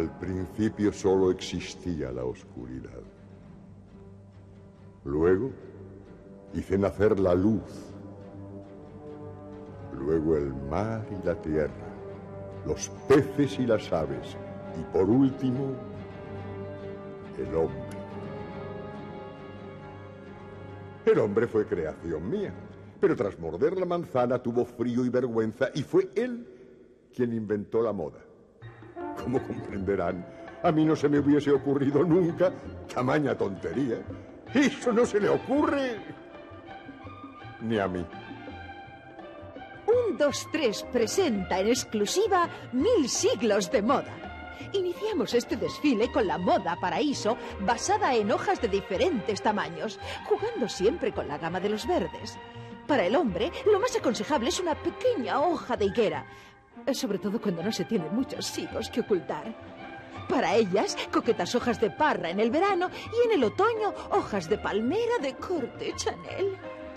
Al principio solo existía la oscuridad. Luego hice nacer la luz. Luego el mar y la tierra, los peces y las aves. Y por último, el hombre. El hombre fue creación mía, pero tras morder la manzana tuvo frío y vergüenza y fue él quien inventó la moda. Como comprenderán, a mí no se me hubiese ocurrido nunca tamaña tontería. Eso no se le ocurre ni a mí. 1, 2, 3 presenta en exclusiva 1000 siglos de moda. Iniciamos este desfile con la moda paraíso basada en hojas de diferentes tamaños, jugando siempre con la gama de los verdes. Para el hombre, lo más aconsejable es una pequeña hoja de higuera, sobre todo cuando no se tienen muchos higos que ocultar. Para ellas, coquetas hojas de parra en el verano y en el otoño, hojas de palmera de corte Chanel.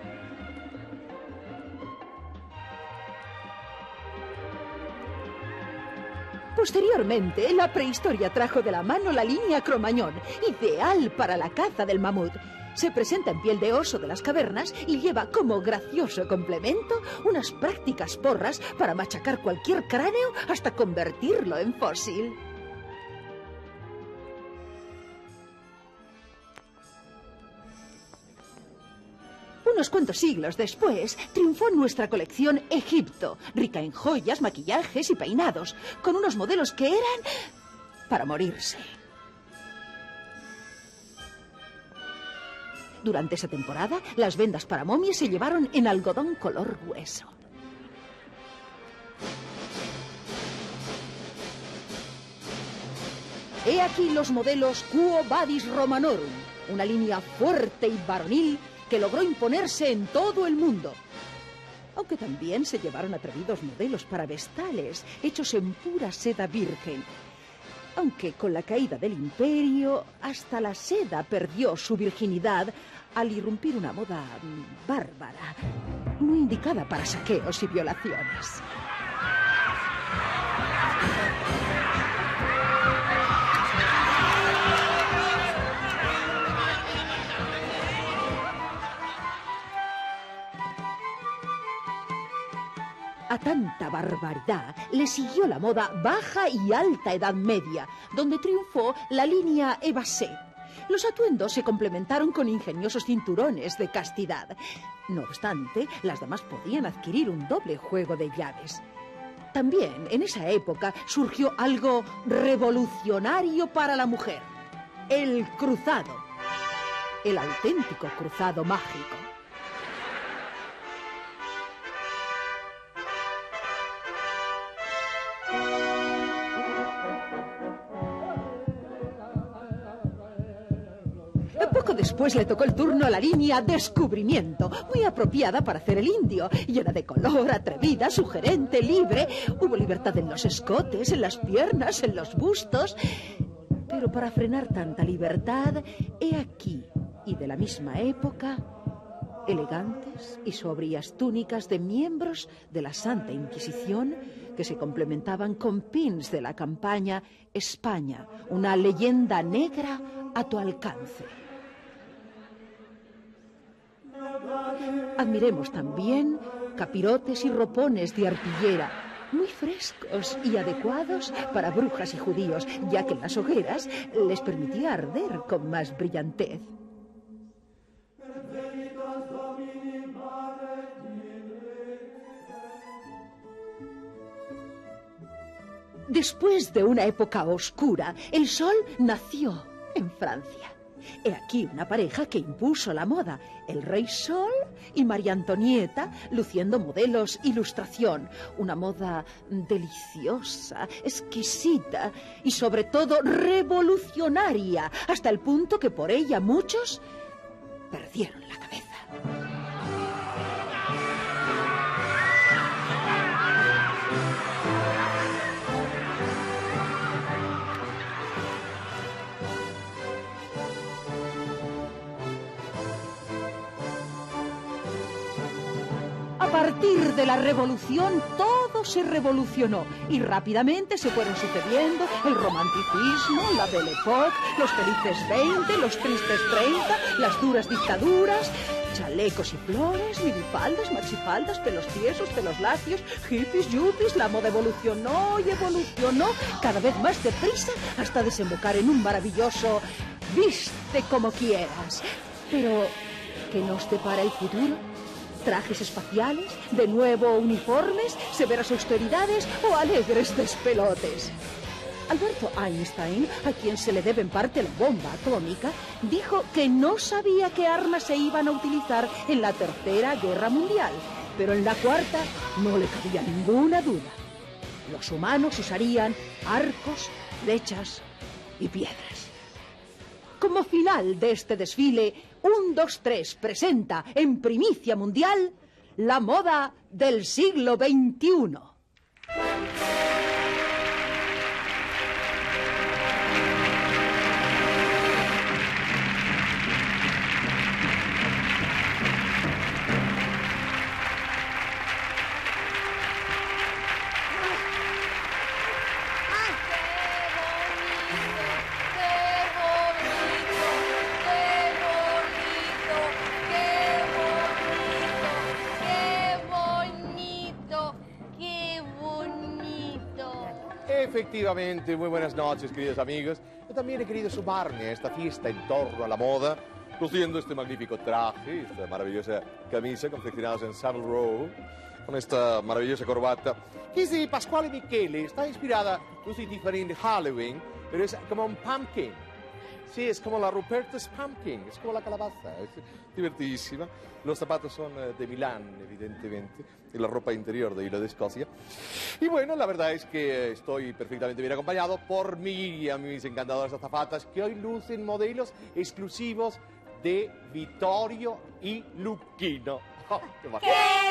Posteriormente, la prehistoria trajo de la mano la línea Cromañón, ideal para la caza del mamut. Se presenta en piel de oso de las cavernas y lleva como gracioso complemento unas prácticas porras para machacar cualquier cráneo hasta convertirlo en fósil. Unos cuantos siglos después, triunfó nuestra colección Egipto, rica en joyas, maquillajes y peinados, con unos modelos que eran para morirse. Durante esa temporada, las vendas para momias se llevaron en algodón color hueso. He aquí los modelos Quo Vadis Romanorum, una línea fuerte y varonil que logró imponerse en todo el mundo. Aunque también se llevaron atrevidos modelos para vestales, hechos en pura seda virgen. Aunque con la caída del imperio, hasta la seda perdió su virginidad al irrumpir una moda bárbara, muy indicada para saqueos y violaciones. A tanta barbaridad le siguió la moda baja y alta Edad Media, donde triunfó la línea Évasé. Los atuendos se complementaron con ingeniosos cinturones de castidad. No obstante, las damas podían adquirir un doble juego de llaves. También, en esa época, surgió algo revolucionario para la mujer: el cruzado. El auténtico cruzado mágico. Poco después le tocó el turno a la línea Descubrimiento, muy apropiada para hacer el indio, llena de color, atrevida, sugerente, libre. Hubo libertad en los escotes, en las piernas, en los bustos. Pero para frenar tanta libertad, he aquí, y de la misma época, elegantes y sobrias túnicas de miembros de la Santa Inquisición que se complementaban con pins de la campaña España, una leyenda negra a tu alcance. Admiremos también capirotes y ropones de arpillera, muy frescos y adecuados para brujas y judíos, ya que en las hogueras les permitía arder con más brillantez. Después de una época oscura, el sol nació en Francia. He aquí una pareja que impuso la moda: el Rey Sol y María Antonieta, luciendo modelos ilustración. Una moda deliciosa, exquisita y sobre todo revolucionaria, hasta el punto que por ella muchos perdieron la cabeza. A partir de la Revolución, todo se revolucionó y rápidamente se fueron sucediendo el romanticismo, la Belle Époque, los felices 20, los tristes 30, las duras dictaduras, chalecos y flores, minifaldas, maxifaldas, pelos tiesos, pelos lacios, hippies, yuppies. La moda evolucionó y evolucionó cada vez más deprisa hasta desembocar en un maravilloso viste como quieras. Pero, ¿qué nos depara el futuro? ¿Trajes espaciales? ¿De nuevo uniformes? ¿Severas austeridades o alegres despelotes? Alberto Einstein, a quien se le debe en parte la bomba atómica, dijo que no sabía qué armas se iban a utilizar en la Tercera Guerra Mundial, pero en la Cuarta no le cabía ninguna duda. Los humanos usarían arcos, flechas y piedras. Como final de este desfile, 1, 2, 3 presenta en primicia mundial la moda del siglo XXI. Efectivamente, muy buenas noches, queridos amigos. Yo también he querido sumarme a esta fiesta en torno a la moda, luciendo este magnífico traje, esta maravillosa camisa confeccionada en Savile Row, con esta maravillosa corbata, que es de Pasquale Michele. Está inspirada, no sé, diferente de Halloween, pero es como un pumpkin. Sí, es como la Rupertus Pumpkin, es como la calabaza, es divertidísima. Los zapatos son de Milán, evidentemente, y la ropa interior de Hilo de Escocia. Y bueno, la verdad es que estoy perfectamente bien acompañado por mis encantadoras azafatas, que hoy lucen modelos exclusivos de Vittorio y Lucchino. Oh, ¡qué bonita!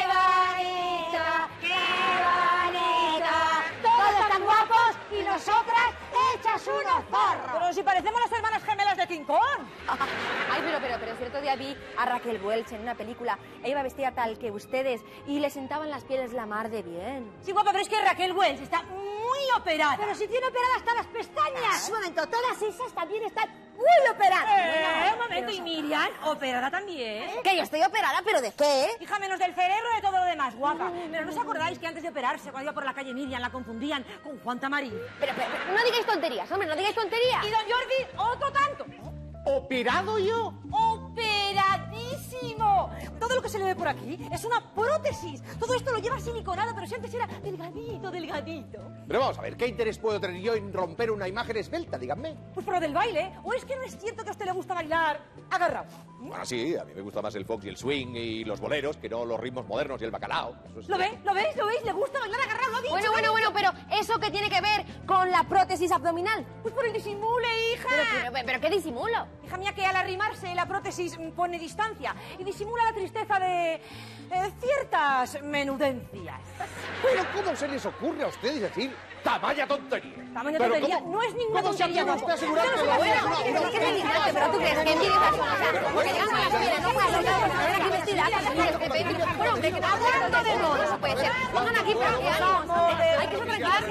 ¡Qué bonita! Todos están guapos y nosotras hechas unos zorros. Pero si parecemos las hermanas gemelas de King Kong. Ay, pero cierto día vi a Raquel Welch en una película. Ella iba vestida tal que ustedes y le sentaban las pieles la mar de bien. Sí, guapa, pero es que Raquel Welch está muy operada. Pero si tiene operadas hasta las pestañas. Un momento, todas esas también están muy operadas. Un momento, ¿y Miriam operada también? Que yo estoy operada, ¿pero de qué? Hija, menos del cerebro y de todo lo demás, guapa. Pero ¿no os acordáis que antes de operarse, cuando iba por la calle Miriam, la confundían con Juan Tamarín? Pero no digáis tonterías, hombre, no digáis tonterías. Y don Jordi, otro tanto. ¿Operado yo? ¡Operadísimo! Todo lo que se le ve por aquí es una prótesis. Todo esto lo lleva siliconado, pero si antes era delgadito, delgadito. Pero vamos a ver, ¿qué interés puedo tener yo en romper una imagen esbelta? Díganme. Pues por lo del baile. ¿O es que no es cierto que a usted le gusta bailar agarrado? Bueno, sí, a mí me gusta más el fox y el swing y los boleros que no los ritmos modernos y el bacalao. Eso es... ¿Lo veis? ¿Lo veis? ¿Lo veis? ¿Le gusta bailar agarrado? ¿Lo ha dicho? Bueno, pero ¿eso qué tiene que ver con la prótesis abdominal? Pues por el disimule, hija. ¿Pero qué disimulo? Hija mía, que al arrimarse la prótesis pone distancia y disimula la tristeza de ciertas menudencias. Pero ¿cómo se les ocurre a ustedes decir tamaña tontería? Tamaña tontería, no es ninguna tontería. ¿Cómo se atreve usted a asegurar que la voy a ¿Qué te dices? ¿Pero tú crees que empiezas a porque llegan a las mujeres, no puedes hablar aquí vestida, bueno, hombre, que hablando de moda, eso puede ser. Pongan aquí para que hay que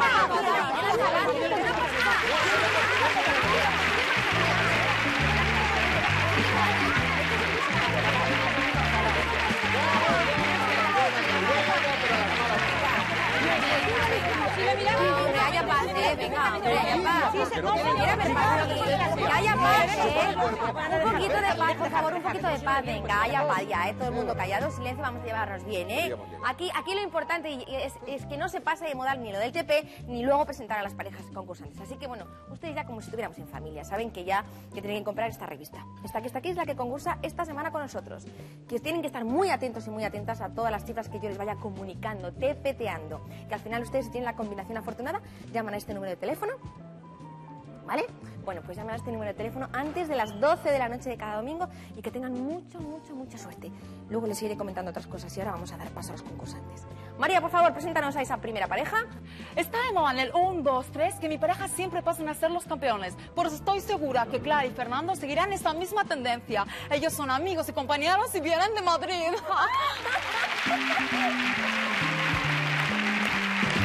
Hombre, haya paz, venga, hombre, haya paz. Que haya paz, Un poquito de paz, por favor, un poquito de paz. Venga, haya paz ya, todo el mundo callado, silencio, vamos a llevarnos bien, Aquí lo importante es que no se pase de moda ni lo del TP, ni luego presentar a las parejas concursantes. Así que, bueno, ustedes ya como si estuviéramos en familia, saben que tienen que comprar esta revista. Esta que está aquí es la que concursa esta semana con nosotros. Que tienen que estar muy atentos y muy atentas a todas las cifras que yo les vaya comunicando, tepeteando. Que al final ustedes, si tienen la combinación afortunada, llaman a este número de teléfono, ¿vale? Bueno, pues llamen a este número de teléfono antes de las 12 de la noche de cada domingo y que tengan mucha suerte. Luego les iré comentando otras cosas y ahora vamos a dar paso a los concursantes. María, por favor, preséntanos a esa primera pareja. Está de moda en el 1, 2, 3 que mi pareja siempre pasan a ser los campeones. Por eso estoy segura que Clara y Fernando seguirán esta misma tendencia. Ellos son amigos y compañeros y vienen de Madrid.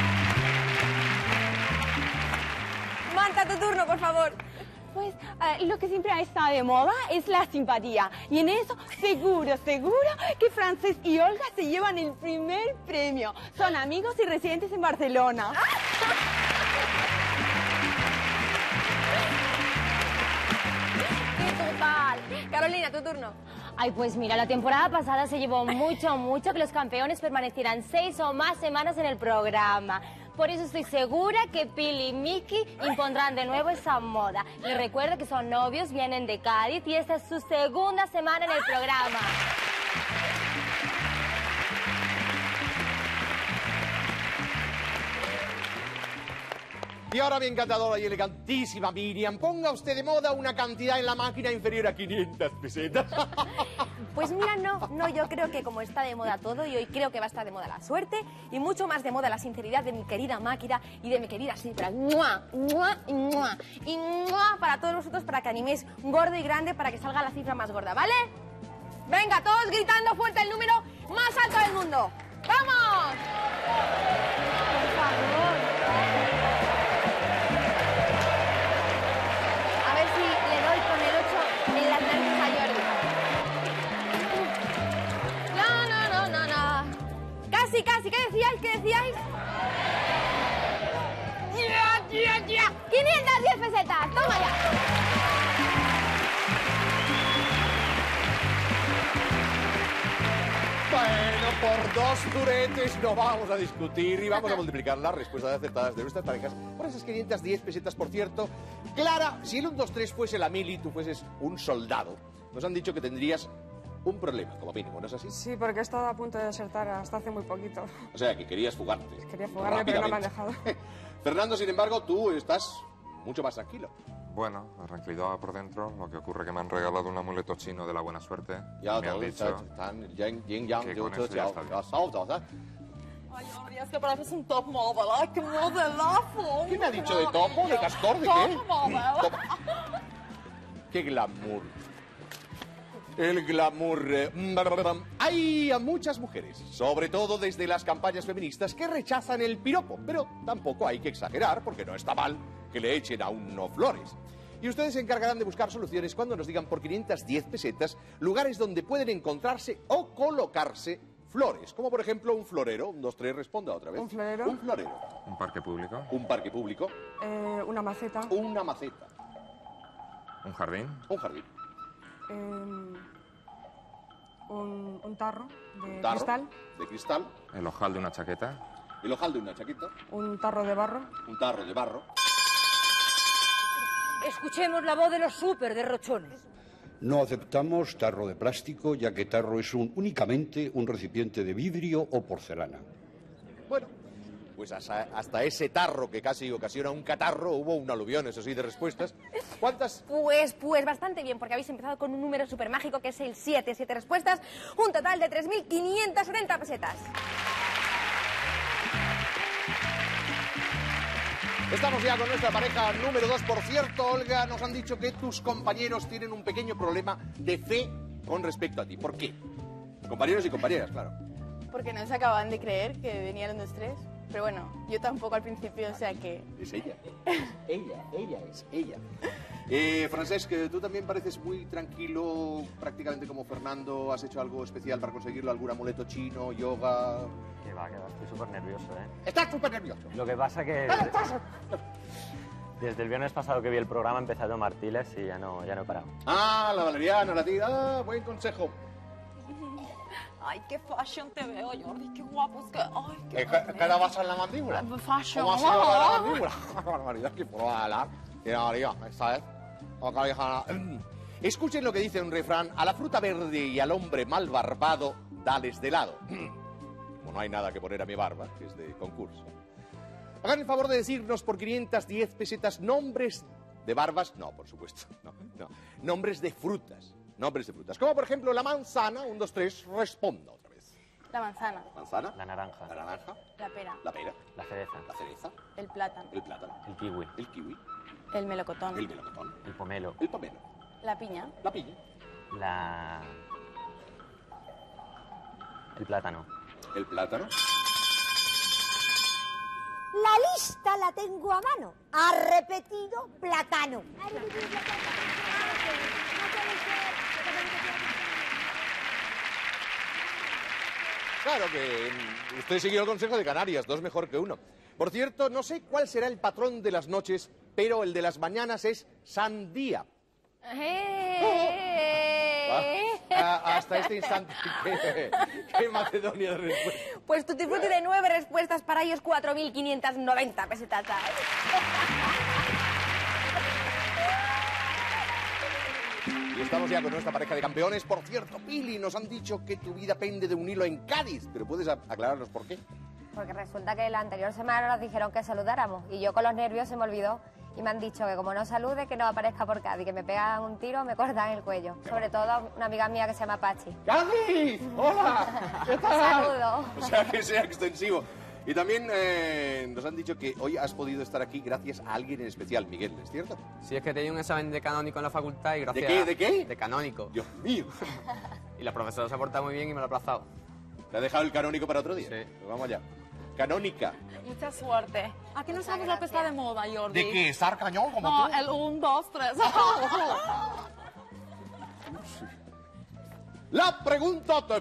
Marta, tu turno, por favor. Pues lo que siempre ha estado de moda es la simpatía. Y en eso, seguro que Francés y Olga se llevan el primer premio. Son amigos y residentes en Barcelona. ¡Qué total! Carolina, tu turno. Ay, pues mira, la temporada pasada se llevó mucho que los campeones permanecieran 6 o más semanas en el programa. Por eso estoy segura que Pili y Miki impondrán de nuevo esa moda. Les recuerdo que son novios, vienen de Cádiz y esta es su segunda semana en el programa. Y ahora, mi encantadora y elegantísima Miriam, ponga usted de moda una cantidad en la máquina inferior a 500 pesetas. Pues mira, no, yo creo que como está de moda todo, y hoy creo que va a estar de moda la suerte, y mucho más de moda la sinceridad de mi querida máquina y de mi querida Silvia. ¡Mua! ¡Mua! ¡Y mua! Y ¡mua! Para todos vosotros, para que animéis gordo y grande, para que salga la cifra más gorda, ¿vale? Venga, todos gritando fuerte el número más alto del mundo. ¡Vamos! Por favor. A ver si le doy con el 8 en las narices a Jordi. No. Casi. ¿Qué decíais? ¡Ya! 510 pesetas. Toma ya. Bueno, por 2 duretes no vamos a discutir y vamos a multiplicar las respuestas acertadas de nuestras parejas por esas 510 pesetas, por cierto. Clara, si el 1, 2, 3 fuese la mili y tú fueses un soldado, nos han dicho que tendrías un problema, como mínimo, ¿no es así? Sí, porque he estado a punto de desertar hasta hace muy poquito. O sea, que querías fugarte. Quería fugarme, pero no me han dejado. Fernando, sin embargo, tú estás mucho más tranquilo. Bueno, la tranquilidad por dentro. Lo que ocurre es que me han regalado un amuleto chino de la buena suerte. Ya, me han dicho que con eso ya está bien. Ay, Jordi, es que pareces un top model. ¡Ay, qué modelazo! ¿Qué me ha dicho de topo? ¿De castor? ¿De qué? Top model. ¡Qué glamour! El glamour. Hay a muchas mujeres, sobre todo desde las campañas feministas, que rechazan el piropo, pero tampoco hay que exagerar, porque no está mal que le echen a uno flores. Y ustedes se encargarán de buscar soluciones cuando nos digan por 510 pesetas lugares donde pueden encontrarse o colocarse flores, como por ejemplo un florero. 1, 2, 3, responda otra vez. ¿Un florero? Un florero. ¿Un parque público? Un parque público. Una maceta. Una maceta. ¿Un jardín? Un jardín. Un tarro de Un tarro cristal. de cristal. ¿El ojal de una chaqueta? El ojal de una chaqueta. Un tarro de barro. Un tarro de barro. Escuchemos la voz de los súper derrochones. No aceptamos tarro de plástico, ya que tarro es únicamente un recipiente de vidrio o porcelana. Bueno, pues hasta ese tarro que casi ocasiona un catarro, hubo un aluvión, eso sí, de respuestas. ¿Cuántas? Pues bastante bien, porque habéis empezado con un número súper mágico que es el 7. 7 respuestas, un total de 3.570 pesetas. Estamos ya con nuestra pareja número 2. Por cierto, Olga, nos han dicho que tus compañeros tienen un pequeño problema de fe con respecto a ti. ¿Por qué? Compañeros y compañeras, claro. Porque no se acaban de creer que venían los 3. Pero bueno, yo tampoco al principio, o sea que... Es ella. Ella es ella. Francesc, tú también pareces muy tranquilo, prácticamente como Fernando. ¿Has hecho algo especial para conseguirlo? ¿Algún amuleto chino, yoga? Que va, estoy súper nervioso, ¿eh? Estás súper nervioso. Lo que pasa que... Desde el viernes pasado que vi el programa empecé a tomar tiles y ya no he parado. Ah, la valeriana, la tira. Buen consejo. Ay, qué fashion te veo, Jordi. Qué guapo es que... Ay, qué... ¿Qué la vas en la mandíbula? Fashion. ¿Cómo ha sido la mandíbula? Barbaridad, que puedo hablar. Qué barbaridad, ¿sabes? Escuchen lo que dice un refrán: a la fruta verde y al hombre mal barbado, dales de lado. Como no hay nada que poner a mi barba, que es de concurso. Hagan el favor de decirnos por 510 pesetas nombres de barbas. No, por supuesto, no. Nombres de frutas. Nombres de frutas. Como por ejemplo la manzana. 1, 2, 3, responda otra vez. La manzana. Manzana. La naranja. La naranja. La pera. La pera. La cereza. La cereza. El plátano. El plátano. El kiwi. El kiwi. El melocotón. El melocotón. El pomelo. El pomelo. La piña. La piña. El plátano. El plátano. La lista la tengo a mano. Ha repetido Platano. Claro que usted siguió el consejo de Canarias, 2 mejor que 1. Por cierto, no sé cuál será el patrón de las noches, pero el de las mañanas es sandía. Hasta este instante, ¿qué Macedonia de respuesta? Pues Tutti Frutti de 9 respuestas para ellos, 4.590 pesetas. Y estamos ya con nuestra pareja de campeones. Por cierto, Pili, nos han dicho que tu vida pende de un hilo en Cádiz, pero ¿puedes aclararnos por qué? Porque resulta que la anterior semana nos dijeron que saludáramos y yo con los nervios se me olvidó y me han dicho que como no salude, que no aparezca por Cádiz, que me pegan un tiro, me cortan el cuello. Sobre todo una amiga mía que se llama Pachi. ¡Cádiz! ¡Hola! ¿Qué tal? Saludo. O sea, que sea extensivo. Y también nos han dicho que hoy has podido estar aquí gracias a alguien en especial, Miguel, ¿es cierto? Sí, es que tenía un examen de canónico en la facultad y gracias... ¿De qué? ¿De qué? De canónico. Dios mío. Y la profesora se ha portado muy bien y me lo ha aplazado. ¿Te ha dejado el canónico para otro día? Sí. Pues vamos allá. Canónica. Mucha suerte. Aquí no sabes lo que está de moda, Jordi. ¿De qué? ¿Estar cañón como No, tú? el 1, 2, 3. La pregunta TV.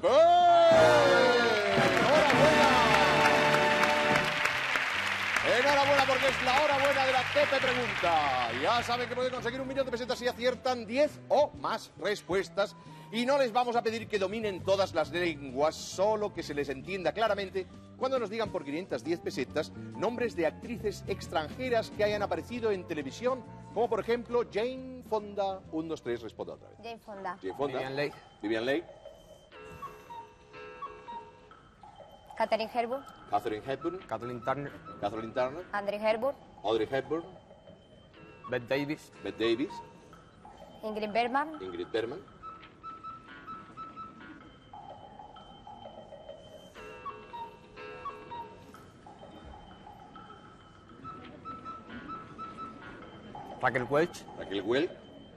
Enhorabuena porque es la hora buena de la TP Pregunta. Ya saben que pueden conseguir 1 millón de pesetas si aciertan 10 o más respuestas. Y no les vamos a pedir que dominen todas las lenguas, solo que se les entienda claramente cuando nos digan por 510 pesetas nombres de actrices extranjeras que hayan aparecido en televisión, como por ejemplo Jane Fonda. 1, 2, 3, responda otra vez. Jane Fonda. Jane Fonda. Vivian Leigh. Vivian Leigh. Katharine Hepburn. Catherine Hepburn. Kathleen Turner. Kathleen Turner. Audrey Hepburn. Audrey Hepburn. Bette Davis. Bette Davis. Ingrid Bergman. Ingrid Bergman. Raquel Welch. Raquel Welch.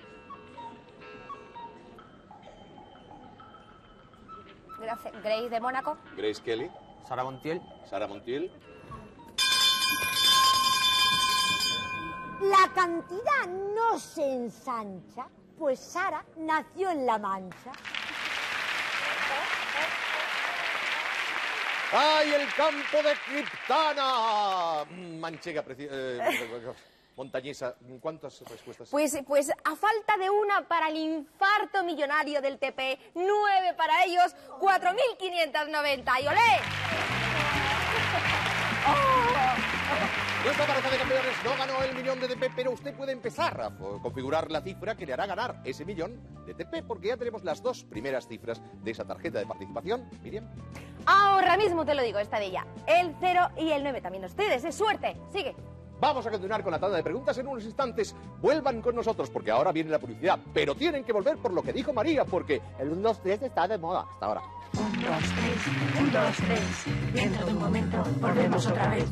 Grace de Mónaco. Grace Kelly. Sara Montiel. Sara Montiel. La cantidad no se ensancha, pues Sara nació en La Mancha. ¡Ay, el campo de Criptana! Manchega, montañesa. ¿Cuántas respuestas? Pues a falta de una para el infarto millonario del TP, 9 para ellos, 4.590. ¡Y olé! Nuestra pareja de campeones no ganó el millón de TP, pero usted puede empezar a configurar la cifra que le hará ganar ese millón de TP, porque ya tenemos las 2 primeras cifras de esa tarjeta de participación. Miriam. Ahora mismo te lo digo, esta de ella. El 0 y el 9 también ustedes. ¡Es suerte! Sigue. Vamos a continuar con la tanda de preguntas en unos instantes. Vuelvan con nosotros porque ahora viene la publicidad, pero tienen que volver por lo que dijo María, porque el 1, 2, 3 está de moda hasta ahora. 1, 2, 3, 1, 2, 3. Dentro de un momento volvemos otra vez.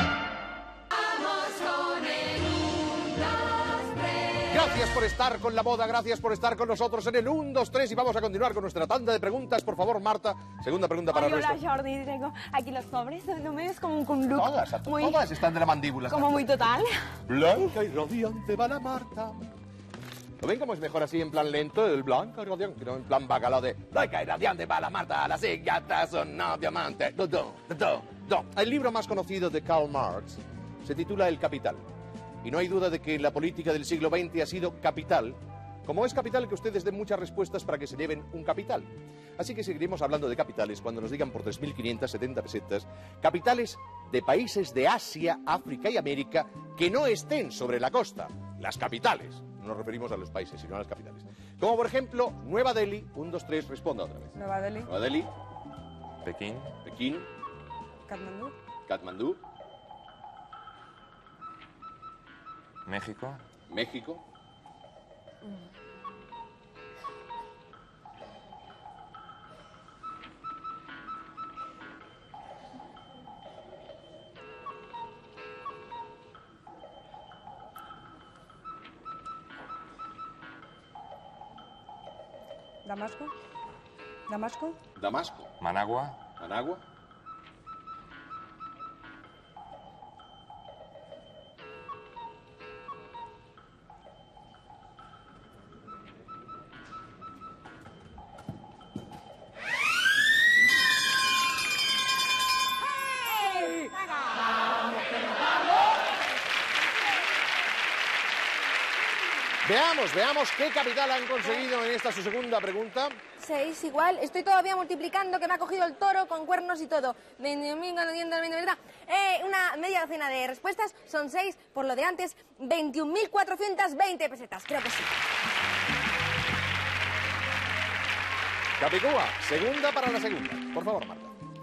Gracias por estar con la moda, gracias por estar con nosotros en el 1, 2, 3 y vamos a continuar con nuestra tanda de preguntas. Por favor, Marta, segunda pregunta para Hola, nuestro... Jordi, tengo aquí los sobres, no me ves como un look Todas están de la mandíbula. como muy total. Blanca y radiante va la Marta. ¿Lo ven cómo es mejor así en plan lento, el blanca y radiante, no en plan bacalao de blanca y radiante va la Marta, las cigatas son diamantes. El libro más conocido de Karl Marx se titula El Capital. Y no hay duda de que la política del siglo XX ha sido capital, como es capital que ustedes den muchas respuestas para que se lleven un capital. Así que seguiremos hablando de capitales cuando nos digan por 3.570 pesetas capitales de países de Asia, África y América que no estén sobre la costa. Las capitales. No nos referimos a los países, sino a las capitales. Como por ejemplo, Nueva Delhi. 1, 2, 3, responda otra vez. Nueva Delhi. Nueva Delhi. Pekín. Pekín. Katmandú. Katmandú. México. México. Damasco. Damasco. Damasco. Managua. Managua. Veamos qué capital han conseguido en esta su segunda pregunta. 6 igual. Estoy todavía multiplicando, que me ha cogido el toro con cuernos y todo. 20.000, una media docena de respuestas. Son 6 por lo de antes. 21.420 pesetas. Creo que sí. Capicúa, segunda para la segunda. Por favor, Marta.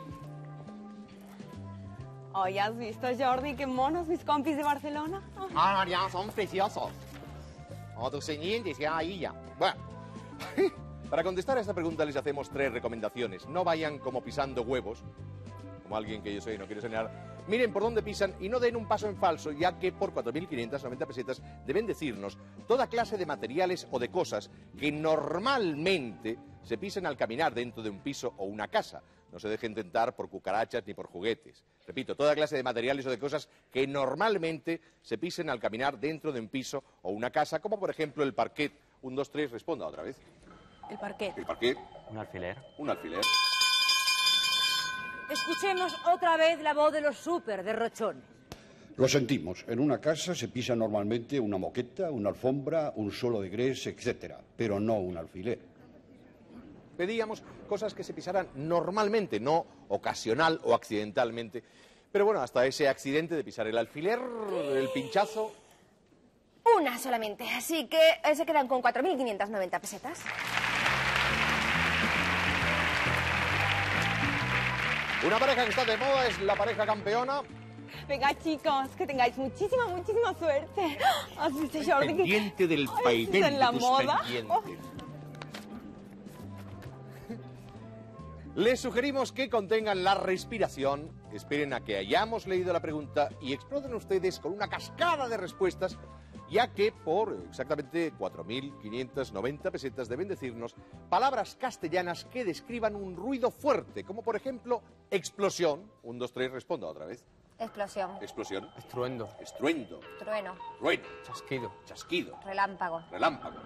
Oye, ¿has visto, Jordi, qué monos mis compis de Barcelona? Ah, María, son preciosos. O tu señil decía ahí ya. Bueno, para contestar a esta pregunta les hacemos 3 recomendaciones. No vayan como pisando huevos, como alguien que yo soy y no quiero señalar. Miren por dónde pisan y no den un paso en falso, ya que por 4.590 pesetas deben decirnos toda clase de materiales o de cosas que normalmente se pisen al caminar dentro de un piso o una casa. No se dejen tentar por cucarachas ni por juguetes. Repito, toda clase de materiales o de cosas que normalmente se pisen al caminar dentro de un piso o una casa, como por ejemplo el parquet. 1, 2, 3, responda otra vez. El parquet. El parquet. Un alfiler. Un alfiler. Escuchemos otra vez la voz de los súper derrochones. Lo sentimos, en una casa se pisa normalmente una moqueta, una alfombra, un suelo de grés, etcétera, pero no un alfiler. Pedíamos cosas que se pisaran normalmente, no ocasional o accidentalmente. Pero bueno, hasta ese accidente de pisar el alfiler, el pinchazo... Una solamente, así que se quedan con 4.590 pesetas. Una pareja que está de moda es la pareja campeona. Venga, chicos, que tengáis muchísima, muchísima suerte. ¿Has visto, Jordi? Pendiente del Ay, país. en la moda. Les sugerimos que contengan la respiración, esperen a que hayamos leído la pregunta y exploten ustedes con una cascada de respuestas, ya que por exactamente 4.590 pesetas deben decirnos palabras castellanas que describan un ruido fuerte, como por ejemplo explosión. 1, 2, 3, responda otra vez. Explosión. Explosión. Estruendo. Estruendo. Trueno. Trueno. Chasquido. Chasquido. Relámpago. Relámpago.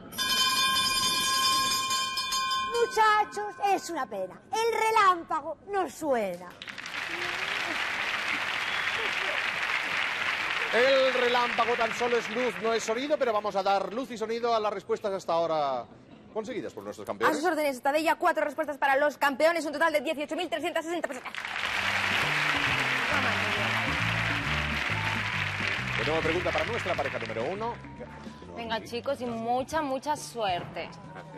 Muchachos, es una pena. El relámpago no suena. El relámpago tan solo es luz, no es sonido, pero vamos a dar luz y sonido a las respuestas hasta ahora conseguidas por nuestros A campeones. sus órdenes, Tadella, 4 respuestas para los campeones, un total de 18.360 pesetas. Tenemos pregunta para nuestra pareja número 1. Venga, chicos, y mucha, mucha suerte.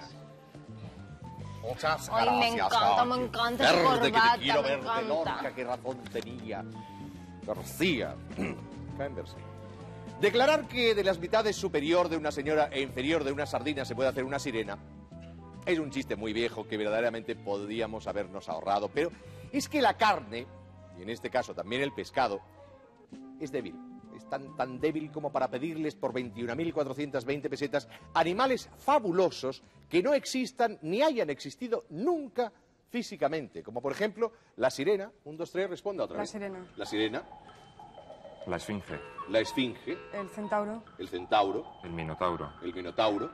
Muchas Ay, me gracias. encanta, me encanta esa Verde, que corbata, te quiero me verde, encanta. Lorca, qué razón tenía. García. Cambersi. Declarar que de las mitades superior de una señora e inferior de una sardina se puede hacer una sirena es un chiste muy viejo que verdaderamente podríamos habernos ahorrado, pero es que la carne, y en este caso también el pescado, es débil. Es tan débil como para pedirles por 21.420 pesetas animales fabulosos que no existan ni hayan existido nunca físicamente, como por ejemplo la sirena. 1, 2, 3, responda otra La vez. sirena. La sirena. La esfinge. La esfinge. El centauro. El centauro. El minotauro. El minotauro.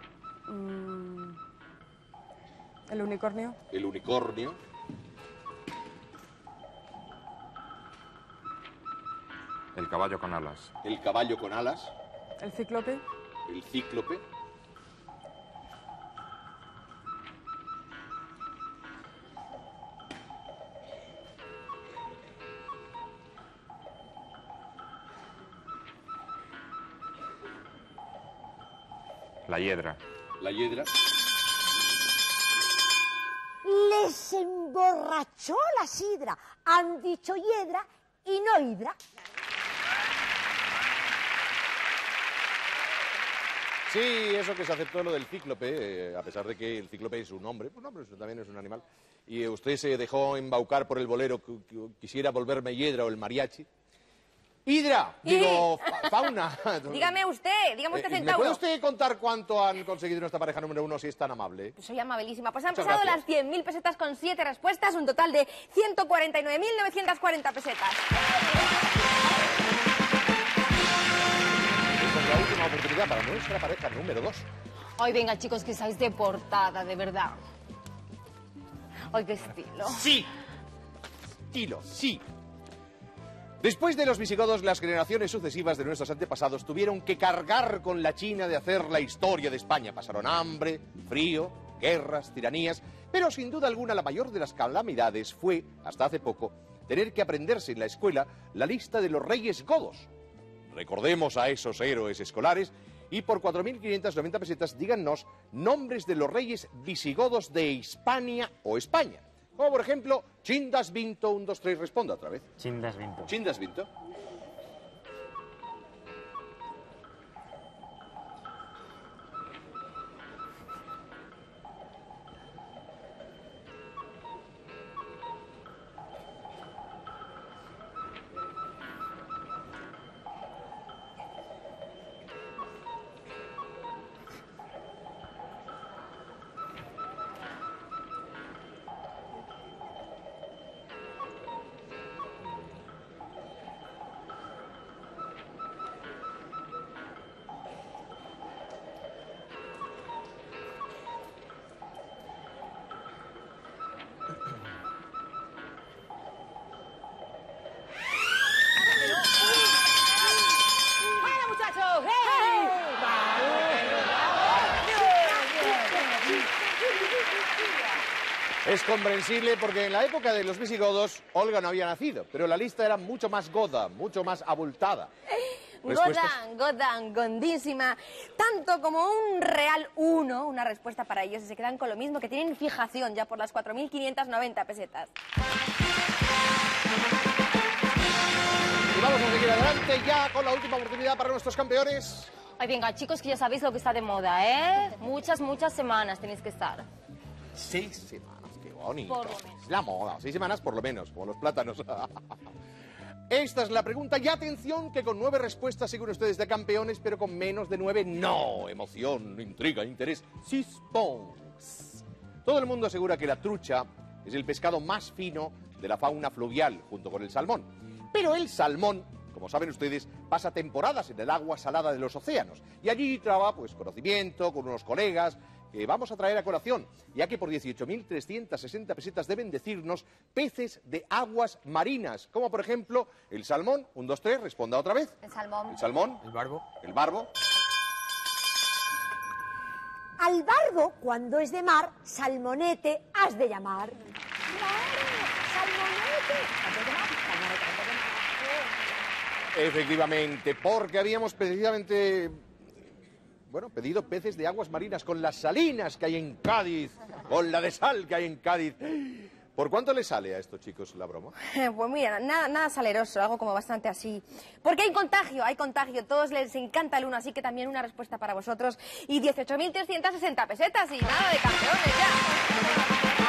El unicornio. El unicornio. El caballo con alas. El caballo con alas. El cíclope. El cíclope. La hiedra. La hiedra. Les emborrachó la sidra. Han dicho hiedra y no hidra. Sí, eso que se aceptó lo del cíclope, a pesar de que el cíclope es un hombre, pues no, pero eso también es un animal. Y usted se dejó embaucar por el bolero, que quisiera volverme hiedra o el mariachi. Hidra, digo, fauna. Dígame usted ¿Me centauro. puede usted contar cuánto han conseguido nuestra pareja número 1, si es tan amable? Soy amabilísima. Pues han Muchas pasado gracias. las 100.000 pesetas con 7 respuestas, un total de 149.940 pesetas. Esta es la última oportunidad para nuestra pareja número 2. Ay, venga, chicos, que estáis de portada, de verdad. Ay, qué estilo. Sí. Estilo, sí. Después de los visigodos, las generaciones sucesivas de nuestros antepasados tuvieron que cargar con la China de hacer la historia de España. Pasaron hambre, frío, guerras, tiranías, pero sin duda alguna la mayor de las calamidades fue, hasta hace poco, tener que aprenderse en la escuela la lista de los reyes godos. Recordemos a esos héroes escolares y por 4.590 pesetas díganos nombres de los reyes visigodos de Hispania o España. Como por ejemplo, Chindas Vinto, 1, 2, 3, responda otra vez. Chindas Vinto. Chindas Vinto. Es comprensible porque en la época de los visigodos Olga no había nacido, pero la lista era mucho más goda, mucho más abultada. Godísima. Tanto como un real 1, una respuesta para ellos, y se quedan con lo mismo, que tienen fijación ya por las 4.590 pesetas. Y vamos a seguir adelante ya con la última oportunidad para nuestros campeones. Ay, venga, chicos, que ya sabéis lo que está de moda, ¿eh? Muchas semanas tenéis que estar. 6 semanas, qué bonito. Por lo menos. La moda, 6 semanas por lo menos, como los plátanos. Esta es la pregunta y atención que con 9 respuestas siguen ustedes de campeones, pero con menos de 9 no. Emoción, intriga, interés, suspense. Todo el mundo asegura que la trucha es el pescado más fino de la fauna fluvial, junto con el salmón. Pero el salmón, como saben ustedes, pasa temporadas en el agua salada de los océanos. Y allí traba, pues, conocimiento con unos colegas que vamos a traer a colación, ya que por 18.360 pesetas deben decirnos peces de aguas marinas, como por ejemplo el salmón. 1, 2, 3, responda otra vez. El salmón. El salmón. El barbo. El barbo. Al barbo, cuando es de mar, salmonete has de llamar. Salmonete. Cuando es de mar, salmonete, cuando es de mar. Efectivamente, porque habíamos precisamente, bueno, pedido peces de aguas marinas con las salinas que hay en Cádiz, con la de sal que hay en Cádiz. ¿Por cuánto le sale a estos chicos la broma? Pues mira, nada saleroso, algo como bastante así. Porque hay contagio, todos les encanta el 1, así que también una respuesta para vosotros. Y 18.360 pesetas y nada de campeones ya.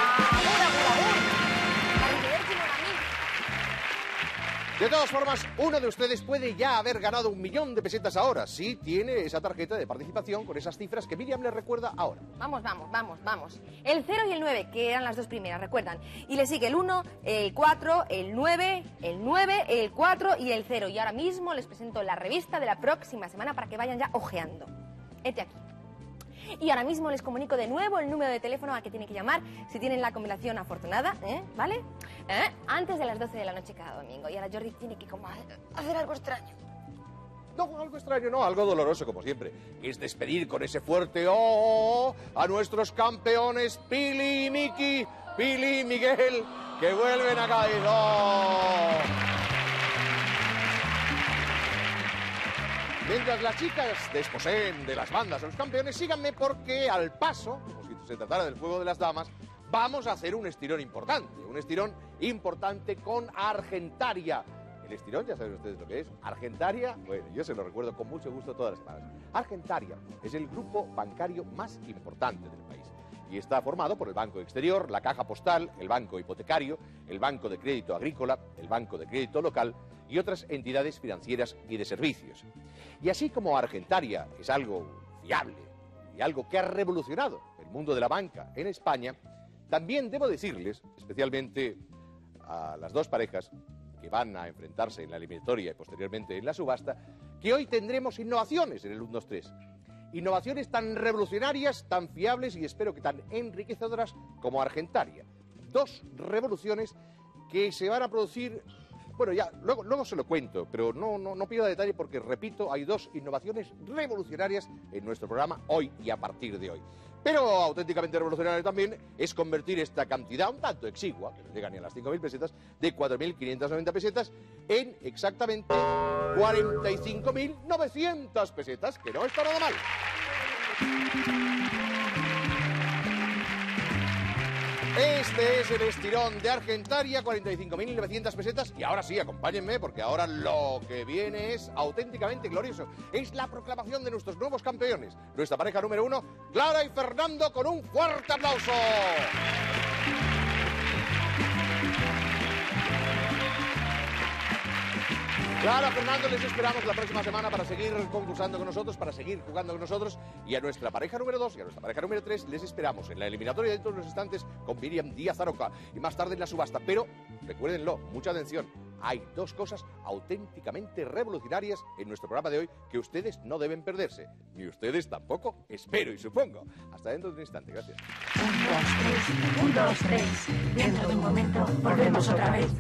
De todas formas, uno de ustedes puede ya haber ganado 1.000.000 de pesetas ahora, si tiene esa tarjeta de participación con esas cifras que Miriam le recuerda ahora. Vamos. El 0 y el 9, que eran las dos primeras, recuerdan. Y le sigue el 1, el 4, el 9, el 4 y el 0. Y ahora mismo les presento la revista de la próxima semana para que vayan ya ojeando. Este aquí. Y ahora mismo les comunico de nuevo el número de teléfono al que tienen que llamar si tienen la combinación afortunada, ¿vale? Antes de las 12 de la noche cada domingo. Y ahora Jordi tiene que como hacer algo extraño. No, algo extraño, no, algo doloroso como siempre. Es despedir con ese fuerte oh a nuestros campeones Pili y Miki, Pili y Miguel, que vuelven a Cádiz. ¡Oh! Mientras las chicas desposeen de las bandas a los campeones, síganme porque al paso, como si se tratara del juego de las damas, vamos a hacer un estirón importante con Argentaria. El estirón, ya saben ustedes lo que es. Argentaria, bueno, yo se lo recuerdo con mucho gusto todas las semanas. Argentaria es el grupo bancario más importante del país y está formado por el Banco Exterior, la Caja Postal, el Banco Hipotecario, el Banco de Crédito Agrícola, el Banco de Crédito Local y otras entidades financieras y de servicios. Y así como Argentaria es algo fiable y algo que ha revolucionado el mundo de la banca en España, también debo decirles, especialmente a las dos parejas que van a enfrentarse en la eliminatoria y posteriormente en la subasta, que hoy tendremos innovaciones en el 1, 2, 3. Innovaciones tan revolucionarias, tan fiables y espero que tan enriquecedoras como Argentaria. 2 revoluciones que se van a producir Bueno, ya, luego se lo cuento, pero no pido detalle porque, repito, hay 2 innovaciones revolucionarias en nuestro programa hoy y a partir de hoy. Pero auténticamente revolucionario también es convertir esta cantidad un tanto exigua, que no llega ni a las 5.000 pesetas, de 4.590 pesetas, en exactamente 45.900 pesetas, que no está nada mal. Este es el estirón de Argentaria, 45.900 pesetas. Y ahora sí, acompáñenme, porque ahora lo que viene es auténticamente glorioso. Es la proclamación de nuestros nuevos campeones. Nuestra pareja número 1, Clara y Fernando, con un fuerte aplauso. Clara, Fernando, les esperamos la próxima semana para seguir concursando con nosotros, para seguir jugando con nosotros. Y a nuestra pareja número 2 y a nuestra pareja número 3 les esperamos en la eliminatoria dentro de unos instantes con Miriam Díaz Aroca y más tarde en la subasta. Pero recuérdenlo, mucha atención, hay 2 cosas auténticamente revolucionarias en nuestro programa de hoy que ustedes no deben perderse. Ni ustedes tampoco, espero y supongo. Hasta dentro de un instante, gracias. 1, 2, 3. Dentro de un momento volvemos otra vez.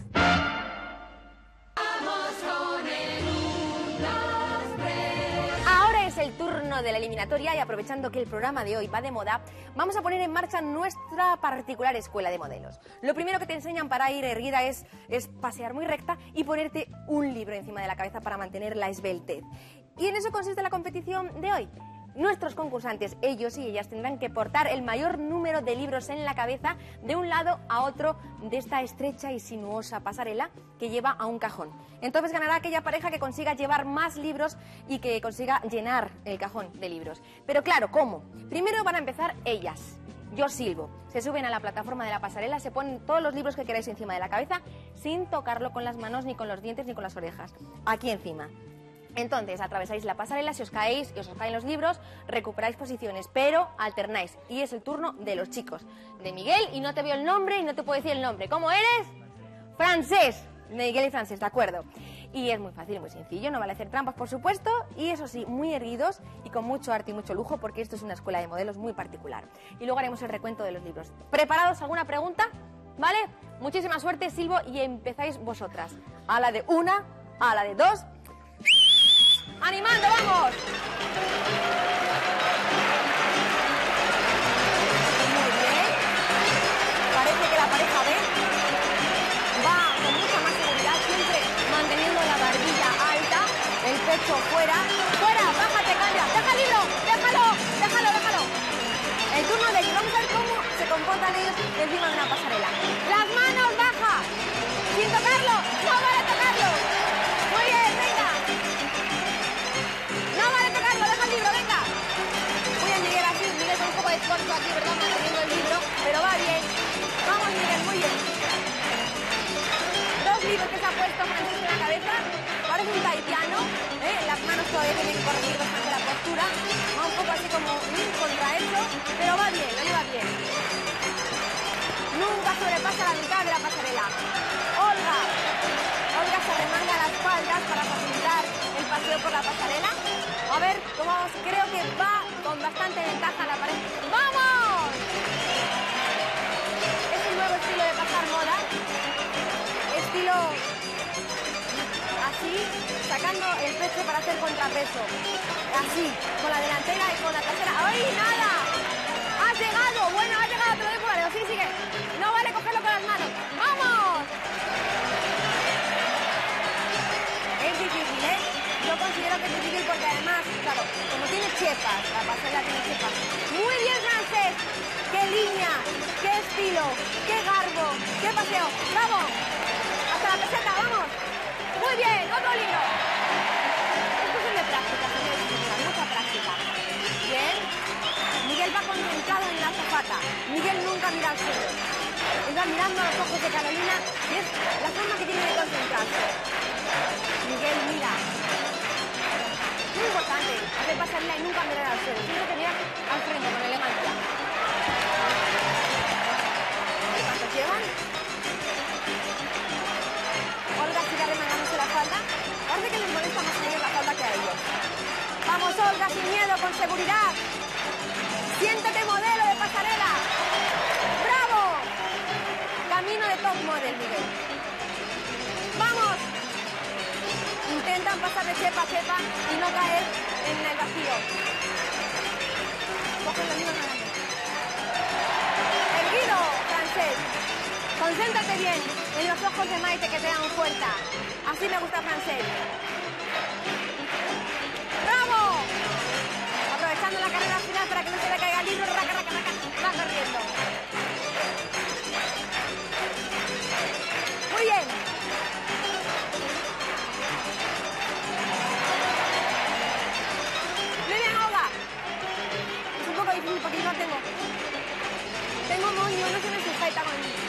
Ahora es el turno de la eliminatoria y aprovechando que el programa de hoy va de moda, vamos a poner en marcha nuestra particular escuela de modelos. Lo primero que te enseñan para ir erguida es pasear muy recta y ponerte un libro encima de la cabeza para mantener la esbeltez. Y en eso consiste la competición de hoy. Nuestros concursantes, ellos y ellas, tendrán que portar el mayor número de libros en la cabeza de un lado a otro de esta estrecha y sinuosa pasarela que lleva a un cajón. Entonces ganará aquella pareja que consiga llevar más libros y que consiga llenar el cajón de libros. Pero claro, ¿cómo? Primero van a empezar ellas. Yo silbo. Se suben a la plataforma de la pasarela, se ponen todos los libros que queráis encima de la cabeza sin tocarlo con las manos, ni con los dientes, ni con las orejas. Aquí encima. Entonces, atravesáis la pasarela, si os caéis y os caen los libros, recuperáis posiciones, pero alternáis. Y es el turno de los chicos. De Miguel, y no te veo el nombre y no te puedo decir el nombre. ¿Cómo eres? Francés. Miguel y Francés, de acuerdo. Y es muy fácil, muy sencillo, no vale hacer trampas, por supuesto. Y eso sí, muy erguidos y con mucho arte y mucho lujo, porque esto es una escuela de modelos muy particular. Y luego haremos el recuento de los libros. ¿Preparados? ¿Alguna pregunta? ¿Vale? Muchísima suerte, silbo, y empezáis vosotras. A la de 1, a la de 2... ¡Animando, vamos! Muy bien. Parece que la pareja B va con mucha más seguridad, siempre manteniendo la barbilla alta, el pecho fuera. ¡Fuera! ¡Bájate, cambia! ¡Deja el libro! ¡Déjalo! ¡Déjalo, déjalo! El turno de ellos. Vamos a ver cómo se comportan ellos encima de una pasarela. ¡Las manos baja! ¡Sin tocarlo! ¡No vale tocarlo! ¡Muy bien, venga! ¡No vale tocarlo! ¡Deja el libro, venga! Muy bien, Miguel, así. Miguel con un poco de esfuerzo aquí, ¿verdad? Manteniendo el libro, pero va bien. Vamos, Miguel, muy bien. 2 libros que se ha puesto Francisco en la cabeza. Parece un tahitiano, ¿eh? Las manos todavía tienen que corregir bastante la postura. Va un poco así como contra eso, pero va bien, lo lleva bien. Nunca sobrepasa la mitad de la pasarela. Olga se remanga las espaldas para facilitar el paseo por la pasarela. A ver, cómo vamos. Creo que va con bastante ventaja la pareja. ¡Vamos! Es un nuevo estilo de pasar moda. Estilo así, sacando el pecho para hacer contrapeso. Así, con la delantera y con la trasera. ¡Ay, nada! ¡Has llegado! Bueno, has llegado, te lo doy por algo. Sí, sigue. No vale cogerlo con las manos. ¡Vamos! Es difícil, ¿eh? Yo considero que es difícil porque además, claro, como tiene chepas, la pasarela tiene chepas. ¡Muy bien, Francés! ¡Qué línea! ¡Qué estilo! ¡Qué garbo! ¡Qué paseo! ¡Vamos! ¡Hasta la peseta, vamos! ¡Muy bien! ¡Otro libro! Es cuestión de práctica, señores y señoras, mucha práctica. Bien. Miguel va concentrado en la zapata. Miguel nunca mira al suelo. Él va mirando a los ojos de Carolina y es la forma que tiene de concentrarse. Miguel mira. Muy importante hacer pasarela y nunca mirar al suelo. Siempre que mirar al frente con elegancia. ¿Cuántos llevan? Olga sigue remangándose la falda. Parece que les molesta más a ellos la falda que a ellos. Vamos, Olga, sin miedo, con seguridad. Siéntete modelo de pasarela. ¡Bravo! Camino de top model, Miguel. ¡Vamos! intentan pasar de chepa a chepa y no caer en el vacío. Coge los niños grandes. Erguido, Francés. Concéntrate bien en los ojos de Maite que te dan fuerza. Así me gusta Francés. ¡Bravo! Aprovechando la carrera final para que no se le caiga el libro, raca, raca, raca, va corriendo. Muy bien. Muy bien, Olga. Es un poco difícil porque yo no tengo. Tengo moño, no se me sujeta con mí.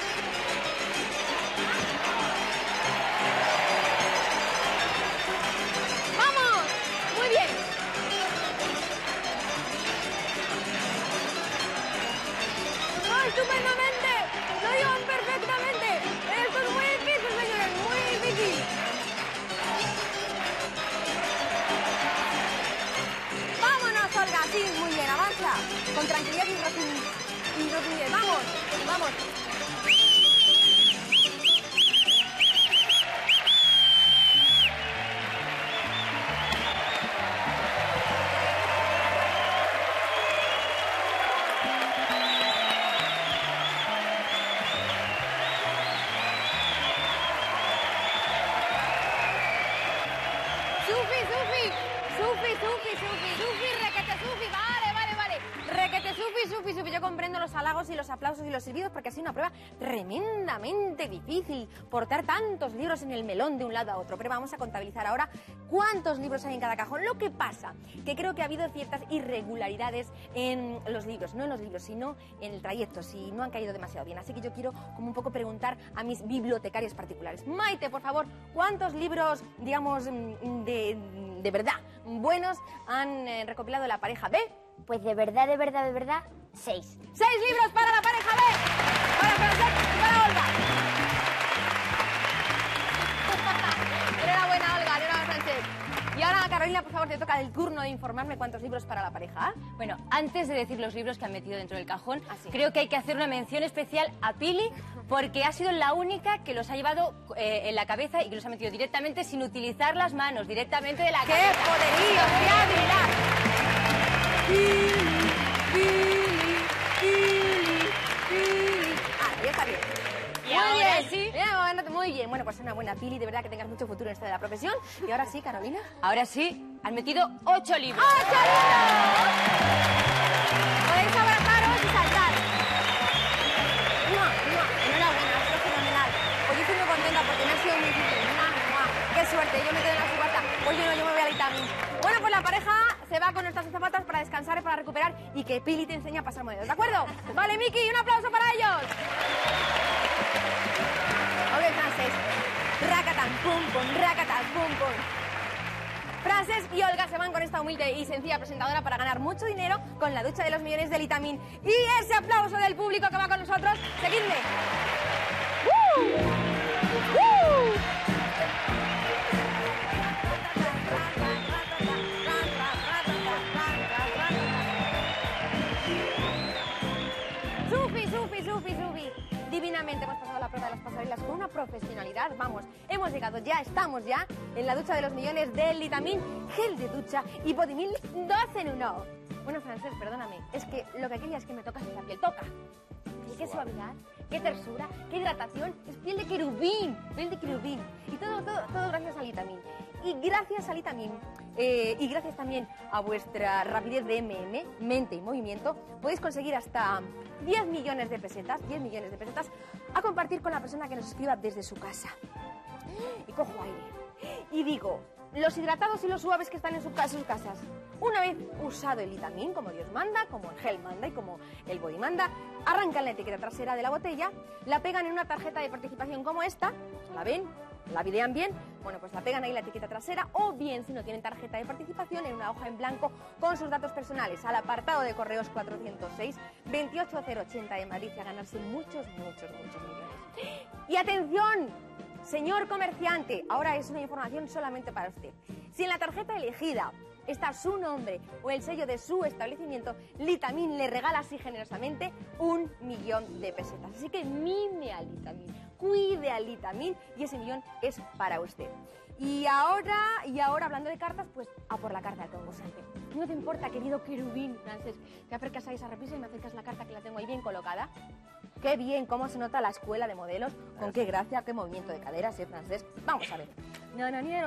¡Vamos! Muy bien. ¡Oh, estupendamente! ¡Lo llevan perfectamente! Esto es muy difícil, señores, muy difícil. ¡Vámonos, Olga! Sí, muy bien, avanza. Con tranquilidad y rotundidad. ¡Vamos! ¡Vamos! Sufi, requete Sufi, vale. Requete Sufi. Yo comprendo los halagos y los aplausos y los silbidos porque ha sido una prueba tremendamente difícil portar tantos libros en el melón de un lado a otro. Pero vamos a contabilizar ahora cuántos libros hay en cada cajón. Lo que pasa, que creo que ha habido ciertas irregularidades en los libros, no en los libros, sino en el trayecto, si no han caído demasiado bien. Así que yo quiero como un poco preguntar a mis bibliotecarios particulares. Maite, por favor, ¿cuántos libros, digamos, de verdad buenos han recopilado la pareja B? Pues de verdad, 6. 6 libros para la pareja B. Para Francesc y para Olga. Enhorabuena, Olga, enhorabuena, Francesc. Y ahora, Carolina, por favor, te toca el turno de informarme cuántos libros para la pareja A. Bueno, antes de decir los libros que han metido dentro del cajón, creo que hay que hacer una mención especial a Pili, porque ha sido la única que los ha llevado en la cabeza y que los ha metido directamente sin utilizar las manos, directamente de la cabeza. ¡Qué poderío! ¡Qué habilidad! Ya está bien. Y ahora sí. Muy bien. Bueno, pues enhorabuena, Pili. De verdad que tengas mucho futuro en esto de la profesión. Y ahora sí, Carolina. Ahora sí, han metido 8 libros. ¡8 libros! Podéis abrazaros y saltar. Enhorabuena, ha sido fenomenal. Pues yo estoy muy contenta porque me ha sido muy difícil. ¡Qué suerte! Yo me quedo en la subasta. Pues yo me voy a Litamin. Bueno, pues la pareja se va con nuestras zapatas para descansar y para recuperar y que Pili te enseñe a pasar monedas, ¿de acuerdo? Vale, Miki, un aplauso para ellos. Ok, Francesc. Racatan, pum, pum, racatan, pum, pum. Francesc y Olga se van con esta humilde y sencilla presentadora para ganar mucho dinero con la ducha de los millones de Litamin. Y ese aplauso del público que va con nosotros. Seguidme. Sufi. Divinamente hemos pasado la prueba de las pasarelas con una profesionalidad. Vamos, hemos llegado ya, estamos ya en la ducha de los millones de Litamin, gel de ducha y Body Milk 2 en 1. Bueno, Francesc, perdóname, es que lo que quería es que me tocas en la piel. Toca. Y qué suavidad, qué tersura, qué hidratación. Es piel de querubín, Y todo gracias a Litamin. Y gracias a Litamin, y gracias también a vuestra rapidez de mente y movimiento, podéis conseguir hasta 10 millones de pesetas, a compartir con la persona que nos escriba desde su casa. Y cojo aire. Y digo, los hidratados y los suaves que están en sus casas, una vez usado el Litamin, como Dios manda, como el gel manda y como el body manda, arrancan la etiqueta trasera de la botella, la pegan en una tarjeta de participación como esta, ¿la ven? ¿La videan bien? Bueno, pues la pegan ahí la etiqueta trasera, o bien, si no tienen tarjeta de participación, en una hoja en blanco con sus datos personales al apartado de correos 406-28080 de Madrid, y a ganarse muchos millones. Y atención, señor comerciante, ahora es una información solamente para usted. Si en la tarjeta elegida está su nombre o el sello de su establecimiento, Litamin le regala así generosamente 1 millón de pesetas. Así que mime a Litamin, cuide a Litamin, y ese millón es para usted. Y ahora, hablando de cartas, pues a por la carta del concursante. ¿No te importa, querido querubín francés, te acercas a esa repisa y me acercas la carta que la tengo ahí bien colocada? Qué bien, cómo se nota la escuela de modelos, con qué gracia, qué movimiento de caderas, francés. Vamos a ver. Niero.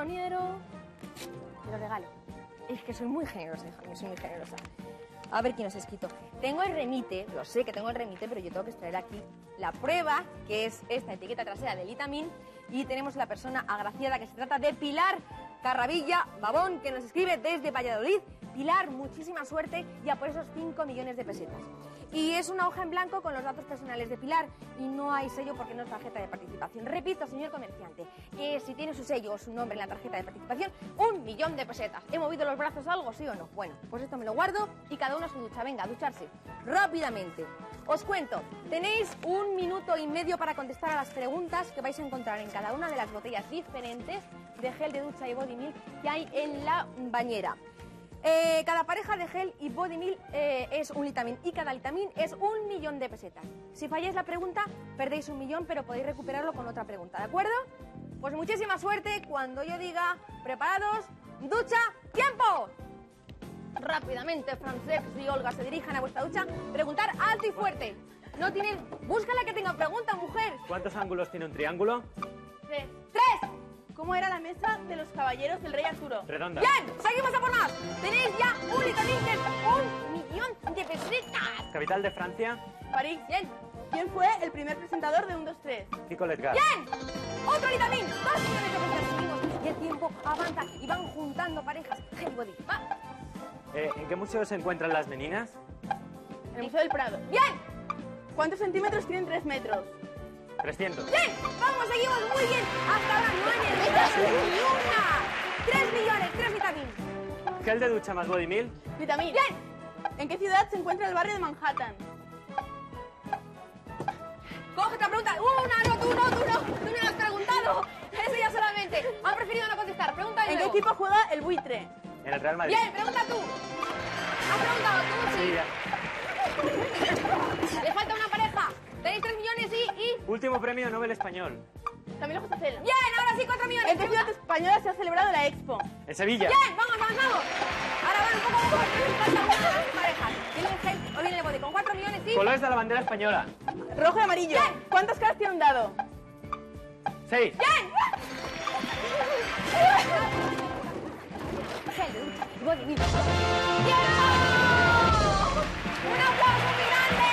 Te lo regalo. Es que soy muy generosa, hija mía, soy muy generosa. A ver quién os ha escrito. Tengo el remite, lo sé que tengo el remite, pero yo tengo que extraer aquí la prueba, que es esta etiqueta trasera del Itamin, y tenemos la persona agraciada, que se trata de Pilar Carravilla Babón, que nos escribe desde Valladolid. Pilar, muchísima suerte y a por esos 5 millones de pesetas. Y es una hoja en blanco con los datos personales de Pilar y no hay sello porque no es tarjeta de participación. Repito, señor comerciante, que si tiene su sello o su nombre en la tarjeta de participación, 1 millón de pesetas. ¿He movido los brazos algo, sí o no? Bueno, pues esto me lo guardo y cada uno a su ducha. Venga, a ducharse rápidamente. Os cuento, tenéis 1 minuto y medio para contestar a las preguntas que vais a encontrar en cada una de las botellas diferentes de gel de ducha y body milk que hay en la bañera. Cada pareja de gel y body milk es un Litamin y cada Litamin es 1 millón de pesetas. Si falláis la pregunta, perdéis 1 millón, pero podéis recuperarlo con otra pregunta, ¿de acuerdo? Pues muchísima suerte. Cuando yo diga preparados, ducha, ¡tiempo! Rápidamente, Francesc y Olga se dirijan a vuestra ducha. Preguntar alto y fuerte. No tienen... Búscala que tenga pregunta, mujer. ¿Cuántos ángulos tiene un triángulo? 3. 3. ¿Cómo era la mesa de los caballeros del rey Arturo? Redonda. Bien, seguimos a por más. Tenéis ya un Litamin que es 1 millón de pesetas. ¿Capital de Francia? París. Bien. ¿Quién fue el primer presentador de 1, 2, 3? Kiko Ledgar. Bien. Otro Litamin. 2 millones de pesetas. Seguimos. Y el tiempo avanza y van juntando parejas. Gel y body. Va. ¿En qué museo se encuentran las meninas? En el Museo del Prado. Bien. ¿Cuántos centímetros tienen 3 metros? 300. Bien, vamos, seguimos muy bien. Hasta ahora no hay retraso ni una. 3 millones, 3 Litamin. ¿Gel de ducha más body milk? Litamin. Bien. ¿En qué ciudad se encuentra el barrio de Manhattan? Coge otra pregunta. Tú no me has preguntado. Eso ya solamente. Han preferido no contestar. Pregunta de ¿En qué nuevo. equipo juega el buitre? En el Real Madrid. Bien, pregunta tú. Has preguntado tú, sí. Le falta una pareja. Tenéis 3 millones y... Último premio Nobel español. Camilo José Cela. Bien, ahora sí, 4 millones. ¿En qué ciudad española se ha celebrado la Expo? En Sevilla. Bien, vamos, avanzamos. Ahora van un poco mejor. Falta una de las parejas. Viene el gel o viene el body con 4 millones y... Colores de la bandera española. Rojo y amarillo. Bien. ¿Cuántas caras tiene un dado? 6. ¡Bien! Gel de ducha y body milk. ¡Tiempo! ¡Un aplauso muy grande!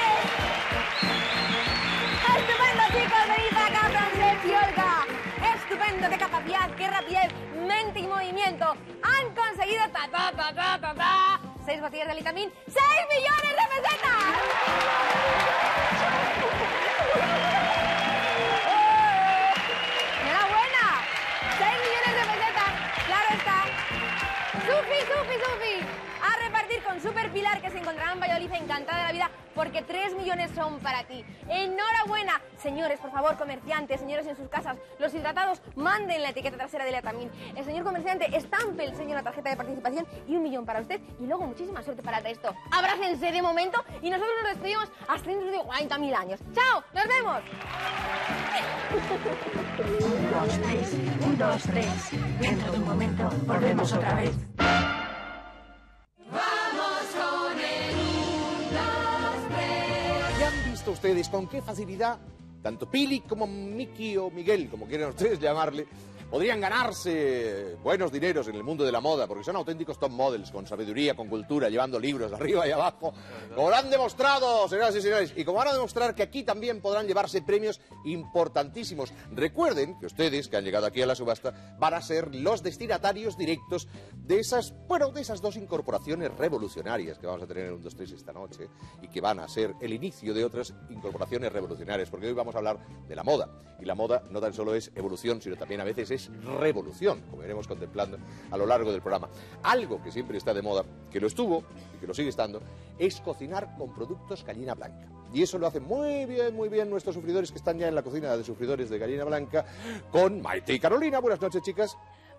¡Estupendo, chicos! Venid para acá, Francesc y Olga. ¡Estupendo! ¡Qué capacidad, qué rapidez, mente y movimiento! Han conseguido 6 botellas de Litamin, 6 millones de pesetas. ¡Enhorabuena! 6 millones de pesetas, claro está. ¡Sufi! A repartir con Super Pilar, que se encontrará en Valladolid encantada de la vida, porque 3 millones son para ti. ¡Enhorabuena! Señores, por favor, comerciantes, señores en sus casas, los hidratados, manden la etiqueta trasera de Litamin. El señor comerciante estampe el sello en la tarjeta de participación y 1 millón para usted y luego muchísima suerte para el resto. Abrácense de momento y nosotros nos despedimos hasta dentro de 40.000 años. ¡Chao! ¡Nos vemos! 1, 2, 3, 1, 2, 3. Dentro de un momento volvemos otra vez. ¿Ya han visto ustedes con qué facilidad tanto Pili como Miki o Miguel, como quieran ustedes llamarle, podrían ganarse buenos dineros en el mundo de la moda, porque son auténticos top models, con sabiduría, con cultura, llevando libros de arriba y abajo, como lo han demostrado, señoras y señores, y como van a demostrar que aquí también podrán llevarse premios importantísimos. Recuerden que ustedes, que han llegado aquí a la subasta, van a ser los destinatarios directos de esas, bueno, de esas 2 incorporaciones revolucionarias que vamos a tener en 1, 2, 3 esta noche, y que van a ser el inicio de otras incorporaciones revolucionarias, porque hoy vamos a hablar de la moda, y la moda no tan solo es evolución, sino también a veces es revolución, como iremos contemplando a lo largo del programa. Algo que siempre está de moda, que lo estuvo y que lo sigue estando, es cocinar con productos gallina blanca. Y eso lo hacen muy bien nuestros sufridores que están ya en la cocina de sufridores de gallina blanca, con Maite y Carolina. Buenas noches, chicas.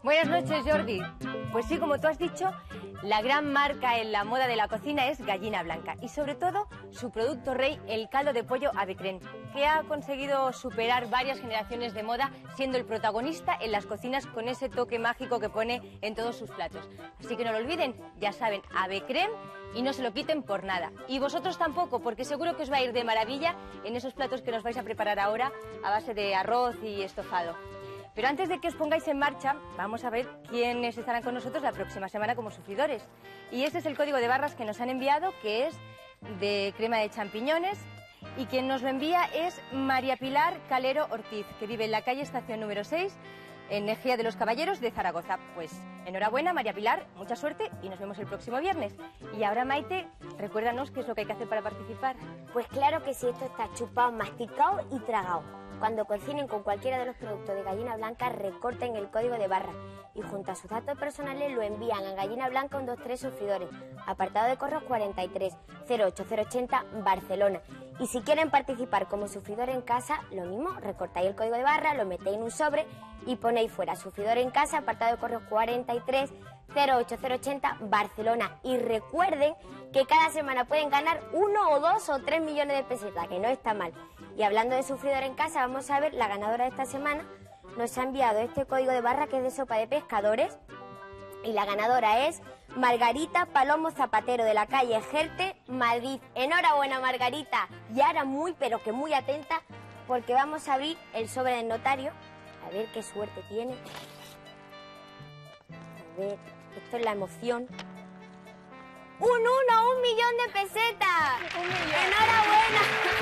Buenas noches, Jordi. Pues sí, como tú has dicho, la gran marca en la moda de la cocina es Gallina Blanca y sobre todo su producto rey, el caldo de pollo Ave Creme, que ha conseguido superar varias generaciones de moda siendo el protagonista en las cocinas con ese toque mágico que pone en todos sus platos. Así que no lo olviden, ya saben, Ave Creme y no se lo quiten por nada. Y vosotros tampoco, porque seguro que os va a ir de maravilla en esos platos que nos vais a preparar ahora a base de arroz y estofado. Pero antes de que os pongáis en marcha, vamos a ver quiénes estarán con nosotros la próxima semana como sufridores. Y este es el código de barras que nos han enviado, que es de crema de champiñones. Y quien nos lo envía es María Pilar Calero Ortiz, que vive en la calle Estación número 6, en Ejea de los Caballeros de Zaragoza. Pues enhorabuena, María Pilar, mucha suerte y nos vemos el próximo viernes. Y ahora, Maite, recuérdanos qué es lo que hay que hacer para participar. Pues claro que sí, esto está chupado, masticado y tragado. Cuando cocinen con cualquiera de los productos de Gallina Blanca, recorten el código de barra y junto a sus datos personales lo envían a Gallina Blanca 123 Sufridores, apartado de correos 43 08080 Barcelona. Y si quieren participar como sufridor en casa, lo mismo, recortáis el código de barra, lo metéis en un sobre y ponéis fuera sufridor en casa, apartado de correos 43 08080 Barcelona. Y recuerden que cada semana pueden ganar 1 o 2 o 3 millones de pesetas, que no está mal. Y hablando de sufridor en casa, vamos a ver, la ganadora de esta semana nos ha enviado este código de barra que es de sopa de pescadores. Y la ganadora es Margarita Palomo Zapatero, de la calle Jerte, Madrid. Enhorabuena, Margarita. Y ahora muy, pero que muy atenta, porque vamos a abrir el sobre del notario. A ver qué suerte tiene. A ver, esto es la emoción. ¡Un 1! ¡1 millón de pesetas! ¡Enhorabuena!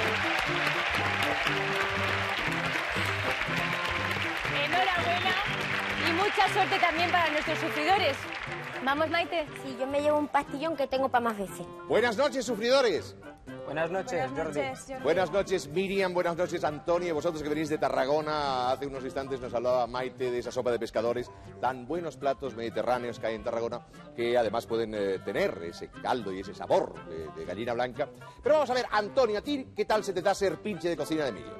Enhorabuena y mucha suerte también para nuestros sufridores. ¿Vamos, Maite? Sí, yo me llevo un pastillón que tengo para más veces. Buenas noches, sufridores. Buenas noches, Jordi. Buenas noches, Miriam. Buenas noches, Antonio. Vosotros que venís de Tarragona, hace unos instantes nos hablaba Maite de esa sopa de pescadores. Tan buenos platos mediterráneos que hay en Tarragona, que además pueden tener ese caldo y ese sabor de gallina blanca. Pero vamos a ver, Antonio, ¿a ti qué tal se te da ser pinche de cocina de Miriam?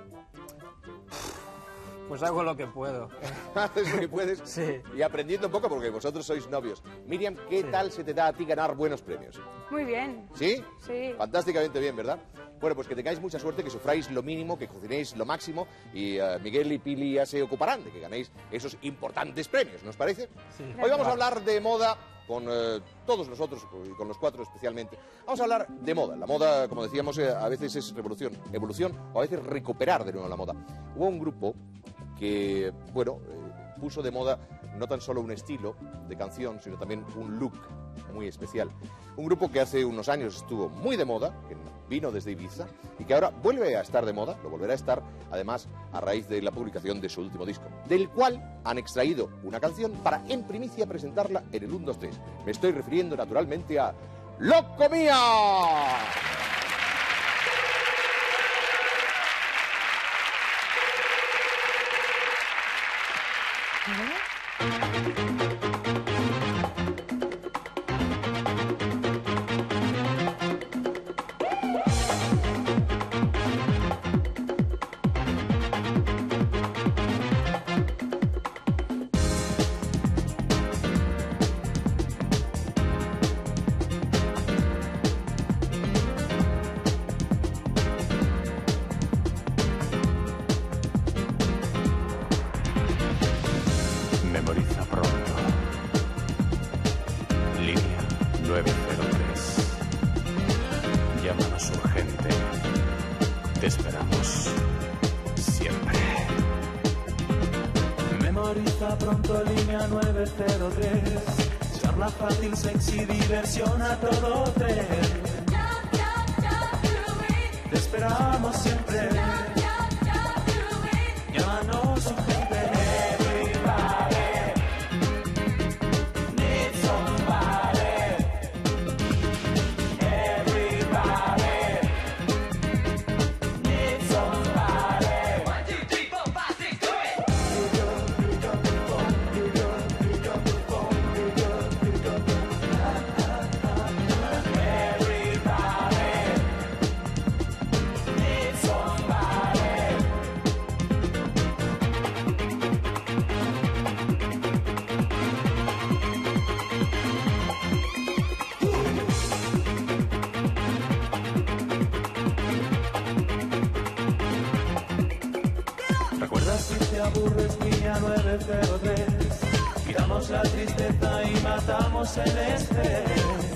Pues hago lo que puedo. ¿Haces lo que puedes? Sí. Y aprendiendo un poco, porque vosotros sois novios. Miriam, ¿qué tal se te da a ti ganar buenos premios? Muy bien. ¿Sí? Sí. Fantásticamente bien, ¿verdad? Bueno, pues que tengáis mucha suerte, que sufráis lo mínimo, que cocinéis lo máximo y Miguel y Pili ya se ocuparán de que ganéis esos importantes premios, ¿nos parece? Sí. Hoy vamos a hablar de moda con todos nosotros, y con los cuatro especialmente. Vamos a hablar de moda. La moda, como decíamos, a veces es revolución, evolución o a veces recuperar de nuevo la moda. Hubo un grupo que, bueno, puso de moda no tan solo un estilo de canción, sino también un look muy especial. Un grupo que hace unos años estuvo muy de moda, que vino desde Ibiza y que ahora vuelve a estar de moda, lo volverá a estar, además, a raíz de la publicación de su último disco, del cual han extraído una canción para en primicia presentarla en el 1, 2, 3. Me estoy refiriendo naturalmente a ¡Loco Mía! Memoriza pronto. Línea 903. Llámanos urgente. Te esperamos siempre. Memoriza pronto, línea 903. Charla fácil, sexy, diversión a todo tren. Te esperamos siempre. Llámanos urgente. Somebody. línea 903. Quitamos la tristeza y matamos el estrés.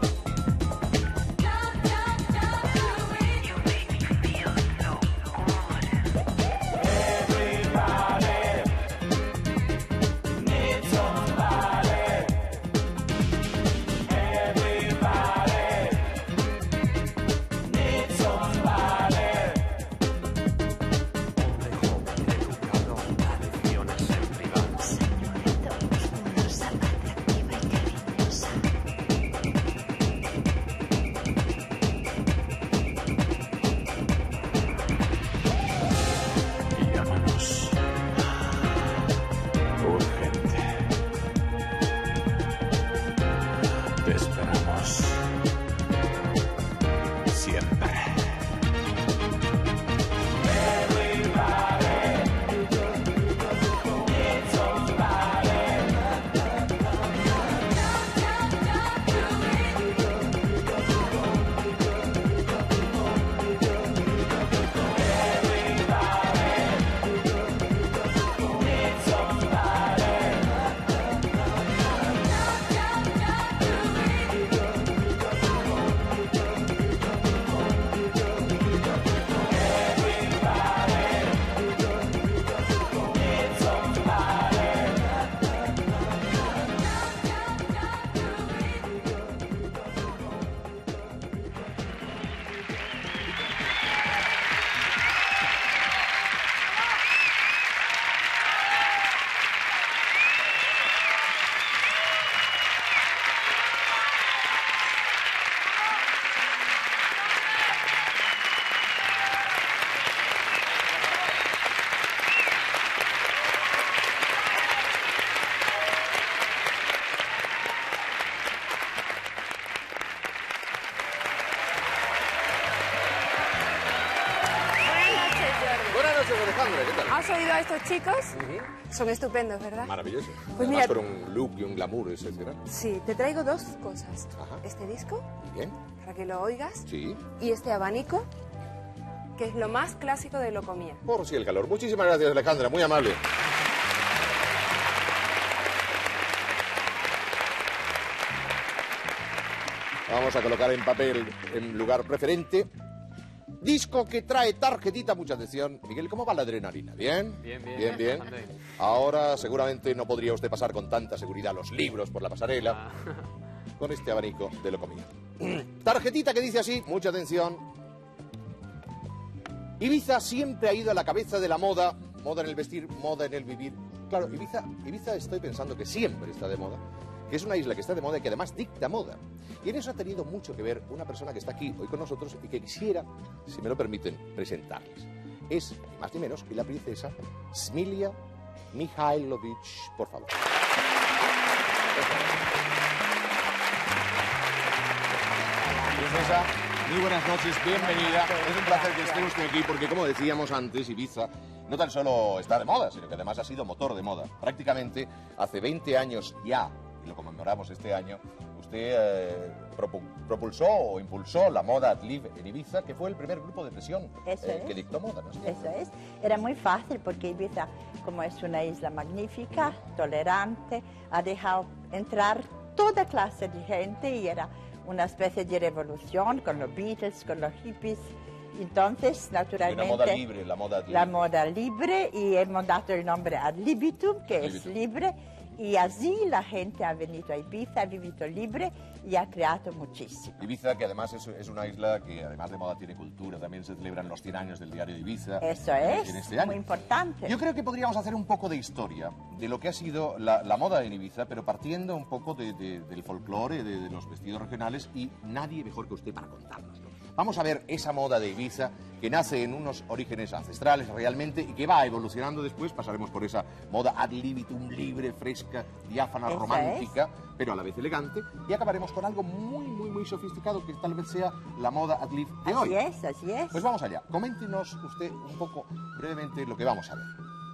¿Has oído a estos chicos? Son estupendos, ¿verdad? Maravilloso. Pues Además, mira, con un look y un glamour excepcional. sí, te traigo dos cosas. Este disco, Bien. para que lo oigas, Sí. y este abanico, que es lo más clásico de Locomía. Por si el calor. Muchísimas gracias, Alejandra. Muy amable. Vamos a colocar en papel, en lugar preferente, disco que trae tarjetita. Mucha atención. Miguel, ¿cómo va la adrenalina? ¿Bien? Bien. Bien. Ahora seguramente no podría usted pasar con tanta seguridad los libros por la pasarela con este abanico de Locomía. Tarjetita que dice así, mucha atención. Ibiza siempre ha ido a la cabeza de la moda. Moda en el vestir, moda en el vivir. Claro, Ibiza estoy pensando que siempre está de moda. Que es una isla que está de moda y que además dicta moda. Y en eso ha tenido mucho que ver una persona que está aquí hoy con nosotros y que quisiera, si me lo permiten, presentarles. Es, ni más ni menos, que la princesa Smilia Mihailovich, por favor. Princesa, muy buenas noches, bienvenida. Es un placer que esté usted aquí porque, como decíamos antes, Ibiza no tan solo está de moda, sino que además ha sido motor de moda. Prácticamente hace 20 años ya, y lo conmemoramos este año, usted propulsó o impulsó la moda Ad Lib en Ibiza, que fue el primer grupo de presión que dictó moda, ¿no? Eso es. Era muy fácil porque Ibiza, como es una isla magnífica, tolerante, ha dejado entrar toda clase de gente y era una especie de revolución con los Beatles, con los hippies. Entonces, naturalmente... Una moda libre, la moda Ad Lib. La moda libre, y hemos dado el nombre Ad Libitum, que es libre, y así la gente ha venido a Ibiza, ha vivido libre y ha creado muchísimo. Ibiza, que además es una isla que además de moda tiene cultura, también se celebran los 100 años del diario de Ibiza. Eso es, en este año. muy importante. Yo creo que podríamos hacer un poco de historia de lo que ha sido la moda en Ibiza, pero partiendo un poco del folclore, de los vestidos regionales, y nadie mejor que usted para contárnoslo. Vamos a ver esa moda de Ibiza que nace en unos orígenes ancestrales realmente y que va evolucionando después. Pasaremos por esa moda ad libitum, libre, fresca, diáfana, Esa romántica, pero a la vez elegante. Y acabaremos con algo muy sofisticado que tal vez sea la moda ad lib de hoy. Así es. Pues vamos allá. Coméntenos usted un poco brevemente lo que vamos a ver.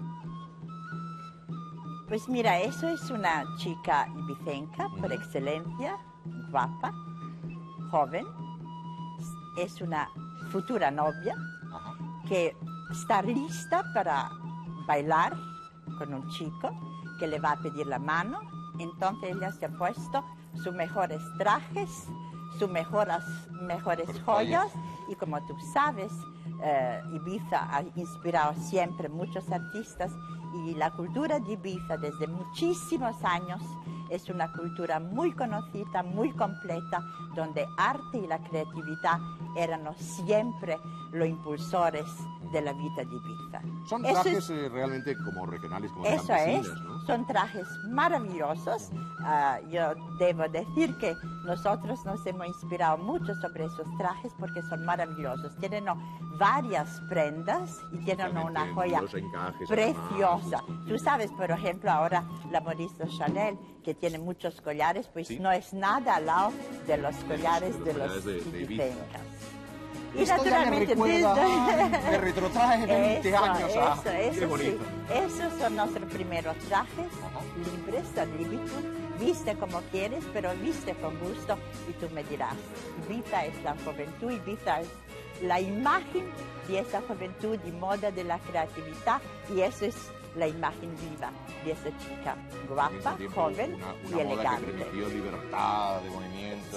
Pues mira, eso es una chica ibicenca por excelencia, guapa, joven. Es una futura novia que está lista para bailar con un chico que le va a pedir la mano. Entonces ella se ha puesto sus mejores trajes, sus mejores joyas. Y como tú sabes, Ibiza ha inspirado siempre muchos artistas y la cultura de Ibiza desde muchísimos años es una cultura muy conocida, muy completa, donde arte y la creatividad eran siempre los impulsores de la vida de Ibiza. Son trajes realmente como regionales, como eso campesinos, es, ¿no? son trajes maravillosos. Yo debo decir que nosotros nos hemos inspirado mucho sobre esos trajes porque son maravillosos. Tienen varias prendas y tienen una joya preciosa. Tú sabes, por ejemplo, ahora la modista Chanel, que tiene muchos collares, pues no es nada al lado de los collares de los ibicencas. Y esto naturalmente me retrotrae 20 años. Qué bonito. Sí. Esos son nuestros primeros trajes, libres, al libitum. Viste como quieres, pero viste con gusto y tú me dirás. Ibiza es la juventud, Ibiza es la imagen de esa juventud y moda de la creatividad, y eso es la imagen viva de esa chica guapa, joven y elegante. Que permitió libertad de movimiento. Sí,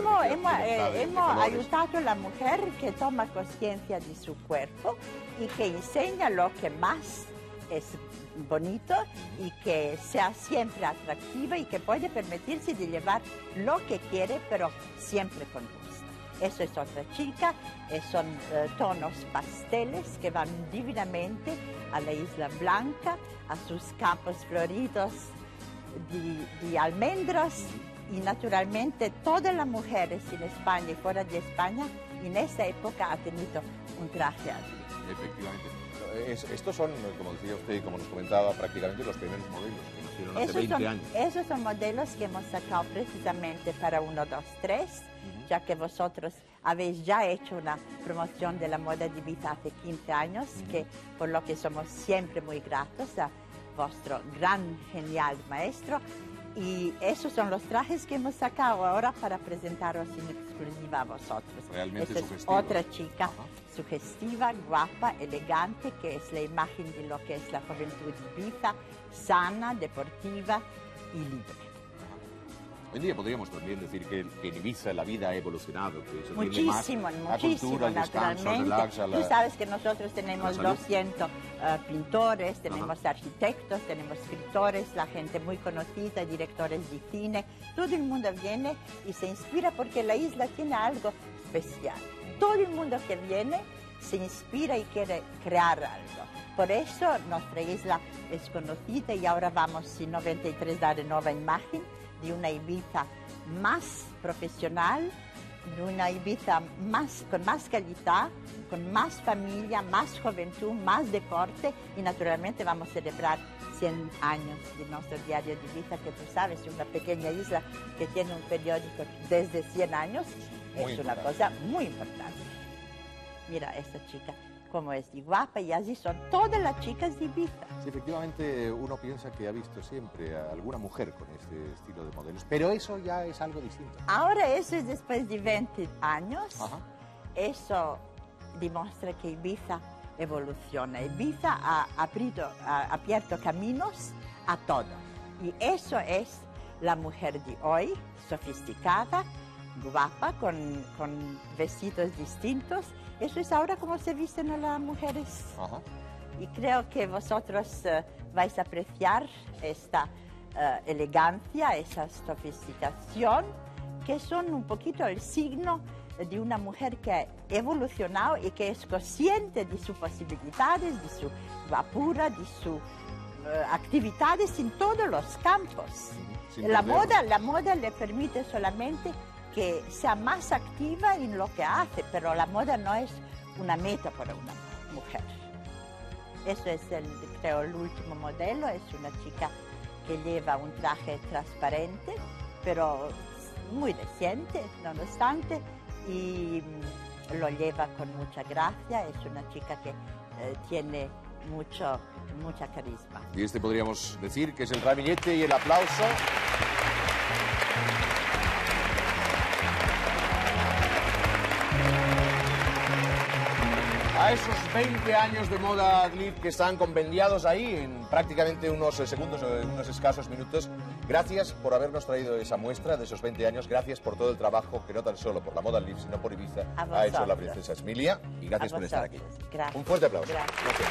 hemos ayudado a la mujer que toma conciencia de su cuerpo y que enseña lo que más es bonito y que sea siempre atractiva y que puede permitirse de llevar lo que quiere, pero siempre con gusto. Eso es otra chica, son tonos pasteles que van divinamente a la Isla Blanca, a sus campos floridos de almendras, y naturalmente todas las mujeres en España y fuera de España en esa época han tenido un traje así. Efectivamente. Estos son, como decía usted y como nos comentaba, prácticamente los primeros modelos que nacieron hace 20 años. Esos son modelos que hemos sacado precisamente para 1, 2, 3, ya que vosotros habéis ya hecho una promoción de la moda de Ibiza hace 15 años, que por lo que somos siempre muy gratos a vuestro gran, genial maestro. Y esos son los trajes que hemos sacado ahora para presentaros en exclusiva a vosotros. Realmente esta es otra chica sugestiva, guapa, elegante, que es la imagen de lo que es la juventud de Ibiza, sana, deportiva y libre. Hoy en día podríamos también decir que en Ibiza la vida ha evolucionado, que eso muchísimo, tiene más la cultura, el descanso, el relax, Tú sabes que nosotros tenemos 200 pintores, tenemos arquitectos, tenemos escritores, la gente muy conocida, directores de cine. Todo el mundo viene y se inspira porque la isla tiene algo especial. Todo el mundo que viene se inspira y quiere crear algo. Por eso nuestra isla es conocida y ahora vamos en 93 a dar nueva imagen de una Ibiza más profesional, de una Ibiza con más calidad, con más familia, más juventud, más deporte, y naturalmente vamos a celebrar 100 años de nuestro diario de Ibiza, que tú sabes, es una pequeña isla que tiene un periódico desde 100 años, es una cosa muy importante. Mira esta chica, como es de guapa, y así son todas las chicas de Ibiza. Sí, efectivamente, uno piensa que ha visto siempre a alguna mujer con este estilo de modelos, pero eso ya es algo distinto. Ahora eso es después de 20 años, eso demuestra que Ibiza evoluciona. Ibiza ha abierto caminos a todo, y eso es la mujer de hoy, sofisticada, guapa, con vestidos distintos. Eso es ahora como se visten a las mujeres. Y creo que vosotros vais a apreciar esta elegancia, esa sofisticación, que son un poquito el signo de una mujer que ha evolucionado y que es consciente de sus posibilidades, de su guapura, de sus actividades en todos los campos. La moda le permite solamente que sea más activa en lo que hace, pero la moda no es una meta para una mujer. Eso es, creo, el último modelo. Es una chica que lleva un traje transparente, pero muy decente, no obstante, y lo lleva con mucha gracia. Es una chica que tiene mucha carisma. Y este podríamos decir que es el ramillete y el aplauso. A esos 20 años de moda Glitz que están compendiados ahí en prácticamente unos segundos o en unos escasos minutos. Gracias por habernos traído esa muestra de esos 20 años. Gracias por todo el trabajo que no tan solo por la moda Glitz, sino por Ibiza ha hecho la princesa Emilia. Y gracias por estar aquí. Gracias. Un fuerte aplauso. Gracias.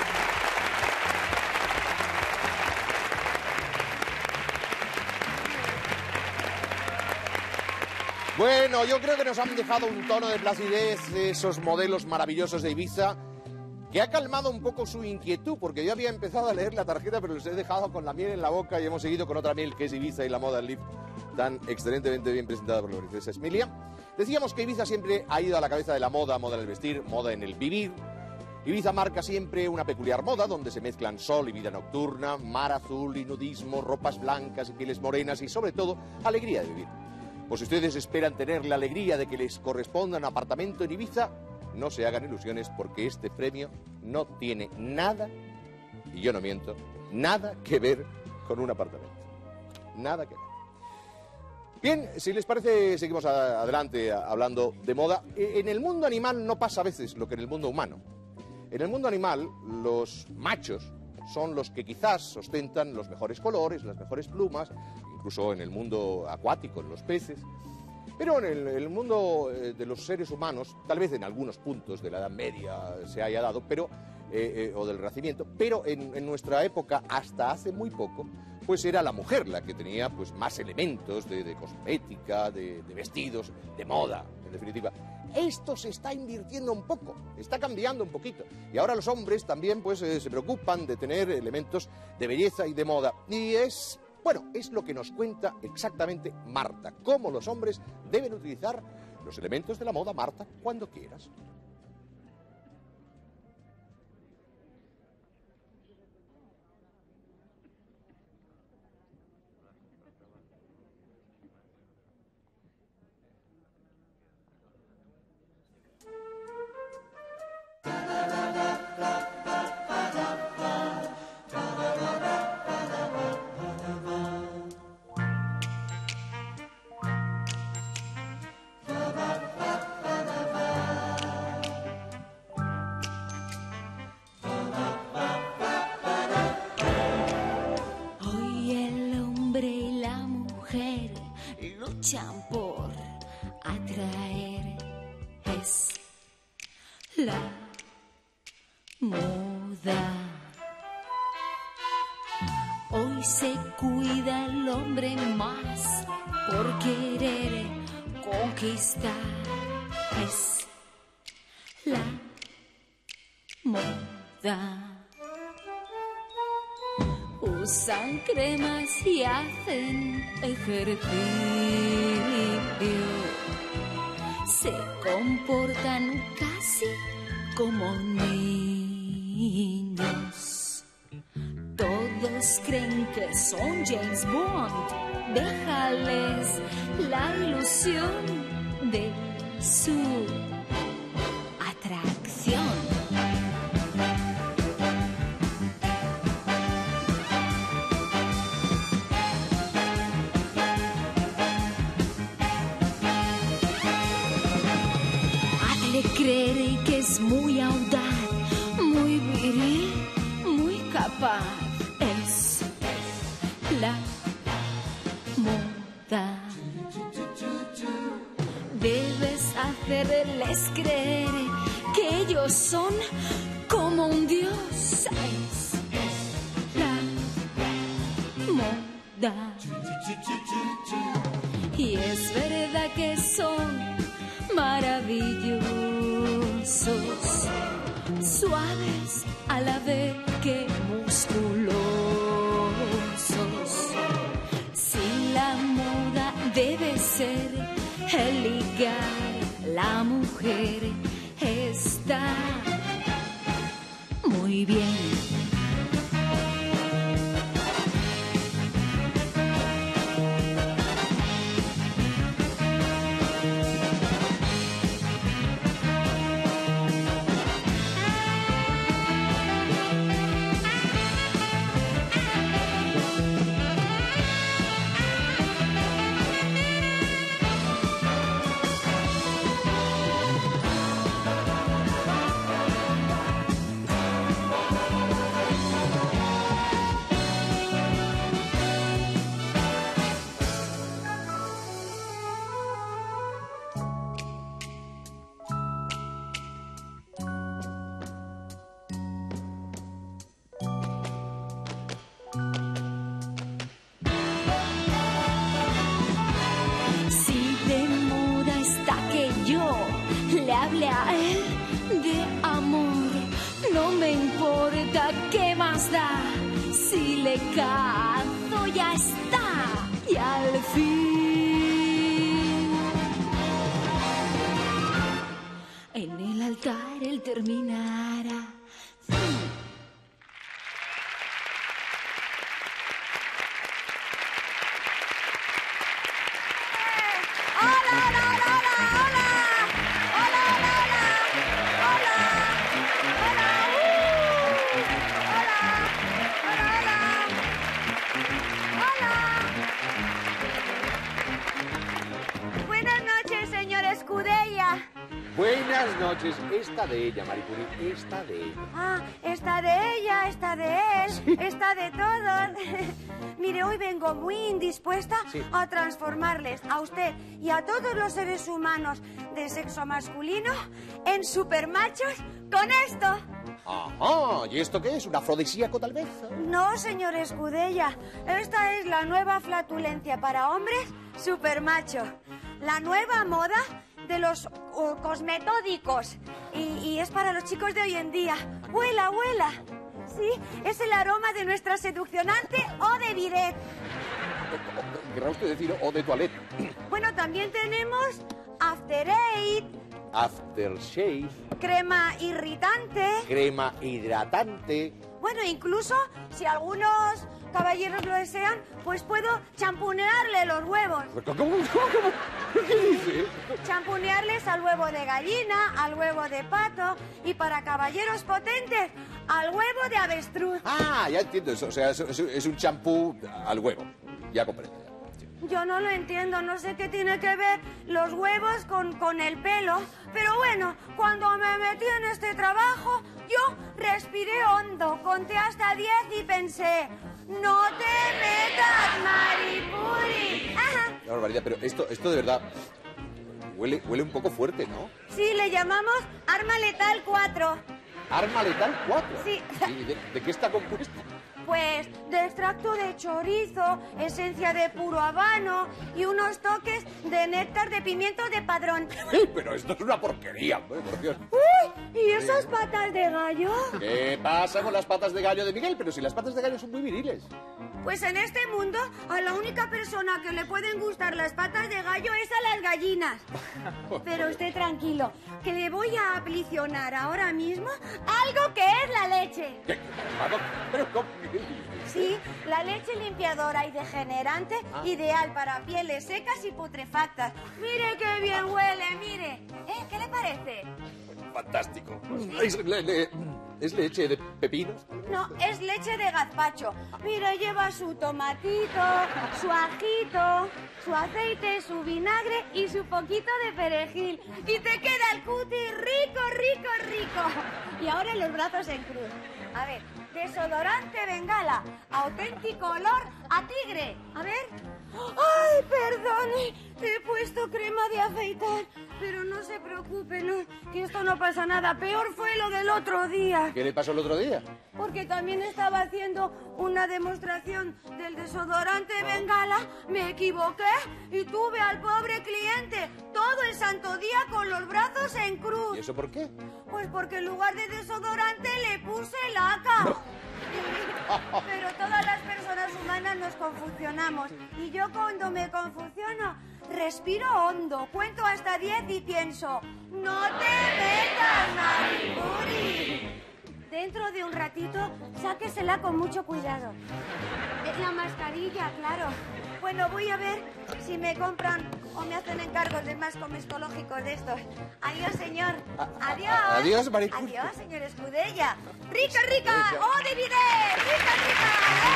Bueno, yo creo que nos han dejado un tono de placidez esos modelos maravillosos de Ibiza, que ha calmado un poco su inquietud, porque yo había empezado a leer la tarjeta, pero les he dejado con la miel en la boca y hemos seguido con otra miel que es Ibiza y la moda Glitz, tan excelentemente bien presentada por la princesa Emilia. Decíamos que Ibiza siempre ha ido a la cabeza de la moda, moda en el vestir, moda en el vivir. Ibiza marca siempre una peculiar moda donde se mezclan sol y vida nocturna, mar azul y nudismo, ropas blancas y pieles morenas y sobre todo alegría de vivir. Pues si ustedes esperan tener la alegría de que les corresponda un apartamento en Ibiza, no se hagan ilusiones porque este premio no tiene nada, y yo no miento, nada que ver con un apartamento. Nada que ver. Bien, si les parece, seguimos adelante hablando de moda. En el mundo animal no pasa a veces lo que en el mundo humano. En el mundo animal, los machos son los que quizás ostentan los mejores colores, las mejores plumas, incluso en el mundo acuático, en los peces. Pero en el mundo de los seres humanos, tal vez en algunos puntos de la Edad Media se haya dado, pero, o del Renacimiento, pero en nuestra época, hasta hace muy poco, pues era la mujer la que tenía pues, más elementos de cosmética, de vestidos, de moda, en definitiva. Esto se está invirtiendo un poco, está cambiando un poquito. Y ahora los hombres también pues, se preocupan de tener elementos de belleza y de moda. Y es lo que nos cuenta exactamente Marta, cómo los hombres deben utilizar los elementos de la moda. Marta, cuando quieras. Luchan por atraer, es la moda. Hoy se cuida el hombre más por querer conquistar, es la moda. Usan cremas y hacen ejercicio. Se comportan casi como niños. Todos creen que son James Bond. Déjales la ilusión de su atracción. Creer que es muy audaz, muy viril, muy capaz, es la moda. Debes hacerles creer que ellos son como un dios, es la moda. Y es verdad que son maravillosos, suaves a la vez que musculosos. Si la moda debe ser el ligar, la mujer está muy bien. está. Si le cazo ya está. Y al fin en el altar él terminará. Buenas noches, señor Escudella. Buenas noches. Esta de ella, Maripuri, esta de ella. Ah, esta de ella, esta de él, esta de todos. Mire, hoy vengo muy indispuesta a transformarles a usted y a todos los seres humanos de sexo masculino en supermachos con esto. Ajá, ¿y esto qué es? ¿Un afrodisíaco tal vez? No, señor Escudella, esta es la nueva flatulencia para hombres supermacho. La nueva moda de los cosmetódicos. Y es para los chicos de hoy en día. ¡Huela, huela! Sí, es el aroma de nuestra seduccionante eau de bidet. ¿Querrá usted decir o de toilette? Bueno, también tenemos After Eight, Aftershave, crema irritante. crema hidratante. Bueno, incluso si algunos caballeros lo desean, pues puedo champunearle los huevos. ¿Cómo? ¿Qué dice? Champunearles al huevo de gallina, al huevo de pato y para caballeros potentes, al huevo de avestruz. Ah, ya entiendo eso. O sea, es un champú al huevo. Ya comprendo. Yo no lo entiendo, no sé qué tiene que ver los huevos con el pelo. Pero bueno, cuando me metí en este trabajo, yo respiré hondo, conté hasta 10 y pensé, ¡no te metas, Maripuri! Ajá. Qué barbaridad, pero esto de verdad huele un poco fuerte, ¿no? Sí, le llamamos Arma Letal 4. ¿Arma letal 4? Sí. ¿Y de qué está compuesta? Pues de extracto de chorizo, esencia de puro habano y unos toques de néctar de pimiento de padrón. Pero esto es una porquería, hombre, por Dios. ¡Uy! ¿Y esas patas de gallo? ¿Qué pasa con las patas de gallo de Miguel? Pero si las patas de gallo son muy viriles. Pues en este mundo, a la única persona que le pueden gustar las patas de gallo es a las gallinas. Pero usted tranquilo, que le voy a aplicionar ahora mismo algo que es la leche. ¿Qué? ¿Pero cómo? Sí, la leche limpiadora y degenerante, ideal para pieles secas y putrefactas. Mire qué bien huele, mire. ¿Qué le parece? Fantástico. ¿Es leche de pepinos? No, es leche de gazpacho. Mira, lleva su tomatito, su ajito, su aceite, su vinagre y su poquito de perejil. Y te queda el cutis rico, rico, rico. Y ahora los brazos en cruz. A ver, desodorante Bengala, auténtico olor a tigre. A ver. ¡Ay, perdone! Te he puesto crema de afeitar. Pero no se preocupe, no, que esto no pasa nada. Peor fue lo del otro día. ¿Qué le pasó el otro día? Porque también estaba haciendo una demostración del desodorante Bengala, me equivoqué y tuve al pobre cliente todo el santo día con los brazos en cruz. ¿Y eso por qué? Pues porque en lugar de desodorante le puse laca. Pero todas las personas humanas nos confusionamos. Y yo cuando me confusiono, respiro hondo, cuento hasta 10 y pienso, ¡no te metas, Maripuri! Dentro de un ratito, sáquesela con mucho cuidado. La mascarilla, claro. Bueno, voy a ver si me compran o me hacen encargos de más comestológicos de estos. Adiós, señor. Adiós. Adiós, Maripuri. Adiós, señor Escudella. ¡Rica, rica! ¡Oh, de bidet! ¡Rica, rica!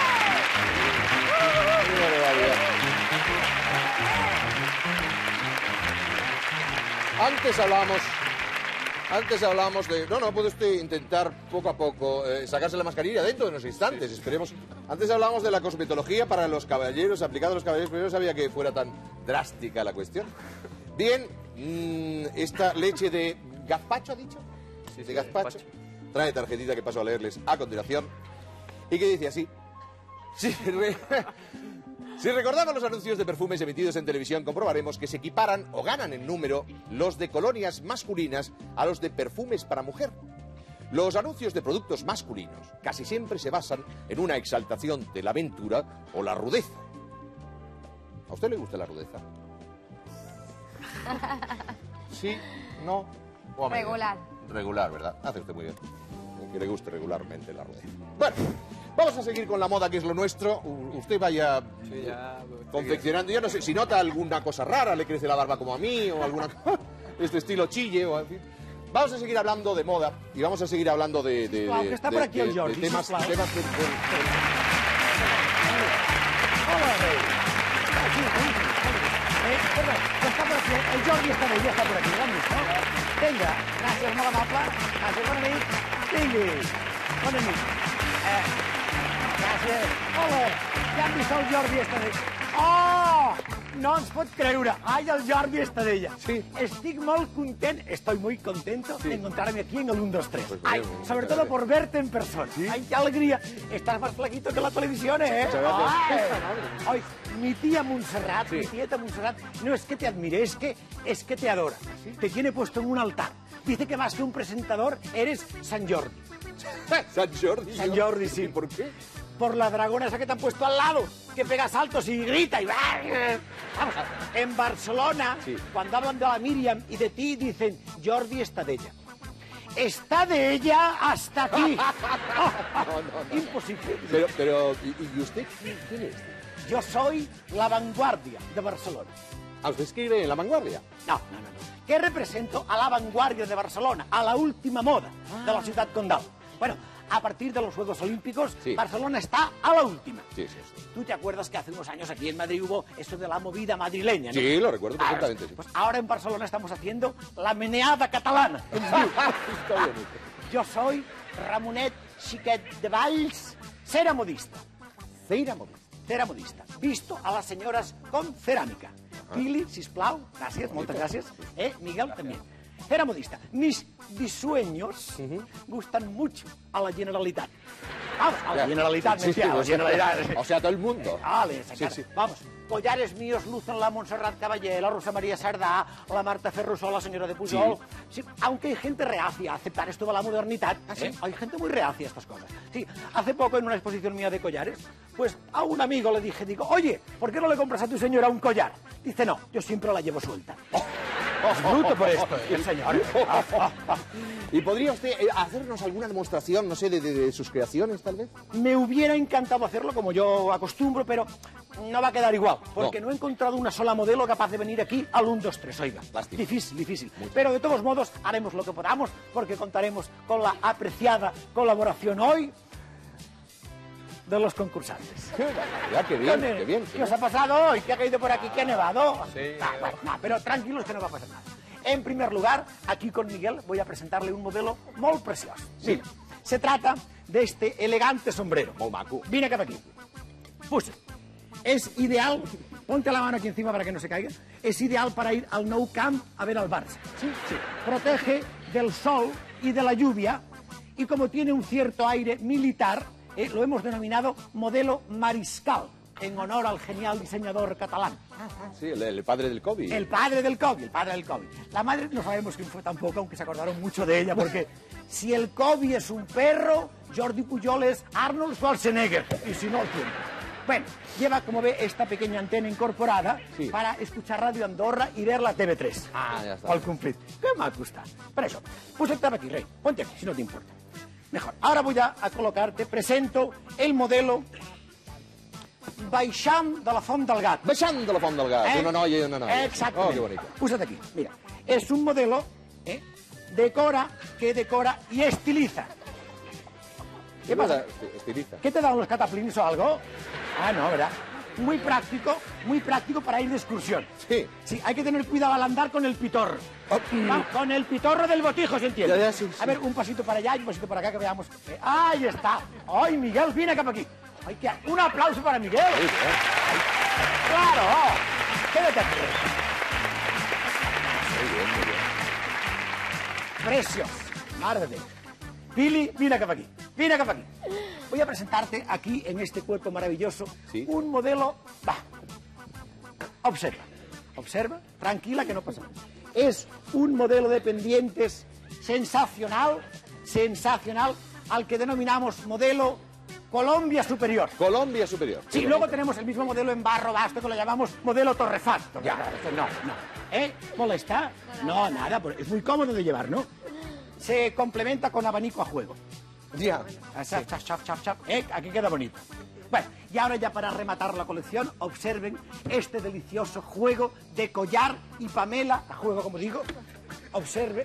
Antes hablábamos de... No, puede usted intentar poco a poco sacarse la mascarilla dentro de unos instantes, esperemos. Antes hablábamos de la cosmetología para los caballeros, aplicada a los caballeros, pero yo no sabía que fuera tan drástica la cuestión. Bien, esta leche de gazpacho, ¿ha dicho? Sí, de gazpacho. Trae tarjetita que paso a leerles a continuación. Y que dice así. Si recordamos los anuncios de perfumes emitidos en televisión, comprobaremos que se equiparan o ganan en número los de colonias masculinas a los de perfumes para mujer. Los anuncios de productos masculinos casi siempre se basan en una exaltación de la aventura o la rudeza. ¿A usted le gusta la rudeza? ¿Sí? ¿No? ¿O a medias? Regular. Regular, ¿verdad? Hace usted muy bien. Que le guste regularmente la rudeza. Bueno, vamos a seguir con la moda, que es lo nuestro. Usted vaya confeccionando. Yo no sé, si nota alguna cosa rara, le crece la barba como a mí, o alguna cosa, este estilo chille, o en fin. Vamos a seguir hablando de moda y vamos a seguir hablando de Aunque está por aquí el Jordi. temas Hola, el Jordi està bé, ja està per aquí, l'han vist, no? Vinga, gràcies, molt amable. Gràcies, bona nit. Vingui, bona nit. Gràcies. Hola, ja hem vist el Jordi Estadella. Oh! No ens pot creure. Ai, el Jordi Estadella. Sí. Estic molt content, estoy muy contento de encontrarme aquí en el 1, 2, 3. Ay, sobre todo por verte en persona. ¿Sí? Ay, qué alegría. Estás más flaquito que la televisión, ¿eh? Muchas gracias. Ay, mi tía Montserrat, mi tieta Montserrat, no es que te admire, es que te adora. ¿Sí? Te tiene puesto en un altar. Dice que más que un presentador, eres San Jordi. ¿San Jordi? San Jordi, sí. ¿Por qué? Por la dragona esa que te han puesto al lado, que pega saltos y grita y... Vamos, en Barcelona, cuando hablan de la Míriam y de ti, dicen Jordi Estadella. Está de ella hasta aquí. No. Imposible. Pero, ¿y usted quién es? Yo soy La Vanguardia de Barcelona. ¿Ah, usted escribe en La Vanguardia? No. Que represento a La Vanguardia de Barcelona, a la última moda de la ciudad condal. Bueno, a partir de los Juegos Olímpicos, Barcelona está a la última. Sí. ¿Tú te acuerdas que hace unos años aquí en Madrid hubo esto de la movida madrileña, no? Sí, lo recuerdo perfectamente. Sí. Pues ahora en Barcelona estamos haciendo la meneada catalana. Yo soy Ramonet Xiquet de Valls, cera modista. Cera modista. Visto a las señoras con cerámica. Pili, sisplau, gracias, muchas gracias. Miguel también. Cera modista. Mis disueños gustan mucho a la Generalitat. Vamos, a la Generalitat, a la Generalitat. O sea, todo el mundo. Vale, vamos. Collares míos lucen la Montserrat Caballé, la Rosa María Sardá, la Marta Ferrusó, la señora de Pujol. Sí, aunque hay gente reacia a aceptar esto de la modernidad. Hay gente muy reacia a estas cosas. Sí, hace poco en una exposición mía de collares, pues a un amigo le dije, oye, ¿por qué no le compras a tu señora un collar? Dice, no, yo siempre la llevo suelta. Bruto por esto, el señor. ¿Y podría usted hacernos alguna demostración, no sé, de sus creaciones, tal vez? Me hubiera encantado hacerlo como yo acostumbro, pero no va a quedar igual, porque no he encontrado una sola modelo capaz de venir aquí al 1, 2, 3, oiga. Lástima. Difícil. Pero de todos modos haremos lo que podamos, porque contaremos con la apreciada colaboración hoy de los concursantes. Qué bien. ¿Qué os ha pasado hoy? ¿Qué ha caído por aquí? ¿Qué ha nevado? Sí. Pero tranquilos que no va a pasar nada. En primer lugar, aquí con Miguel voy a presentarle un modelo muy precioso. Sí. Se trata de este elegante sombrero. Vine acá aquí. Puse. Es ideal, ponte la mano aquí encima para que no se caiga, es ideal para ir al Nou Camp a ver al Barça. Sí. Protege del sol y de la lluvia y como tiene un cierto aire militar, lo hemos denominado modelo Mariscal, en honor al genial diseñador catalán. Sí, el padre del COVID. El padre del COVID. La madre no sabemos quién fue tampoco, aunque se acordaron mucho de ella, porque si el COVID es un perro, Jordi Pujol es Arnold Schwarzenegger, y si no, ¿quién? Bueno, lleva, como ve, esta pequeña antena incorporada para escuchar Radio Andorra y ver la TV3. Ya está. Al cumplir. ¿Qué me va a costar? Pero eso, pues estaba aquí, Rey. Ponte aquí, si no te importa. Mejor. Ahora voy a colocarte, presento el modelo Baixant de la Font del Gat. Baixant de la Font del Gat, una noia y una noia. Exactamente. Oh, qué bonito. Púsate aquí, mira. Es un modelo, decora y estiliza. ¿Qué pasa? Estiliza. ¿Qué te dan los cataplines o algo? Ah, no, ¿verdad? Muy práctico para ir de excursión. Sí, hay que tener cuidado al andar con el pitorro. Con el pitorro del botijo, ¿se entiende? Ya, sí. A ver, un pasito para allá y un pasito para acá que veamos. ¡Ahí está! ¡Ay, Miguel, viene acá para aquí! Un aplauso para Miguel. ¡Claro! Quédate aquí. Muy bien. Precios. Madre de Dios. Pili, viene acá para aquí. Voy a presentarte aquí, en este cuerpo maravilloso, un modelo... Observa, tranquila que no pasa nada. Es un modelo de pendientes sensacional, sensacional al que denominamos modelo Colombia Superior. Colombia Superior. Sí, luego tenemos el mismo modelo en barro basto que lo llamamos modelo torrefacto. Ya. No. ¿Molesta? No, nada, es muy cómodo de llevar, ¿no? Se complementa con abanico a juego. Ya. Aquí queda bonito. Bueno, y ahora ya para rematar la colección, observen este delicioso juego de collar y Pamela, a juego como digo, observe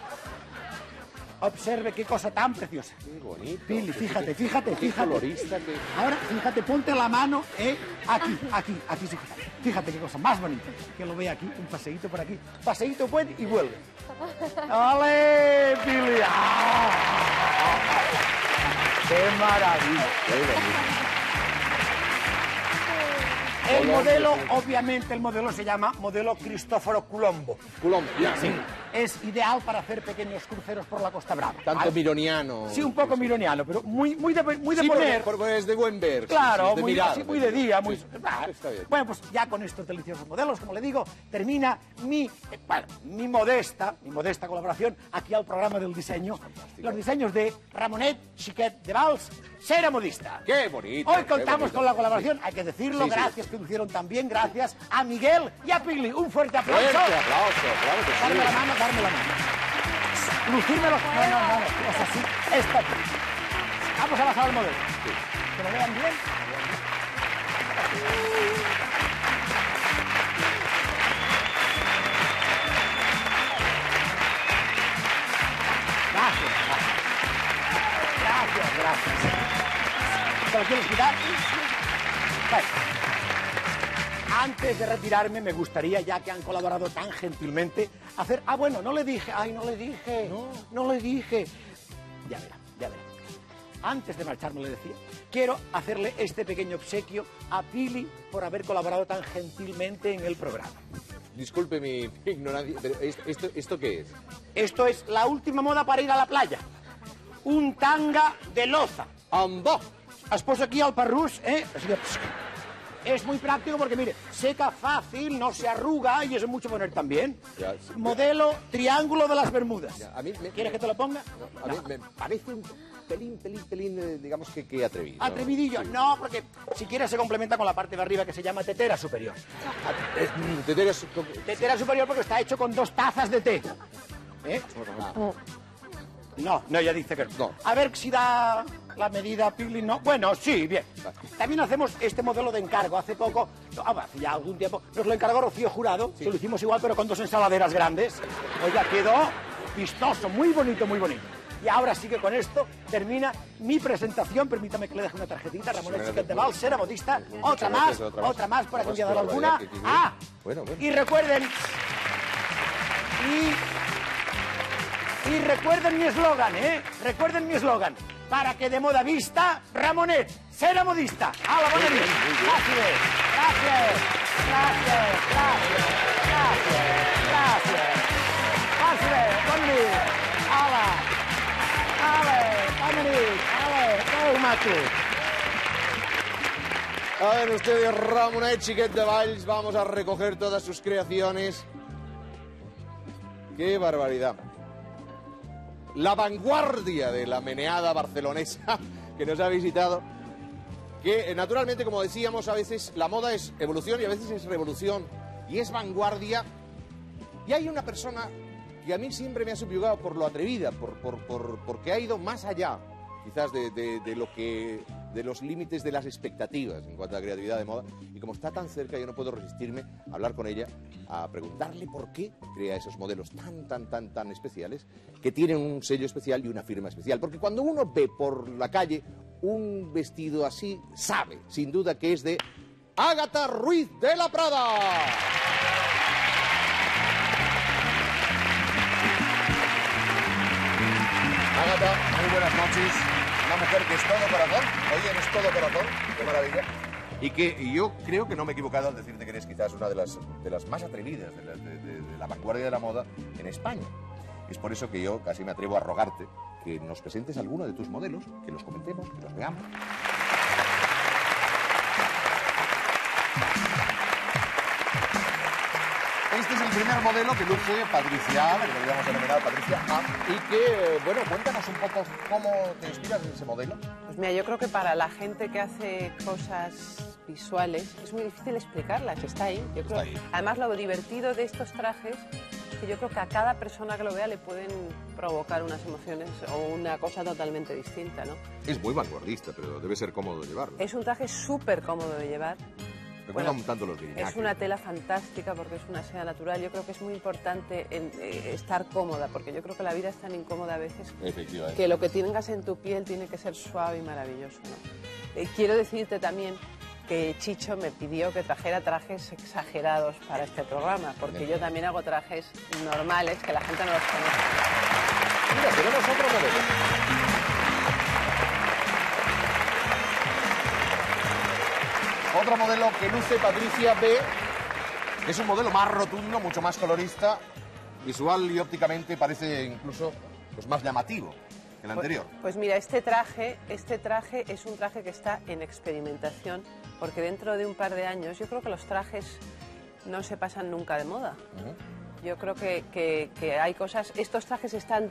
qué cosa tan preciosa. Qué bonito. Pili, fíjate. Qué colorista que... Ahora, fíjate, ponte la mano, aquí sí, fíjate qué cosa más bonita. Que lo vea aquí, un paseíto por aquí. Paseíto puede y vuelve. ¡Ole, Pili! ¡Ah! ¡Qué maravilla! Qué bonito. El modelo, obviamente, el modelo se llama modelo Cristóforo Colombo. Colombo, sí. Es ideal para hacer pequeños cruceros por la Costa Brava. Tanto mironiano. Sí, un poco mironiano, pero muy de sí, poner. Porque es de buen ver. Claro, sí, de mirar, muy de día. Está bien. Bueno, pues ya con estos deliciosos modelos, como le digo, termina mi modesta colaboración aquí al programa del diseño. Los diseños de Ramonet Chiquet de Valls, Cera Modista. ¡Qué bonito! Hoy contamos con la colaboración, hay que decirlo, gracias que lo hicieron también, gracias a Miguel y a Pili. Un fuerte aplauso. Fuerte aplauso, claro que sí. Darme la mano. Lucírmelo. No, o sea, sí, esta. Vamos a bajar el modelo. Sí. Que lo vean bien. Gracias. ¿Te lo quieres quitar? Bueno. Antes de retirarme, me gustaría, ya que han colaborado tan gentilmente, hacer... Ah, bueno, no le dije. No le dije. Ya verá. Antes de marcharme le decía, quiero hacerle este pequeño obsequio a Pili por haber colaborado tan gentilmente en el programa. Disculpe mi ignorancia, pero ¿esto qué es? Esto es la última moda para ir a la playa. Un tanga de loza. ¡Ambó! Has puesto aquí al parrús, Así que... Es muy práctico porque, mire, seca fácil, no se arruga y es mucho poner también. Ya, sí, modelo Triángulo de las Bermudas. Ya, ¿Quieres que te lo ponga? A mí me parece un pelín, digamos que atrevido. ¿Atrevidillo? No, porque si quieres se complementa con la parte de arriba que se llama tetera superior. Tetera superior porque está hecho con 2 tazas de té. No, ya dice que no. A ver si da la medida, Pili, ¿no? Bueno, sí, bien. También hacemos este modelo de encargo. Hace poco, hace ya algún tiempo, nos lo encargó Rocío Jurado. Sí. Se lo hicimos igual, pero con 2 ensaladeras grandes. Oiga, quedó vistoso, muy bonito. Y ahora sí que con esto termina mi presentación. Permítame que le deje una tarjetita. Ramonet Chiquet de Valls, Cera Modista. Otra más para que haya dado alguna. Bueno. Y recuerden... Y recuerden mi eslogan, Recuerden mi eslogan. Para que de moda vista, Ramonet, Cera Modista. ¡A la buena vida! Gracias. Pase, bonne nit. A ver, ustedes, Ramonet Chiquet de Valls, vamos a recoger todas sus creaciones. ¡Qué barbaridad! La vanguardia de la meneada barcelonesa que nos ha visitado, que naturalmente, como decíamos, a veces la moda es evolución y a veces es revolución y es vanguardia. Y hay una persona que a mí siempre me ha subyugado por lo atrevida, porque ha ido más allá, quizás de los límites de las expectativas en cuanto a la creatividad de moda. Y como está tan cerca, yo no puedo resistirme a hablar con ella, a preguntarle por qué crea esos modelos tan especiales, que tienen un sello especial y una firma especial. Porque cuando uno ve por la calle un vestido así, sabe, sin duda, que es de Ágata Ruiz de la Prada. Ágata, muy buenas noches. Una mujer que es todo corazón. Oye, eres todo corazón. Qué maravilla. Y yo creo que no me he equivocado al decirte que eres quizás una de las más atrevidas de la vanguardia de la moda en España. Es por eso que yo casi me atrevo a rogarte que nos presentes alguno de tus modelos, que los comentemos, que los veamos. este es el primer modelo que luce Patricia, que lo habíamos denominado Patricia A, y que, bueno, cuéntanos un poco cómo te inspiras en ese modelo. Pues mira, yo creo que para la gente que hace cosas visuales es muy difícil explicarlas, está ahí. Yo creo, además, lo divertido de estos trajes es que yo creo que a cada persona que lo vea le pueden provocar unas emociones o una cosa totalmente distinta, ¿no? Es muy vanguardista, pero debe ser cómodo de llevarlo. Es un traje súper cómodo de llevar. Recuerda un tanto los guiñajes. Es una tela fantástica porque es una seda natural. Yo creo que es muy importante estar cómoda, porque yo creo que la vida es tan incómoda a veces que lo que tengas en tu piel tiene que ser suave y maravilloso, ¿no? Quiero decirte también que Chicho me pidió que trajera trajes exagerados para este programa, porque yo también hago trajes normales que la gente no los conoce. Mira, tenemos otro modelo. Otro modelo que luce Patricia B, que es un modelo más rotundo, mucho más colorista, visual y ópticamente parece incluso pues, más llamativo que el anterior. Pues mira, este traje es un traje que está en experimentación, porque dentro de un par de años yo creo que los trajes no se pasan nunca de moda. Yo creo que hay cosas, estos trajes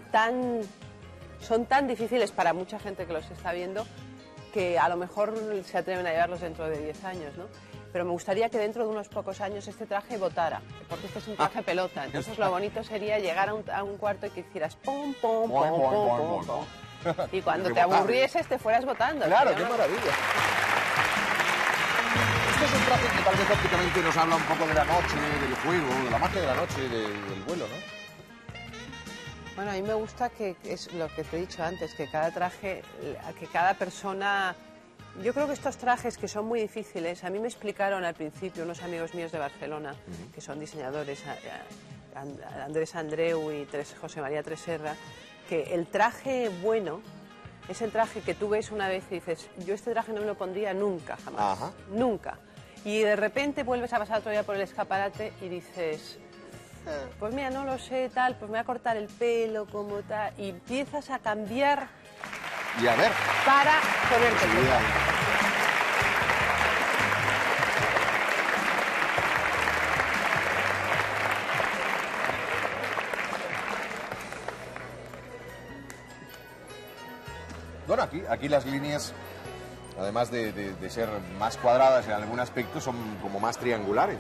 son tan difíciles para mucha gente que los está viendo, que a lo mejor se atreven a llevarlos dentro de 10 años, ¿no? Pero me gustaría que dentro de unos pocos años este traje votara, porque este es un traje pelota. Entonces lo bonito sería llegar a un cuarto y que hicieras pom, pom, pom, pom, pom, pom. Y cuando te aburrieses te fueras votando. Claro, qué maravilla. Este es un traje que tal vez ópticamente nos habla un poco de la noche, del juego, de la magia de la noche, del vuelo, ¿no? Bueno, a mí me gusta que es lo que te he dicho antes, que cada traje, que cada persona... Yo creo que estos trajes que son muy difíciles, a mí me explicaron al principio unos amigos míos de Barcelona, que son diseñadores, Andrés Andreu y José María Treserra, que el traje bueno es el traje que tú ves una vez y dices, yo este traje no me lo pondría nunca, jamás, nunca. Y de repente vuelves a pasar otro día por el escaparate y dices... Pues mira, no lo sé, tal, pues me voy a cortar el pelo, como tal, y empiezas a cambiar y a ver para ponerte Bueno, aquí las líneas, además de ser más cuadradas en algún aspecto, son como más triangulares.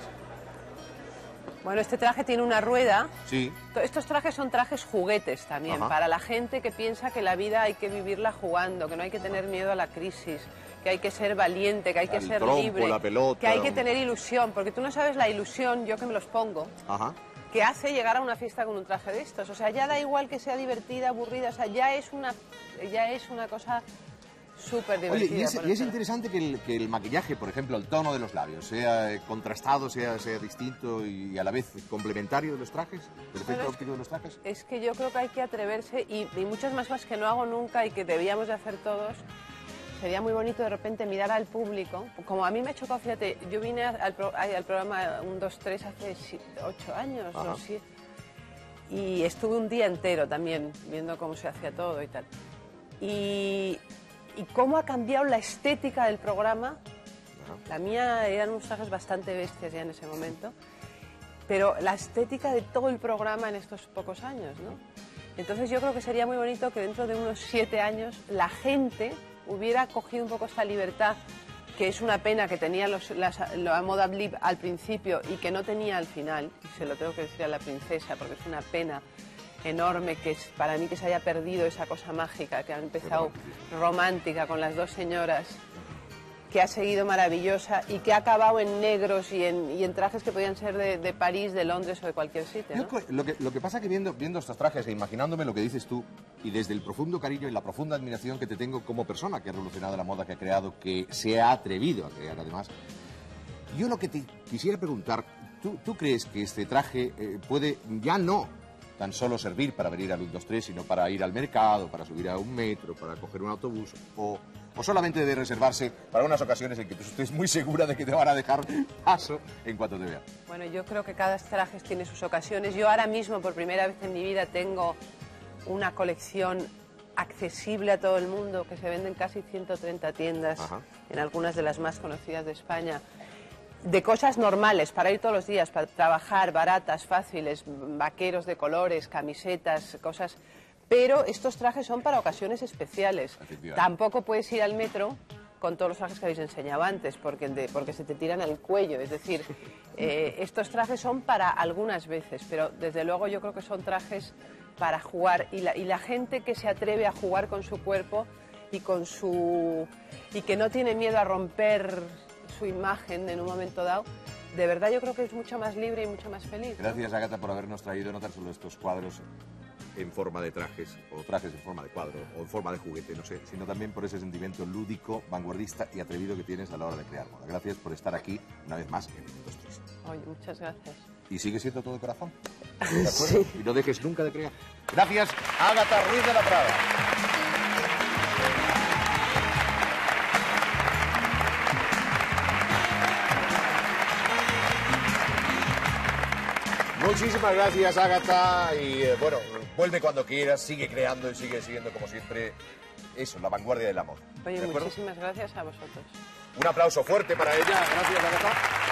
Bueno, este traje tiene una rueda. Sí. Estos trajes son trajes juguetes también, para la gente que piensa que la vida hay que vivirla jugando, que no hay que tener miedo a la crisis, que hay que ser valiente, que hay que ser libre, la pelota, que hay que tener ilusión, porque tú no sabes la ilusión, yo que me los pongo, que hace llegar a una fiesta con un traje de estos. O sea, ya da igual que sea divertida, aburrida, o sea, ya es una cosa... súper divertida. Oye, y es interesante que el maquillaje, por ejemplo, el tono de los labios, sea contrastado, sea distinto y a la vez complementario de los trajes, del efecto óptico de los trajes. Es que yo creo que hay que atreverse y muchas más cosas que no hago nunca y que debíamos de hacer todos. Sería muy bonito de repente mirar al público. Como a mí me ha chocado, fíjate, yo vine al programa 1, 2, 3 hace 8 años o 7 y estuve un día entero también viendo cómo se hacía todo y tal. Y cómo ha cambiado la estética del programa. La mía eran unos trajes bastante bestias ya en ese momento, pero la estética de todo el programa en estos pocos años, ¿no? Entonces yo creo que sería muy bonito que dentro de unos 7 años la gente hubiera cogido un poco esta libertad, que es una pena que tenía la moda blip al principio y que no tenía al final, y se lo tengo que decir a la princesa porque es una pena enorme que es para mí que se haya perdido esa cosa mágica que ha empezado romántica con las dos señoras, que ha seguido maravillosa y que ha acabado en negros y en trajes que podían ser de París, de Londres o de cualquier sitio, ¿no? Lo que pasa que viendo estos trajes e imaginándome lo que dices tú y desde el profundo cariño y la profunda admiración que te tengo como persona que ha revolucionado la moda, que ha creado, que se ha atrevido a crear además, yo lo que te quisiera preguntar, ¿tú crees que este traje puede ya no tan solo servir para venir al 1, 2, 3, sino para ir al mercado, para subir a un metro, para coger un autobús, o solamente debe reservarse para unas ocasiones en que tú estés muy segura de que te van a dejar paso en cuanto te vean? Bueno, yo creo que cada traje tiene sus ocasiones. Yo ahora mismo, por primera vez en mi vida, tengo una colección accesible a todo el mundo, que se vende en casi 130 tiendas, en algunas de las más conocidas de España. de cosas normales, para ir todos los días, para trabajar, baratas, fáciles, vaqueros de colores, camisetas, cosas... Pero estos trajes son para ocasiones especiales. Tampoco puedes ir al metro con todos los trajes que habéis enseñado antes, porque se te tiran al cuello. Es decir, estos trajes son para algunas veces, pero desde luego yo creo que son trajes para jugar. Y la gente que se atreve a jugar con su cuerpo y que no tiene miedo a romper su imagen en un momento dado, de verdad yo creo que es mucho más libre y mucho más feliz, ¿no? Gracias, Ágata, por habernos traído no tan solo estos cuadros en forma de trajes, o trajes en forma de cuadro, o en forma de juguete, no sé, sino también por ese sentimiento lúdico, vanguardista y atrevido que tienes a la hora de crear moda. Gracias por estar aquí una vez más en 1, 2, 3. Oye, muchas gracias. ¿Y sigue siendo todo corazón? ¿De acuerdo? Sí. Y no dejes nunca de crear. Gracias, Ágata Ruiz de la Prada. Muchísimas gracias, Ágata, y bueno, vuelve cuando quieras, sigue creando y sigue siguiendo como siempre, eso, la vanguardia del amor. Oye, muchísimas gracias a vosotros. Un aplauso fuerte para ella, gracias, Ágata.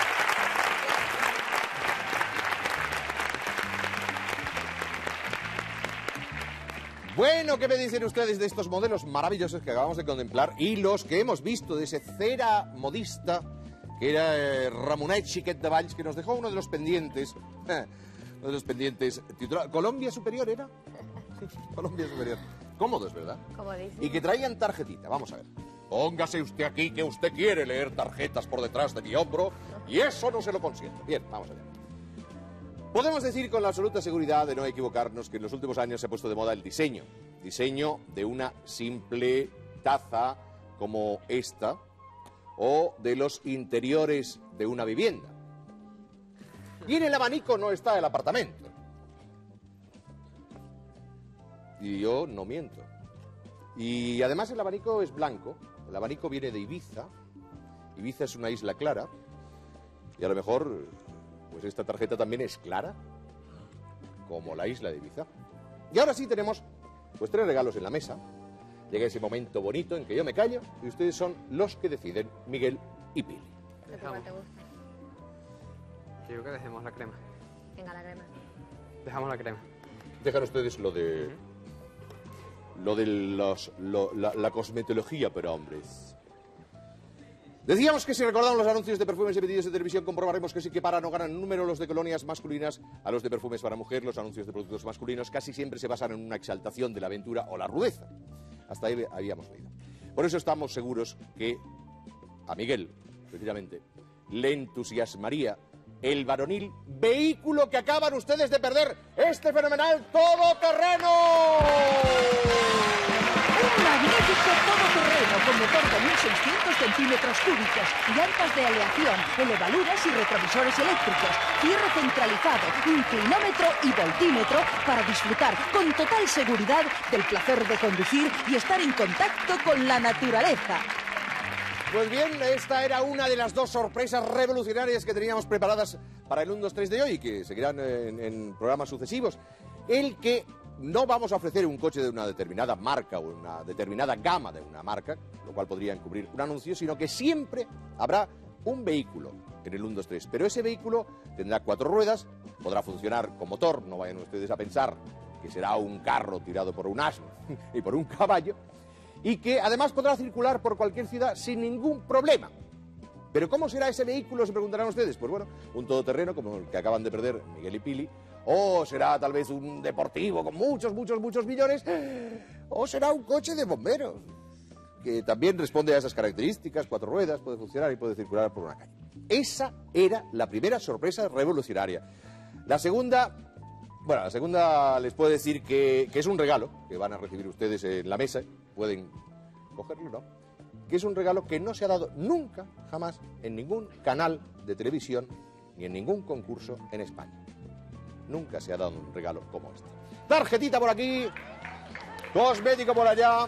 Bueno, ¿qué me dicen ustedes de estos modelos maravillosos que acabamos de contemplar y los que hemos visto de ese cera modista que era Ramonet Xiquet de Valls, que nos dejó uno de los pendientes titulado ¿Colombia Superior era? Colombia Superior. Cómodos, ¿verdad? Y que traían tarjetita, vamos a ver. Póngase usted aquí que usted quiere leer tarjetas por detrás de mi hombro y eso no se lo consiento. Bien, vamos allá. Podemos decir con la absoluta seguridad de no equivocarnos que en los últimos años se ha puesto de moda el diseño. Diseño de una simple taza como esta o de los interiores de una vivienda. Y en el abanico no está el apartamento. Y yo no miento. Y además el abanico es blanco. El abanico viene de Ibiza. Ibiza es una isla clara. Y a lo mejor, pues esta tarjeta también es clara, como la isla de Ibiza. Y ahora sí tenemos, pues 3 regalos en la mesa. Llega ese momento bonito en que yo me callo y ustedes son los que deciden, Miguel y Pili. Quiero que dejemos la crema. Venga, la crema. Dejamos la crema. Dejan ustedes lo de... la cosmetología para hombres. Decíamos que si recordamos los anuncios de perfumes emitidos en televisión, comprobaremos que sí que para no ganan número los de colonias masculinas a los de perfumes para mujer. Los anuncios de productos masculinos casi siempre se basan en una exaltación de la aventura o la rudeza. Hasta ahí habíamos leído. Por eso estamos seguros que a Miguel, precisamente, le entusiasmaría el varonil vehículo que acaban ustedes de perder, este fenomenal todoterreno. Un magnífico todoterreno con motor de 1.600 centímetros cúbicos, llantas de aleación, elevaluras y retrovisores eléctricos, cierre centralizado, inclinómetro y voltímetro para disfrutar con total seguridad del placer de conducir y estar en contacto con la naturaleza. Pues bien, esta era una de las 2 sorpresas revolucionarias que teníamos preparadas para el 1, 2, 3 de hoy, que seguirán en programas sucesivos. El que no vamos a ofrecer un coche de una determinada marca o una determinada gama de una marca, lo cual podría encubrir un anuncio, sino que siempre habrá un vehículo en el 1, 2, 3. Pero ese vehículo tendrá 4 ruedas, podrá funcionar con motor, no vayan ustedes a pensar que será un carro tirado por un asno y por un caballo, y que además podrá circular por cualquier ciudad sin ningún problema. ¿Pero cómo será ese vehículo?, se preguntarán ustedes. Pues bueno, un todoterreno como el que acaban de perder Miguel y Pili, o será tal vez un deportivo con muchos millones, o será un coche de bomberos, que también responde a esas características, 4 ruedas, puede funcionar y puede circular por una calle. Esa era la primera sorpresa revolucionaria. La segunda... Bueno, la segunda les puedo decir que es un regalo que van a recibir ustedes en la mesa, pueden cogerlo, ¿no? Que es un regalo que no se ha dado nunca, jamás, en ningún canal de televisión ni en ningún concurso en España. Nunca se ha dado un regalo como este. Tarjetita por aquí, cosmético por allá.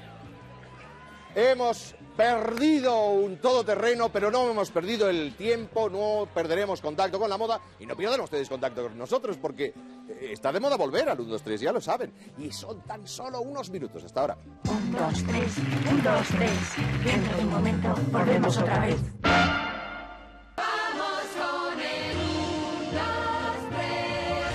Hemos perdido un todoterreno, pero no hemos perdido el tiempo, no perderemos contacto con la moda y no pierdan ustedes contacto con nosotros porque está de moda volver al 1, 2, 3, ya lo saben. Y son tan solo unos minutos hasta ahora. 1, 2, 3, 1, 2, 3. Dentro de un momento volvemos otra vez. ¡Vamos!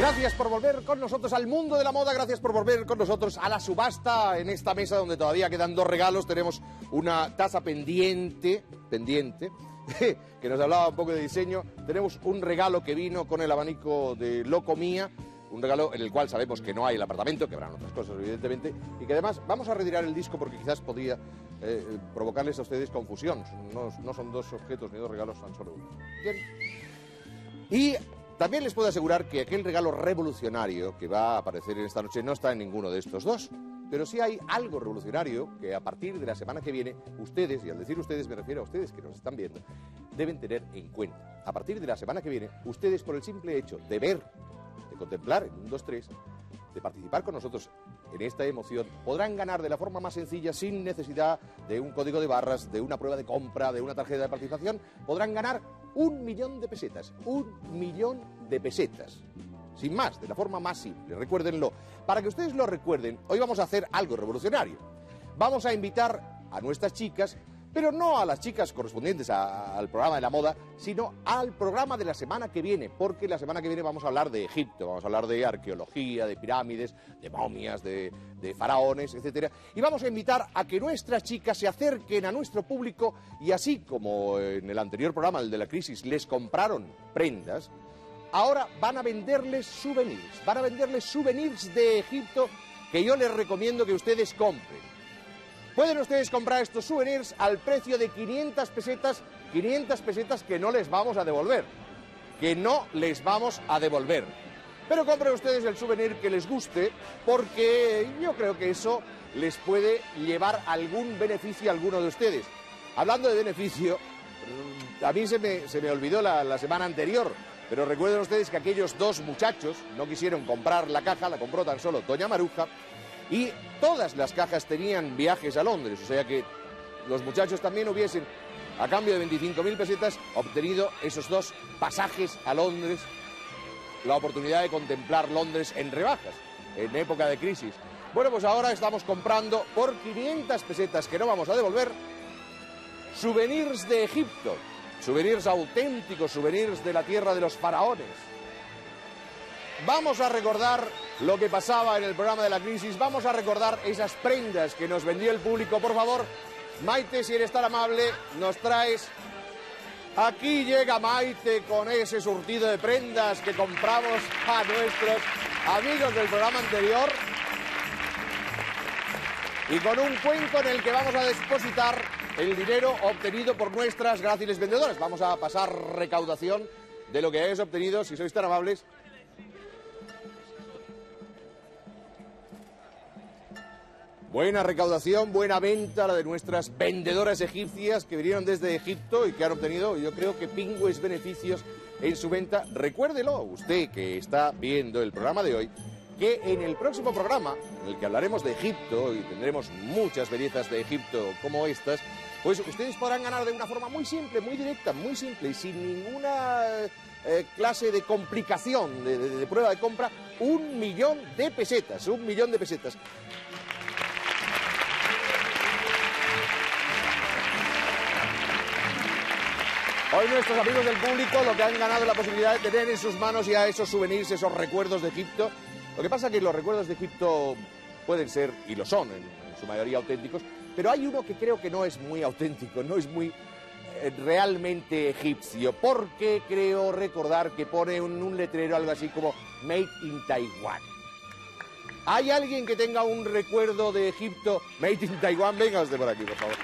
Gracias por volver con nosotros al mundo de la moda, gracias por volver con nosotros a la subasta en esta mesa donde todavía quedan 2 regalos. Tenemos una taza pendiente, que nos hablaba un poco de diseño. Tenemos un regalo que vino con el abanico de Locomía, un regalo en el cual sabemos que no hay el apartamento, que habrán otras cosas evidentemente, y que además vamos a retirar el disco porque quizás podría provocarles a ustedes confusión. No son 2 objetos ni 2 regalos, son solo uno. Bien. Y también les puedo asegurar que aquel regalo revolucionario que va a aparecer en esta noche no está en ninguno de estos 2. Pero sí hay algo revolucionario que a partir de la semana que viene, ustedes, y al decir ustedes me refiero a ustedes que nos están viendo, deben tener en cuenta. A partir de la semana que viene, ustedes por el simple hecho de ver, de contemplar en 1, 2, 3, de participar con nosotros en esta emoción, podrán ganar de la forma más sencilla, sin necesidad de un código de barras, de una prueba de compra, de una tarjeta de participación, podrán ganar 1.000.000 de pesetas. 1.000.000 de pesetas. Sin más, de la forma más simple, recuérdenlo. Para que ustedes lo recuerden, hoy vamos a hacer algo revolucionario. Vamos a invitar a nuestras chicas, pero no a las chicas correspondientes al programa de la moda, sino al programa de la semana que viene, porque la semana que viene vamos a hablar de Egipto, vamos a hablar de arqueología, de pirámides, de momias, de faraones, etc. Y vamos a invitar a que nuestras chicas se acerquen a nuestro público y así como en el anterior programa, el de la crisis, les compraron prendas, ahora van a venderles souvenirs de Egipto que yo les recomiendo que ustedes compren. Pueden ustedes comprar estos souvenirs al precio de 500 pesetas que no les vamos a devolver. Pero compren ustedes el souvenir que les guste, porque yo creo que eso les puede llevar algún beneficio a alguno de ustedes. Hablando de beneficio, a mí se me olvidó la semana anterior, pero recuerden ustedes que aquellos 2 muchachos no quisieron comprar la caja, la compró tan solo Doña Maruja, y todas las cajas tenían viajes a Londres, o sea que los muchachos también hubiesen, a cambio de 25.000 pesetas, obtenido esos 2 pasajes a Londres, la oportunidad de contemplar Londres en rebajas, en época de crisis. Bueno, pues ahora estamos comprando por 500 pesetas que no vamos a devolver, souvenirs de Egipto, souvenirs auténticos, souvenirs de la tierra de los faraones. Vamos a recordar lo que pasaba en el programa de la crisis, vamos a recordar esas prendas que nos vendió el público. Por favor, Maite, si eres tan amable, nos traes... Aquí llega Maite con ese surtido de prendas que compramos a nuestros amigos del programa anterior y con un cuenco en el que vamos a depositar el dinero obtenido por nuestras gráciles vendedoras. Vamos a pasar recaudación de lo que hayáis obtenido, si sois tan amables. Buena recaudación, buena venta la de nuestras vendedoras egipcias que vinieron desde Egipto y que han obtenido, yo creo que pingües beneficios en su venta. Recuérdelo, usted que está viendo el programa de hoy, que en el próximo programa, en el que hablaremos de Egipto y tendremos muchas bellezas de Egipto como estas, pues ustedes podrán ganar de una forma muy simple, muy directa, muy simple y sin ninguna clase de complicación de prueba de compra, 1.000.000 de pesetas, 1.000.000 de pesetas. Hoy nuestros amigos del público lo que han ganado la posibilidad de tener en sus manos ya esos souvenirs, esos recuerdos de Egipto. Lo que pasa es que los recuerdos de Egipto pueden ser, y lo son en su mayoría, auténticos, pero hay uno que creo que no es muy auténtico, no es muy realmente egipcio, porque creo recordar que pone en un letrero algo así como Made in Taiwan. ¿Hay alguien que tenga un recuerdo de Egipto Made in Taiwan? Venga usted por aquí, por favor.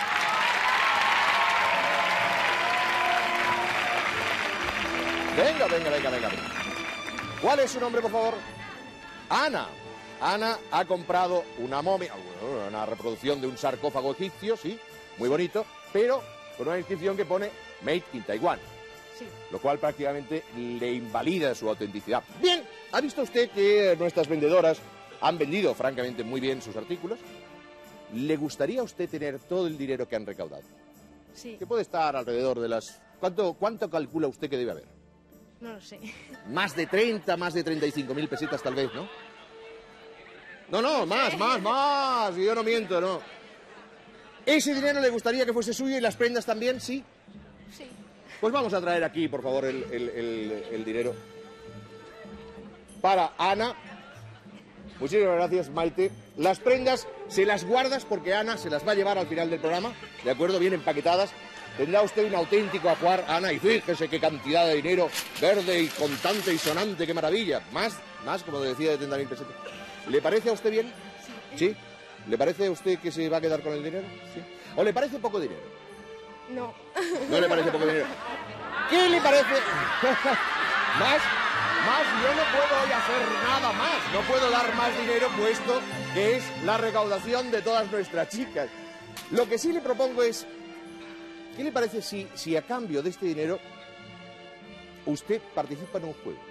Venga. ¿Cuál es su nombre, por favor? Ana. Ana ha comprado una momia, una reproducción de un sarcófago egipcio, sí, muy bonito, pero con una inscripción que pone Made in Taiwan. Sí. Lo cual prácticamente le invalida su autenticidad. Bien, ¿ha visto usted que nuestras vendedoras han vendido francamente muy bien sus artículos? ¿Le gustaría a usted tener todo el dinero que han recaudado? Sí. Que puede estar alrededor de las... ¿Cuánto calcula usted que debe haber? No lo sé. Más de 30, más de 35.000 pesetas tal vez, ¿no? No, más. Yo no miento, no. ¿Ese dinero le gustaría que fuese suyo y las prendas también, sí? Sí. Pues vamos a traer aquí, por favor, el dinero. para Ana. Muchísimas gracias, Maite. Las prendas se las guardas porque Ana se las va a llevar al final del programa, ¿de acuerdo? Bien empaquetadas. Tendrá usted un auténtico ajuar, Ana, y fíjese qué cantidad de dinero verde y contante y sonante, qué maravilla. Más, como decía, de 30.000 pesetas. ¿Le parece a usted bien? Sí. ¿Le parece a usted que se va a quedar con el dinero? Sí. ¿O le parece poco dinero? No. ¿No le parece poco dinero? ¿Qué le parece? ¿Más? Yo no puedo hoy hacer nada más. No puedo dar más dinero, puesto que es la recaudación de todas nuestras chicas. Lo que sí le propongo es, ¿qué le parece si a cambio de este dinero usted participa en un juego?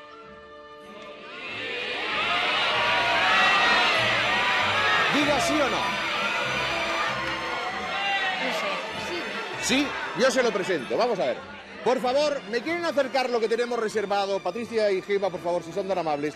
Diga sí o no. No sé, sí. Sí, yo se lo presento. Vamos a ver. Por favor, ¿me quieren acercar lo que tenemos reservado? Patricia y Gema, por favor, si son tan amables.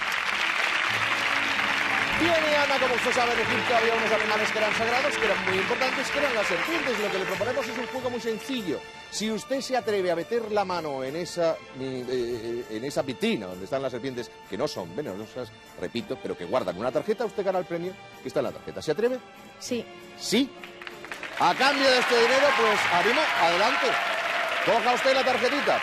Tiene Ana, como usted sabe, en Egipto había unos animales que eran sagrados, que eran muy importantes, que eran las serpientes. Lo que le proponemos es un juego muy sencillo. Si usted se atreve a meter la mano en esa vitrina donde están las serpientes, que no son venenosas, repito, pero que guardan una tarjeta, usted gana el premio que está en la tarjeta. ¿Se atreve? Sí. ¿Sí? A cambio de este dinero, pues, ánimo, adelante. Coja usted la tarjetita.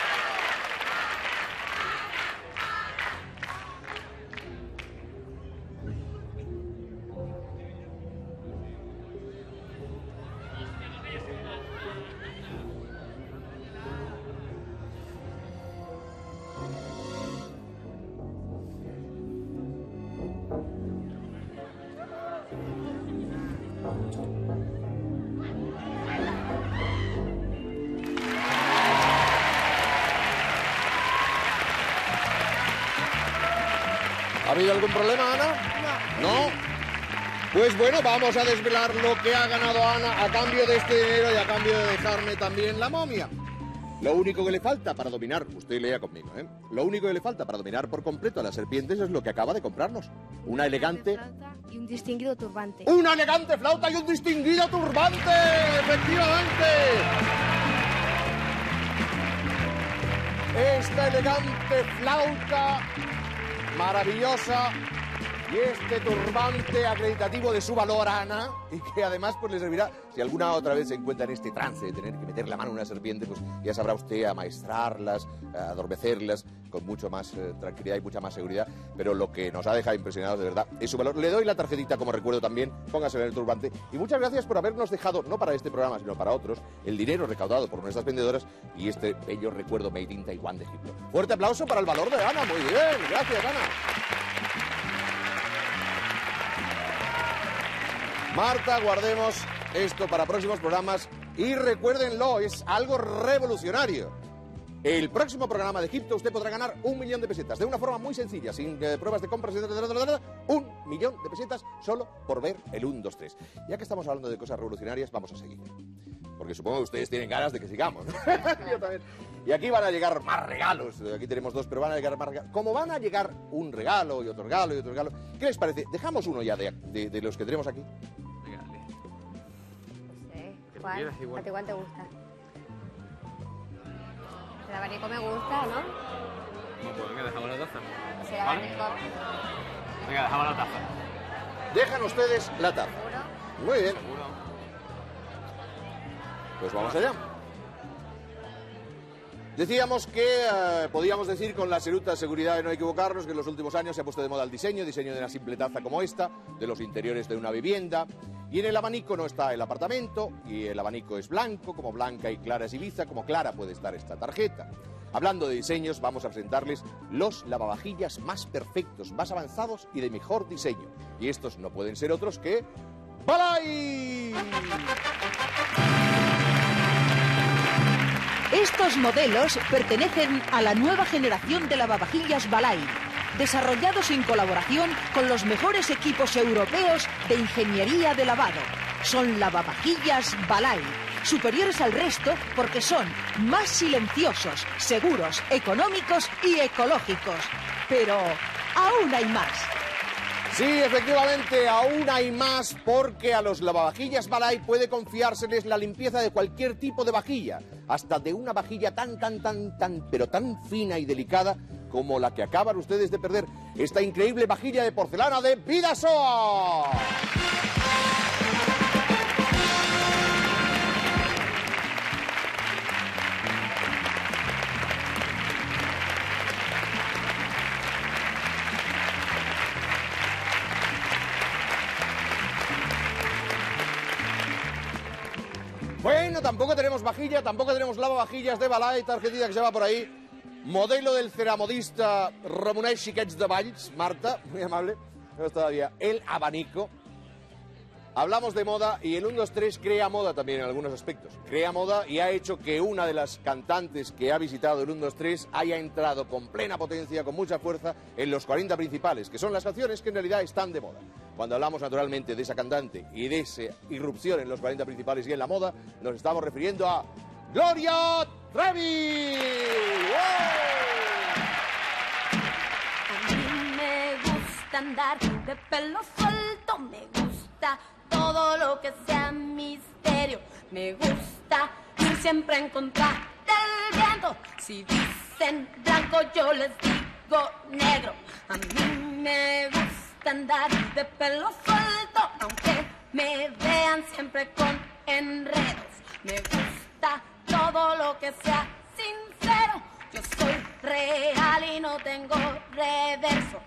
¿Ha habido algún problema, Ana? No. Pues bueno, vamos a desvelar lo que ha ganado Ana a cambio de este dinero y a cambio de dejarme también la momia. Lo único que le falta para dominar, usted lea conmigo, lo único que le falta para dominar por completo a las serpientes es lo que acaba de comprarnos. Una elegante... Y un distinguido turbante. ¡Una elegante flauta y un distinguido turbante! ¡Efectivamente! Esta elegante flauta maravillosa y este turbante acreditativo de su valor, Ana, y que además pues le servirá, si alguna otra vez se encuentra en este trance de tener que meter la mano en una serpiente, pues ya sabrá usted amaestrarlas, adormecerlas con mucho más tranquilidad y mucha más seguridad, pero lo que nos ha dejado impresionados de verdad es su valor. Le doy la tarjetita como recuerdo también, póngasela en el turbante, y muchas gracias por habernos dejado, no para este programa, sino para otros, el dinero recaudado por nuestras vendedoras y este bello recuerdo made in Taiwán de Egipto. Fuerte aplauso para el valor de Ana, muy bien, gracias Ana. Marta, guardemos esto para próximos programas y recuérdenlo, es algo revolucionario. El próximo programa de Egipto usted podrá ganar 1 millón de pesetas de una forma muy sencilla, sin pruebas de compras, 1 millón de pesetas solo por ver el 1, 2, 3. Ya que estamos hablando de cosas revolucionarias, vamos a seguir. Porque supongo que ustedes tienen ganas de que sigamos, ¿no? Yo también. Y aquí van a llegar más regalos. Aquí tenemos 2, pero van a llegar más regalos. Como van a llegar un regalo y otro regalo y otro regalo, ¿qué les parece? Dejamos uno ya de los que tenemos aquí. ¿Cuál? ¿A ti cuál te gusta? El abanico me gusta, ¿no? No, pues venga, dejamos la taza. Sí, el abanico. Venga, dejamos la taza. Dejan ustedes la taza. Muy bien. Pues vamos allá. Decíamos que podíamos decir con la absoluta seguridad de no equivocarnos que en los últimos años se ha puesto de moda el diseño de una simple taza como esta, de los interiores de una vivienda. Y en el abanico no está el apartamento, y el abanico es blanco, como blanca y clara es Ibiza, como clara puede estar esta tarjeta. Hablando de diseños, vamos a presentarles los lavavajillas más perfectos, más avanzados y de mejor diseño. Y estos no pueden ser otros que... ¡Balay! Estos modelos pertenecen a la nueva generación de lavavajillas Balay, desarrollados en colaboración con los mejores equipos europeos de ingeniería de lavado. Son lavavajillas Balay, superiores al resto porque son más silenciosos, seguros, económicos y ecológicos. Pero aún hay más. Sí, efectivamente, aún hay más porque a los lavavajillas Balay puede confiárseles la limpieza de cualquier tipo de vajilla, hasta de una vajilla tan, pero tan fina y delicada como la que acaban ustedes de perder, esta increíble vajilla de porcelana de Vidasoa. Bueno, tampoco tenemos vajilla, tampoco tenemos lavavajillas de Balay, tarjetita que se va por ahí. Modelo del ceramodista Ramonet Xiquets de Valls, Marta, muy amable, no es todavía el abanico. Hablamos de moda y el 1, 2, 3 crea moda también en algunos aspectos. Crea moda y ha hecho que una de las cantantes que ha visitado el 1, 2, 3 haya entrado con plena potencia, con mucha fuerza, en los 40 principales, que son las canciones que en realidad están de moda. Cuando hablamos naturalmente de esa cantante y de esa irrupción en los 40 principales y en la moda, nos estamos refiriendo a Gloria Trevi. A mí me gusta andar de pelo suelto, me gusta todo lo que sea misterio, me gusta ir siempre en contra del viento. Si dicen blanco yo les digo negro. A mí me gusta andar de pelo suelto, aunque me vean siempre con enredos. Me gusta todo lo que sea sincero. Yo soy real y no tengo reverso.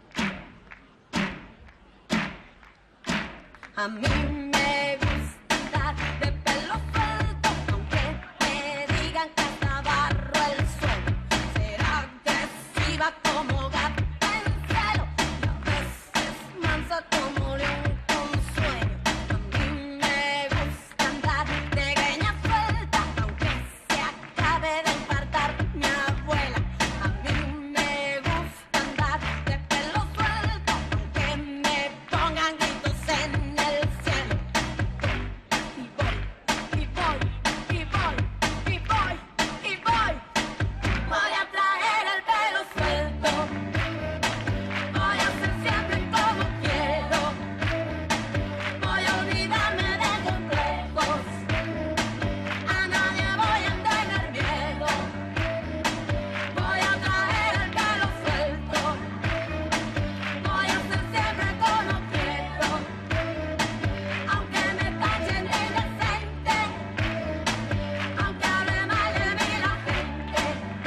A mí me gusta andar de pelo suelto, aunque me digan que hasta barro el suelo. Ser agresiva como gata en celo y a veces mansa como león con sueño. A mí me gusta andar de greña suelta, aunque se acabe de infartar mi abuela. A mí me gusta andar de pelo suelto, aunque me pongan gritos en el cielo. Y voy, y voy, y voy, y voy, y voy. Voy a traer el pelo suelto. Voy a ser siempre como quiero. Voy a olvidarme de complejos. A nadie voy a tener miedo. Voy a traer el pelo suelto. Voy a ser siempre como quiero. Aunque me tachen de inocente, aunque hable mal de mí la gente.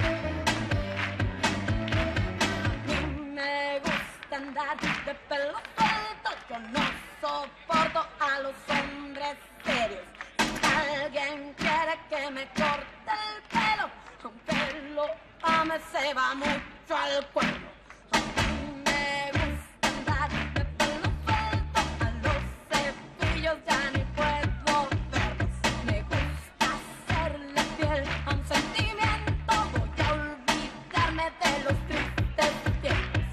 A mí me gusta andar de pelo suelto. Yo no soporto a los hombres serios. Si alguien quiere que me corte el pelo, aunque lo ame se va mucho al cuerno. A mí me gusta andar de pelo suelto. A los cepillos ya ni puedo verlos. Me gusta hacerle fiel a un sentimiento. Voy a olvidarme de los tristes tiempos.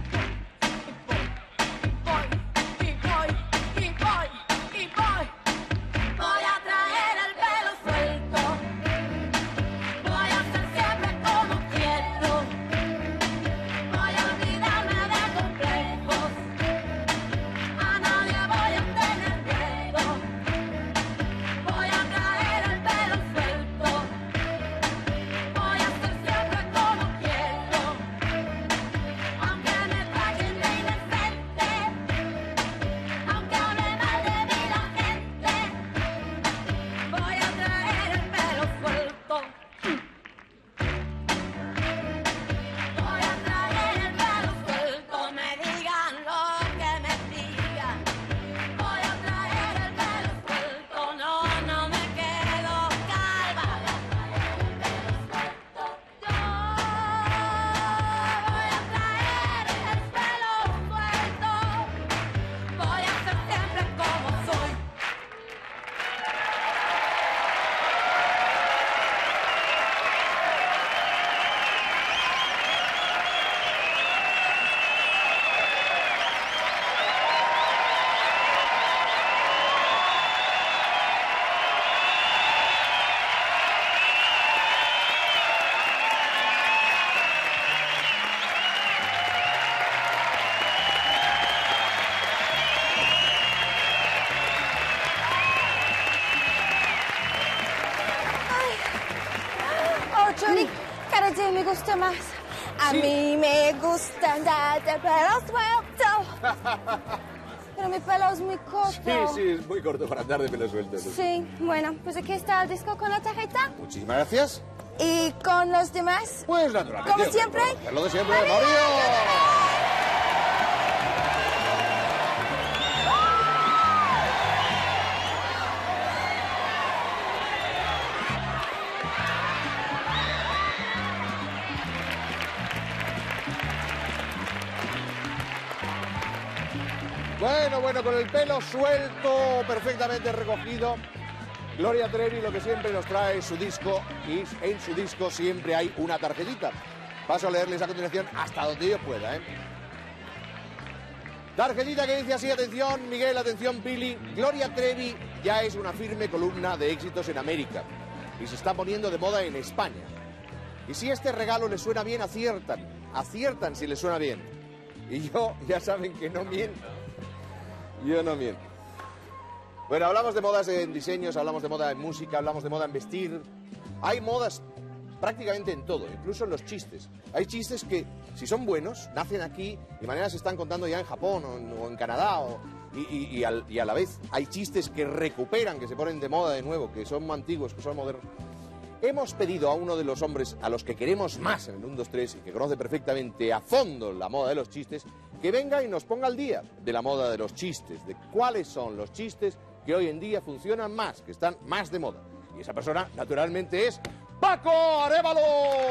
Y voy, y voy, y voy. Voy a traer el pelo suelto. Voy a ser siempre como quiero. Voy a olvidarme de complejos. A nadie voy a tener miedo. Voy a traer el pelo suelto. Voy a ser siempre como quiero. Aunque me tachen de inocente, aunque hable mal de mí la gente. Voy a traer el pelo suelto. Voy a traer el pelo suelto, me digan lo que me digan. Voy a traer el pelo suelto, no, no me quedo calva. Voy a traer el pelo suelto, yo voy a traer el pelo suelto. Voy a ser siempre como soy. Oh, Johnny, cada día me gusta más. A mí me gusta andar de pelo suelto. Pero mi pelo es muy corto. Sí, es muy corto para andar de pelo suelto. Sí, bueno, pues aquí está el disco con la tarjeta. Muchísimas gracias. ¿Y con los demás? Pues naturalmente. Como siempre. Lo de siempre, Mario. Bueno, con el pelo suelto, perfectamente recogido, Gloria Trevi lo que siempre nos trae es su disco, y en su disco siempre hay una tarjetita. Paso a leerles a continuación hasta donde yo pueda, ¿eh? Tarjetita que dice así, atención Miguel, atención Pili, Gloria Trevi ya es una firme columna de éxitos en América y se está poniendo de moda en España. Y si este regalo les suena bien, aciertan si les suena bien. Y yo, ya saben que no miento. Yo no miento. Bueno, hablamos de modas en diseños, hablamos de moda en música, hablamos de moda en vestir. Hay modas prácticamente en todo, incluso en los chistes. Hay chistes que, si son buenos, nacen aquí y mañana se están contando ya en Japón o en Canadá. Y a la vez hay chistes que recuperan, que se ponen de moda de nuevo, que son antiguos, que son modernos. Hemos pedido a uno de los hombres a los que queremos más en el 1, 2, 3 y que conoce perfectamente a fondo la moda de los chistes, que venga y nos ponga al día de la moda de los chistes, de cuáles son los chistes que hoy en día funcionan más, que están más de moda. Y esa persona, naturalmente, es Paco Arévalo.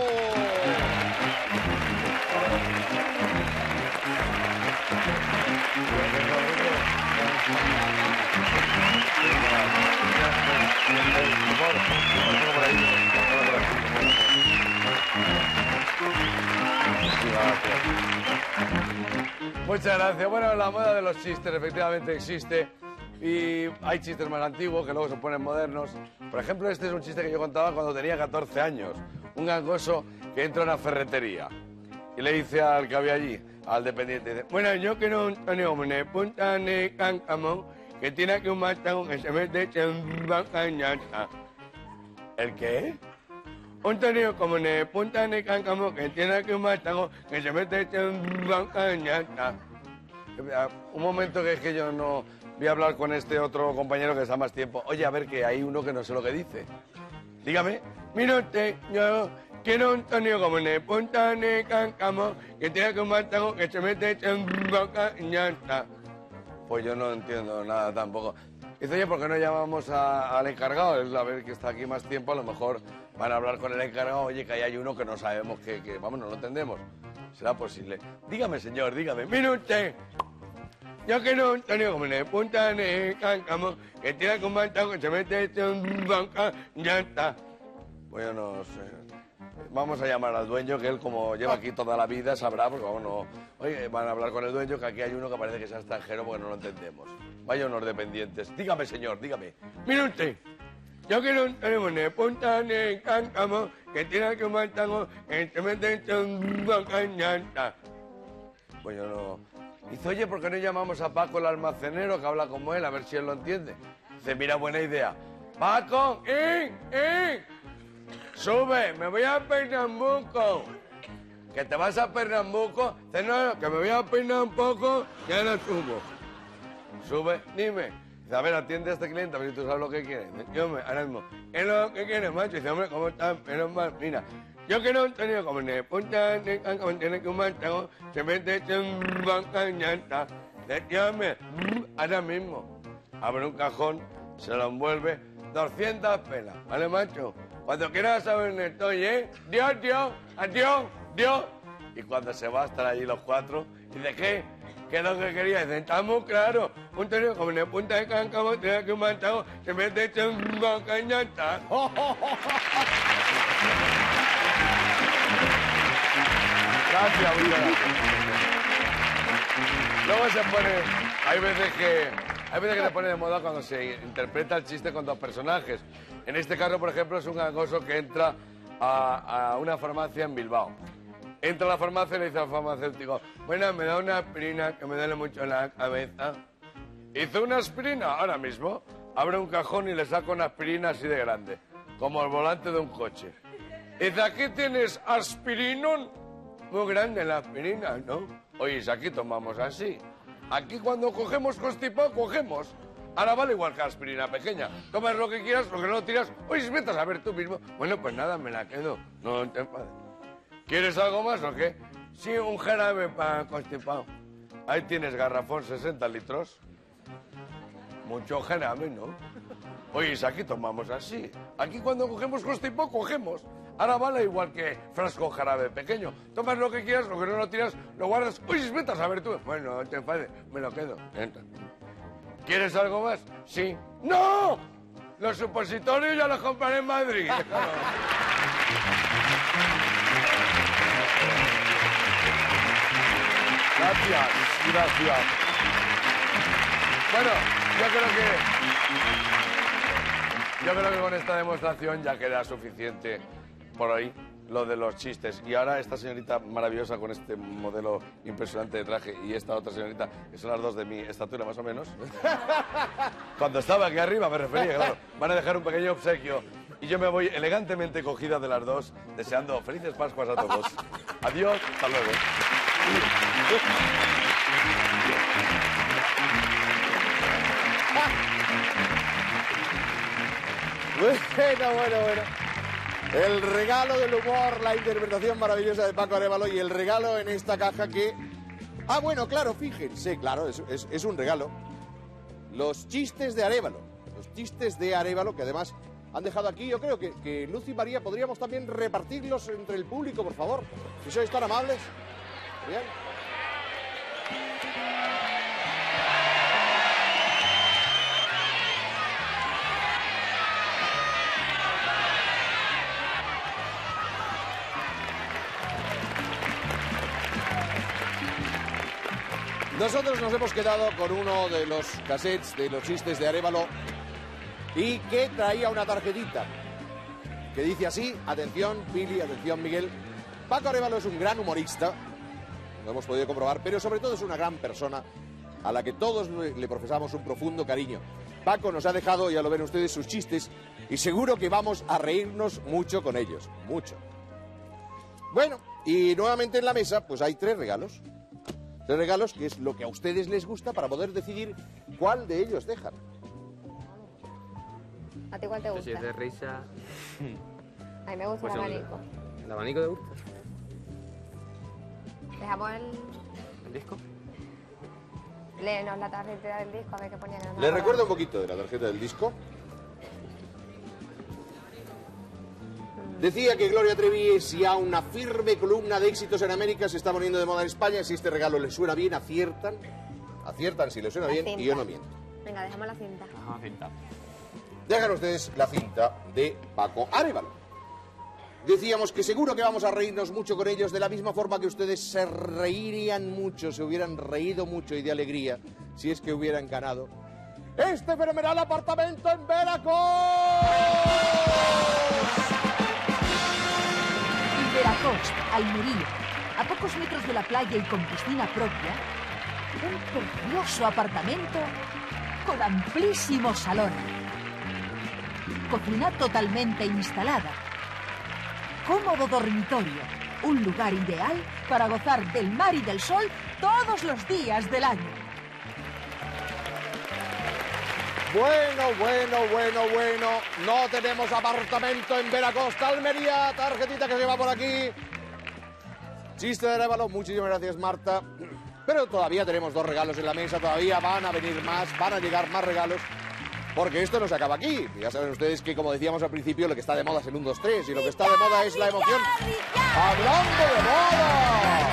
Muchas gracias. Bueno, la moda de los chistes efectivamente existe y hay chistes más antiguos que luego se ponen modernos. Por ejemplo, este es un chiste que yo contaba cuando tenía 14 años. Un gangoso que entra a una ferretería y le dice al que había allí, al dependiente, dice, bueno, yo quiero un toneo, me punta de cancamón, que tiene que un matón que se mete en bacañata. ¿El qué? Un toneo como de punta de cancamón, que tiene que un matón que se mete en bacañata. Un momento que es que yo no voy a hablar con este otro compañero que está más tiempo. Oye, a ver, que hay uno que no sé lo que dice. Dígame. Mire usted, yo quiero un toneo como de punta de cancamón, que tiene que un matón que se mete en bacañata. Pues yo no entiendo nada tampoco. Dice, oye, ¿por qué no llamamos al encargado? Él, a ver, que está aquí más tiempo, a lo mejor van a hablar con el encargado. Oye, que ahí hay uno que no sabemos que vamos, no lo entendemos. ¿Será posible? Dígame, señor, dígame. Mire usted, yo quiero un toneo como de punta de cáncamo, que tiene un matón que se mete en banca, ya está. Pues yo no sé. Vamos a llamar al dueño, que él, como lleva aquí toda la vida, sabrá, porque vamos, no. Oye, van a hablar con el dueño, que aquí hay uno que parece que es extranjero porque no lo entendemos. Vaya unos dependientes. Dígame, señor, dígame. Mire usted, yo quiero un teléfono de punta de cáncamo, que tiene que un matón que se mete en banca, ya está. Pues yo no. Dice, oye, ¿por qué no llamamos a Paco el almacenero, que habla como él, a ver si él lo entiende? Dice, mira, buena idea. Paco, sube, me voy a Pernambuco. ¿Que te vas a Pernambuco? Dice, no, que me voy a peinar un poco y ahora subo. Sube, dime. Dice, a ver, atiende a este cliente, a ver si tú sabes lo que quiere. Dice, yo ahora mismo, ¿qué es lo que quieres, macho? Dice, hombre, ¿cómo estás? Pero mal, mira, yo quiero un toneo como de punta de cáncamo, tiene que un matón, se mete en banca y ya está. Dígame, ahora mismo. Abre un cajón, se lo envuelve, 200 pelas, ¿vale, macho? Cuando quieras saber dónde estoy, ¿eh? Dios, adiós, Dios. Y cuando se va a estar allí los cuatro, dice, ¿qué? ¿Qué es lo que quería? Dice, está muy claro. Un toneo como de punta de cáncamo, tiene que un matón, se mete en banca y ya está. Gracias, muchas gracias. Luego se pone... Hay veces que se pone de moda cuando se interpreta el chiste con dos personajes. En este caso, por ejemplo, es un gangoso que entra a una farmacia en Bilbao. Entra a la farmacia y le dice al farmacéutico, bueno, me da una aspirina que me duele mucho la cabeza. Hizo una aspirina ahora mismo. Abre un cajón y le saca una aspirina así de grande, como el volante de un coche. Dice, aquí tienes aspirinón. muy grande la aspirina, ¿no? Oye, aquí tomamos así. Aquí cuando cogemos constipado, cogemos. Ahora vale igual que la aspirina pequeña. Tomas lo que quieras, lo que no tiras. Oye, vete a saber tú mismo. Bueno, pues nada, me la quedo. No te enfades. ¿Quieres algo más o qué? Sí, un jarabe para constipado. Ahí tienes garrafón, 60 litros. Mucho jarabe, ¿no? Oye, aquí tomamos así. Aquí cuando cogemos constipado, cogemos. Ahora vale igual que frasco jarabe pequeño. Tomas lo que quieras, lo que no lo tiras, lo guardas. Oye, vete a saber tú. Bueno, no te enfades, me lo quedo. Entra. ¿Quieres algo más? Sí. ¡No! Los supositorios ya los compraré en Madrid. Gracias, gracias. Bueno, yo creo que con esta demostración ya queda suficiente por hoy lo de los chistes. Y ahora esta señorita maravillosa con este modelo impresionante de traje y esta otra señorita, que son las dos de mi estatura más o menos. Cuando estaba aquí arriba me refería, claro. Van a dejar un pequeño obsequio y yo me voy elegantemente cogida de las dos, deseando felices Pascuas a todos. Adiós, hasta luego. Bueno. El regalo del humor, la interpretación maravillosa de Paco Arévalo y el regalo en esta caja que... Ah, bueno, claro, fíjense, claro, es un regalo. Los chistes de Arévalo. Los chistes de Arévalo que además han dejado aquí. Yo creo que Luz y María podríamos también repartirlos entre el público, por favor. Si sois tan amables. Bien. Nosotros nos hemos quedado con uno de los cassettes de los chistes de Arévalo y que traía una tarjetita que dice así: atención Pili, atención Miguel, Paco Arévalo es un gran humorista, lo hemos podido comprobar, pero sobre todo es una gran persona a la que todos le profesamos un profundo cariño. Paco nos ha dejado, ya lo ven ustedes, sus chistes y seguro que vamos a reírnos mucho con ellos, mucho. Bueno, y nuevamente en la mesa pues hay tres regalos. Tres regalos, que es lo que a ustedes les gusta para poder decidir cuál de ellos dejan. ¿A ti cuál te gusta? Si es de risa... A mí me gusta Pues el el- abanico. ¿El abanico te gusta? Dejamos ¿El disco? Léenos la tarjeta del disco, a ver qué ponía. que no me Les acuerdo. recuerdo un poquito de la tarjeta del disco. Decía que Gloria Trevi es ya una firme columna de éxitos en América, se está poniendo de moda en España. Si este regalo les suena bien, aciertan. Aciertan si les suena La bien cinta. y yo no miento. Venga, dejamos la cinta. Ajá, cinta. Dejan ustedes la cinta de Paco Arévalo. Decíamos que seguro que vamos a reírnos mucho con ellos, de la misma forma que ustedes se reirían mucho, se hubieran reído mucho y de alegría si es que hubieran ganado este fenomenal apartamento en Veracruz. Veracruz, Almería, a pocos metros de la playa y con piscina propia, un precioso apartamento con amplísimo salón, cocina totalmente instalada, cómodo dormitorio, un lugar ideal para gozar del mar y del sol todos los días del año. Bueno, no tenemos apartamento en Veracruz, Almería, tarjetita que se va por aquí. Chiste de Arévalo, muchísimas gracias Marta. Pero todavía tenemos dos regalos en la mesa, todavía van a venir más, van a llegar más regalos. Porque esto no se acaba aquí. Ya saben ustedes que, como decíamos al principio, lo que está de moda es el 1, 2, 3 y lo que está de moda es la emoción. ¡Hablando de moda!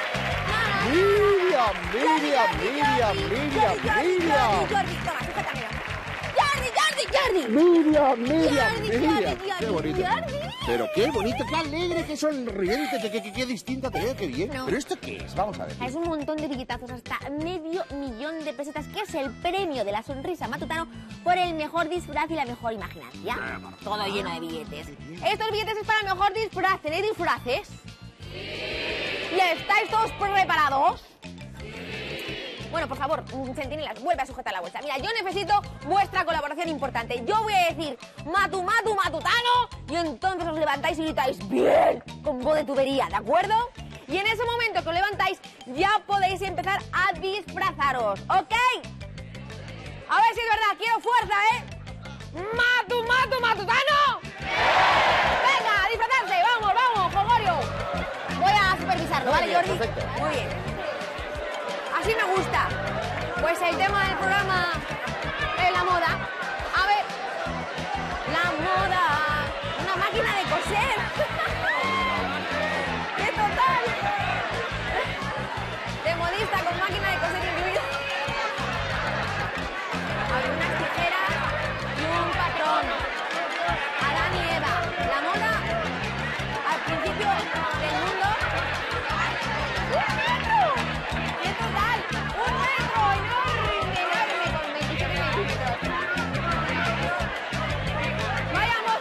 Miriam. Qué bonito. Pero qué bonito, qué alegre, qué sonriente, qué distinta te veo, qué bien. No. ¿Pero esto qué es? Vamos a ver. Es un montón de billetazos, hasta $500,000 de pesetas, que es el premio de la sonrisa matutano por el mejor disfraz y la mejor imaginación. Todo lleno de billetes. Estos billetes es para el mejor disfraz. ¿Tenéis disfraces? ¿Ya estáis todos preparados? Bueno, por favor, centinelas, vuelve a sujetar la bolsa. Mira, yo necesito vuestra colaboración importante. Yo voy a decir matutano, y entonces os levantáis y gritáis bien, con voz de tubería, ¿de acuerdo? Y en ese momento que os levantáis, ya podéis empezar a disfrazaros, ¿ok? A ver si es verdad, quiero fuerza, ¿eh? ¡Matutano! ¡Venga, a disfrazarse! ¡Vamos, Jogorio! Voy a supervisarlo, ¿vale, Jordi? Perfecto. Muy bien. Así me gusta. Pues el tema del programa es la moda. A ver, la moda. Una máquina de coser. ¡Qué total! De modista con máquina de coser incluida. A ver, unas tijeras y un patrón. Adán y Eva. La moda al principio del mundo. ¡Un metro! ¡Qué total! ¡Un metro! ¡Enorme! Con 27 centímetros. ¡Vayamos!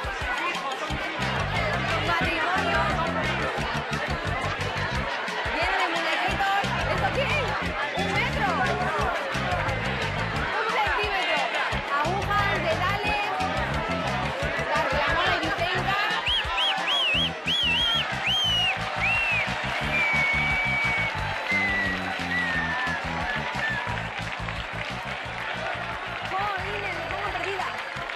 Matrimonio. Lleno de muñequitos. ¿Esto qué es? ¡Un metro! ¡Un centímetro! Agujas, dedales. Carcamona y vicenca. ¡Jolines, me pongo perdida!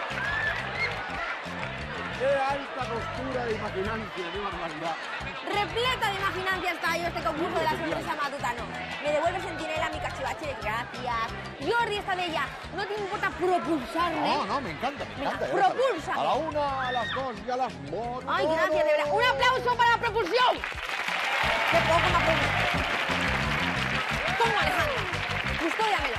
¡Qué alta costura de imaginancia, qué barbaridad! Repleta de imaginancia está yo este concurso de la sonrisa matutano. Me devuelve Centinela mi cachivache, gracias. Jordi está bella. ¿No te importa propulsarme? No, me encanta, Venga, ya propúlsame. sabes. A la 1, a las 2 y a las 4. Ay, gracias, de verdad. ¡Un aplauso para la propulsión! ¡Qué poco me propulsa! Toma, Alejandro. Custódiamelo.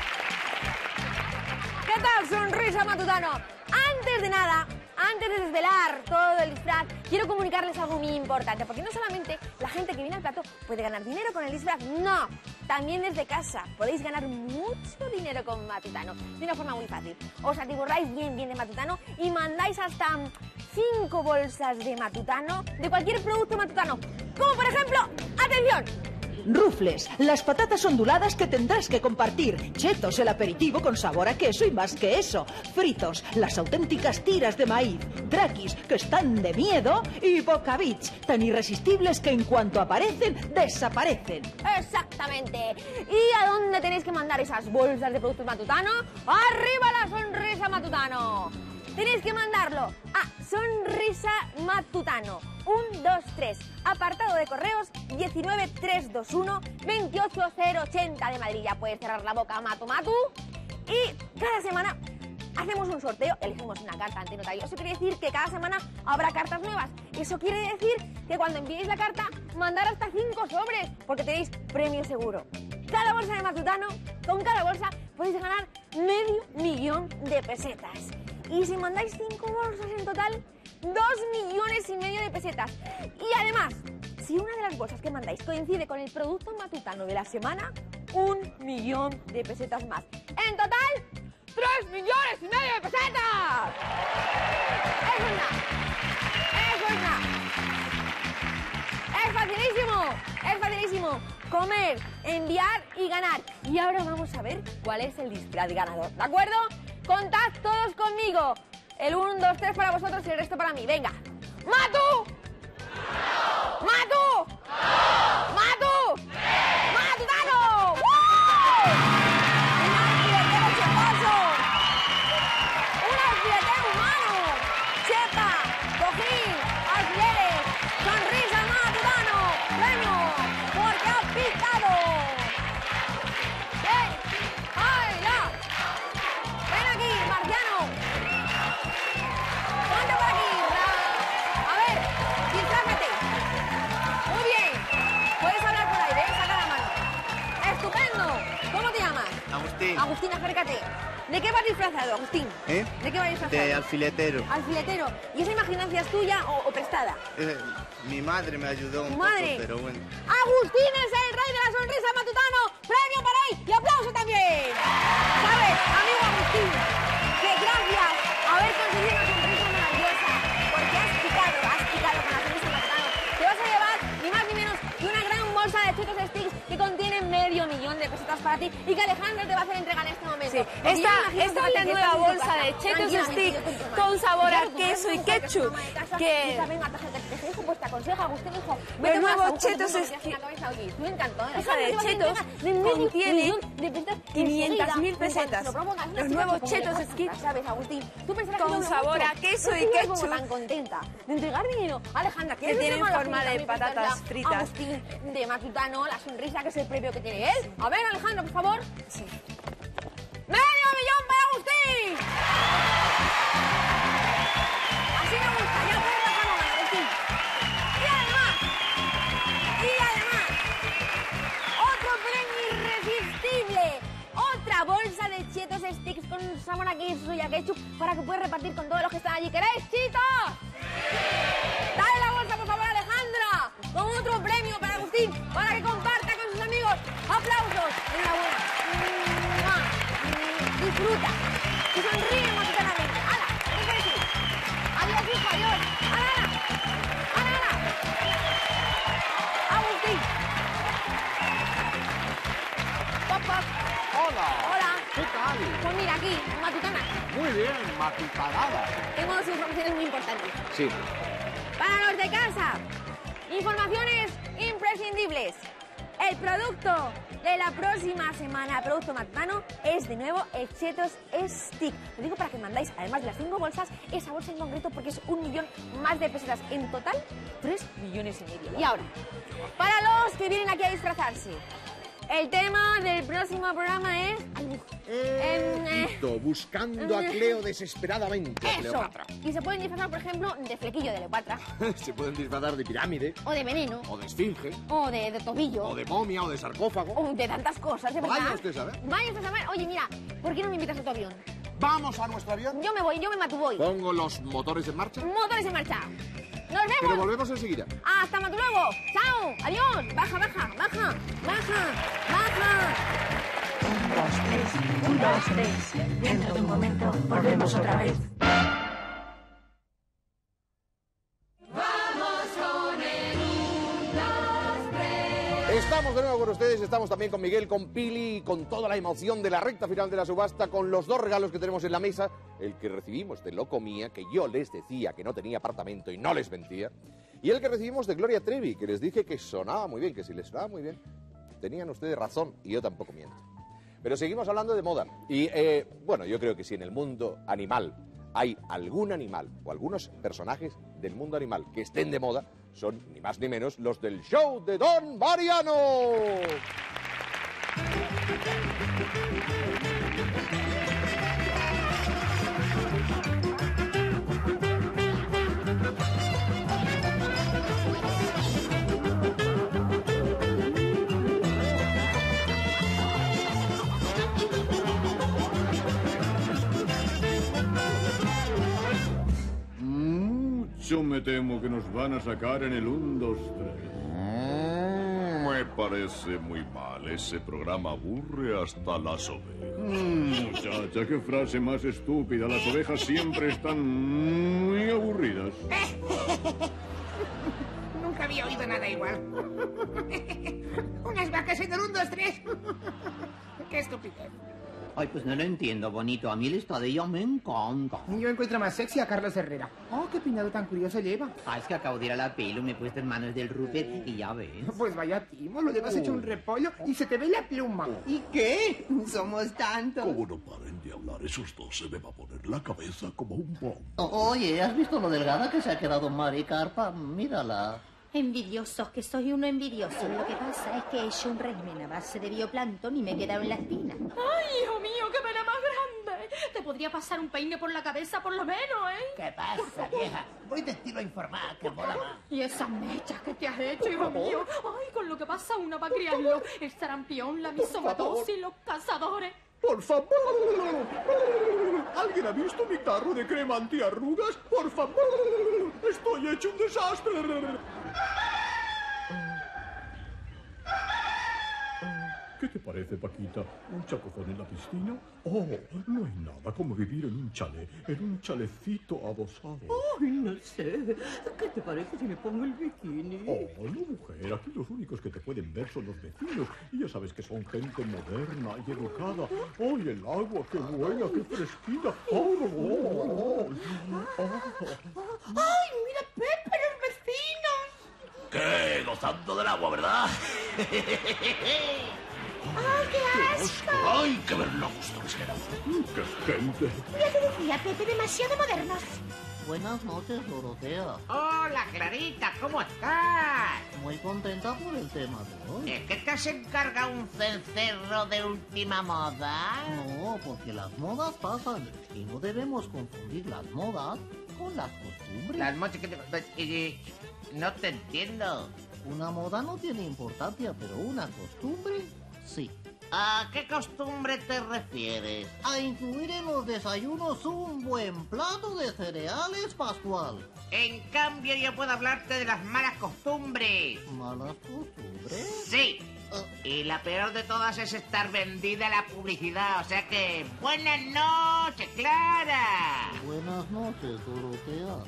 ¿Qué tal, sonrisa matutano? Antes de nada, antes de desvelar todo el disfraz, quiero comunicarles algo muy importante, porque no solamente la gente que viene al plato puede ganar dinero con el disfraz, no, también desde casa podéis ganar mucho dinero con Matutano, de una forma muy fácil. Os atiborráis bien de Matutano y mandáis hasta 5 bolsas de Matutano, de cualquier producto Matutano, como por ejemplo, atención, Rufles, las patatas onduladas que tendrás que compartir. Chetos, el aperitivo con sabor a queso y más que eso. Fritos, las auténticas tiras de maíz. Drakis, que están de miedo. Y Bocavich, tan irresistibles que en cuanto aparecen, desaparecen. Exactamente. ¿Y a dónde tenéis que mandar esas bolsas de productos Matutano? ¡Arriba la sonrisa Matutano! Tenéis que mandarlo a Sonrisa Matutano 123, apartado de correos 19321 28080 de Madrid. Ya puedes cerrar la boca, Matu. Y cada semana hacemos un sorteo, elegimos una carta ante notario. Eso quiere decir que cada semana habrá cartas nuevas. Eso quiere decir que cuando enviéis la carta, mandar hasta 5 sobres, porque tenéis premio seguro. Cada bolsa de Matutano, con cada bolsa podéis ganar 500.000 de pesetas. Y si mandáis 5 bolsas en total, 2,5 millones de pesetas. Y además, si una de las bolsas que mandáis coincide con el producto Matutano de la semana, 1 millón de pesetas más. En total, 3,5 millones de pesetas. Eso es nada. Es facilísimo. Comer, enviar y ganar. Y ahora vamos a ver cuál es el disfraz ganador, ¿de acuerdo? Contad todos conmigo. El 1, 2, 3 para vosotros y el resto para mí. Venga. ¡Matu! ¡Matu! ¡Matu! ¡Matutano! ¡Woo! ¡Un alfiletero chepazo! ¡Un alfiletero humano! ¡Chepa! ¡Cojín! ¡Alfileres! ¡Sonrisa Matutano! ¡Premio! ¡Porque ha picado! ¡Ey! ¡Ay, la! ¡Ven aquí, marciano! ¡Ponte por aquí! A ver, disfrázate. Muy bien. Puedes hablar por ahí, ¿ves? Saca la mano. ¡Estupendo! ¿Cómo te llamas? Agustín. Agustín, acércate. ¿De qué vas disfrazado, Agustín? ¿Eh? ¿De qué vas disfrazado? De alfiletero. Alfiletero. ¿Y esa imaginancia es tuya o prestada? Mi madre me ayudó un ¿Tu madre? poco, pero bueno. Agustín es el rey de la sonrisa Matutano. ¡Premio para él! ¡Y aplauso también! ¿Sabes, amigo Agustín? Que gracias a haber conseguido una sonrisa maravillosa, porque has picado con la sonrisa Matutano, te vas a llevar ni más ni menos que una gran bolsa de Cheetos Sticks que contienen 500.000 de pesetas para ti y que Alejandro te va a hacer entrega en este momento. Sí. Porque yo Esta me imagino es la que nueva estás en tu bolsa casa. de Cheetos Tranquilamente, Stick yo estoy en tu con casa. sabor a Claro, queso y tú ves, ketchup. Que... Venga, te dejo, pues te aconsejo, Agustín, hijo. Los nuevos Cheetos Stick. Tú me encantó. Esa de Cheetos contiene 500.000 pesetas. Los nuevos Cheetos Stick ¿sabes, Agustín? Tú pensabas con que sabor a queso y ketchup. ketchup. Tan contenta de entregar dinero. Alejandra, Que tienen forma de patatas fritas. Agustín de Matutano, la sonrisa que es el premio que tiene él. A ver, Alejandro, por favor. Sí. ¡Medio millón para Agustín! Así me gusta, ya puedes bajar la mano, Agustín. Y además, otro premio irresistible. Otra bolsa de Cheetos Sticks con sabor a queso y a ketchup para que puedas repartir con todos los que están allí. ¿Queréis, chitos? Dale la bolsa, por favor, Alejandra. Con otro premio para Agustín, para que comparta con sus amigos. ¡Aplausos! Enhorabuena. Disfruta. Y sonríe emocionalmente. ¡Hala! ¿Qué quieres decir? Adiós, hijo, adiós. ¡Hala, hala! ¡Hala, hala! Agustín. Pop. Hola. Hola. ¿Qué tal? Pues mira, aquí, en Matutana. Muy bien, matutanada. Tengo dos informaciones muy importantes. Sí. Para los de casa, informaciones imprescindibles. El producto de la próxima semana, el producto matutano, es de nuevo el Cheetos Stick. Lo digo para que mandáis, además de las 5 bolsas, esa bolsa en concreto porque es 1 millón más de pesetas. En total, 3,5 millones. Y ahora, para los que vienen aquí a disfrazarse, el tema del próximo programa es... buscando a Cleo desesperadamente. Eso. Cleopatra. Y se pueden disfrazar, por ejemplo, de flequillo de Cleopatra. Se pueden disfrazar de pirámide, O de veneno. o de esfinge, O de tobillo. o de momia, o de sarcófago. O de tantas cosas, de verdad. Vaya usted a saber. Vaya usted a saber. Oye, mira, ¿por qué no me invitas a tu avión? ¿Vamos a nuestro avión? Yo me voy, yo me matuvoy. Pongo los motores en marcha. Motores en marcha. ¡Nos vemos! Pero volvemos enseguida. ¡Hasta luego! ¡Chao! ¡Adiós! ¡Baja, baja, baja! ¡Baja! ¡Baja! 1, 2, 3. Dentro de un momento volvemos otra vez. Estamos de nuevo con ustedes, estamos también con Miguel, con Pili y con toda la emoción de la recta final de la subasta, con los 2 regalos que tenemos en la mesa, el que recibimos de Locomía, que yo les decía que no tenía apartamento y no les mentía, y el que recibimos de Gloria Trevi, que les dije que sonaba muy bien, que si les sonaba muy bien, tenían ustedes razón y yo tampoco miento. Pero seguimos hablando de moda y, bueno, yo creo que si en el mundo animal hay algún animal o algunos personajes del mundo animal que estén de moda, son ni más ni menos los del show de Don Mariano. Mucho me temo que nos van a sacar en el 1, 2, 3. Me parece muy mal. Ese programa aburre hasta las ovejas. Muchacha, qué frase más estúpida. Las ovejas siempre están muy aburridas. Nunca había oído nada igual. Unas vacas en el 1, 2, 3. Qué estupidez. Ay, pues no lo entiendo, bonito. A mí el estadillo me encanta. Yo encuentro más sexy a Carlos Herrera. Oh, qué peinado tan curioso lleva. Ah, es que acabo de ir a la pelo, me he puesto en manos del Rupert y ya ves. Pues vaya timo, lo llevas hecho un repollo y se te ve la pluma. ¿Y qué? Somos tantos. Como no paren de hablar esos dos, se me va a poner la cabeza como un bombo. Oye, ¿has visto lo delgada que se ha quedado Mari Carpa? Mírala. Envidiosos, que soy uno envidioso. Lo que pasa es que he hecho un régimen a base de bioplancton y me he quedado en la espina. ¡Ay, hijo mío, qué pena más grande! Te podría pasar un peine por la cabeza por lo menos, ¿eh? ¿Qué pasa, vieja? Voy de estilo a informar, que mola más. Y esas mechas que te has hecho, hijo mío. Ay, con lo que pasa una para criarlo. El sarampión, la misomatosis, los cazadores. Por favor. ¿Alguien ha visto mi tarro de crema antiarrugas? Por favor. Estoy hecho un desastre. ¿Qué te parece, Paquita? ¿Un chapuzón en la piscina? Oh, no hay nada como vivir en un chalecito adosado. Ay, no sé. ¿Qué te parece si me pongo el bikini? Oh, no, mujer, aquí los únicos que te pueden ver son los vecinos. Y ya sabes que son gente moderna y educada. ¡Ay, el agua, qué buena, qué fresquita! ¡Ay, mira, Pepe, los vecinos! ¿Qué? Gozando del agua, ¿verdad? ¡Ay, qué asco! ¡Ay, qué ver lo gusto que se queda! ¡Qué gente! Ya te decía, Pepe, demasiado modernos. Buenas noches, Dorotea. Hola, Clarita, ¿cómo estás? Muy contenta por el tema de hoy. ¿Es que te has encargado un cencerro de última moda? No, porque las modas pasan y no debemos confundir las modas con las costumbres. Las modas que no te entiendo. Una moda no tiene importancia, pero una costumbre sí. ¿A qué costumbre te refieres? A incluir en los desayunos un buen plato de cereales, Pascual. En cambio, yo puedo hablarte de las malas costumbres. ¿Malas costumbres? Sí. Y la peor de todas es estar vendida a la publicidad. O sea que, buenas noches, Clara. Buenas noches, Dorotea.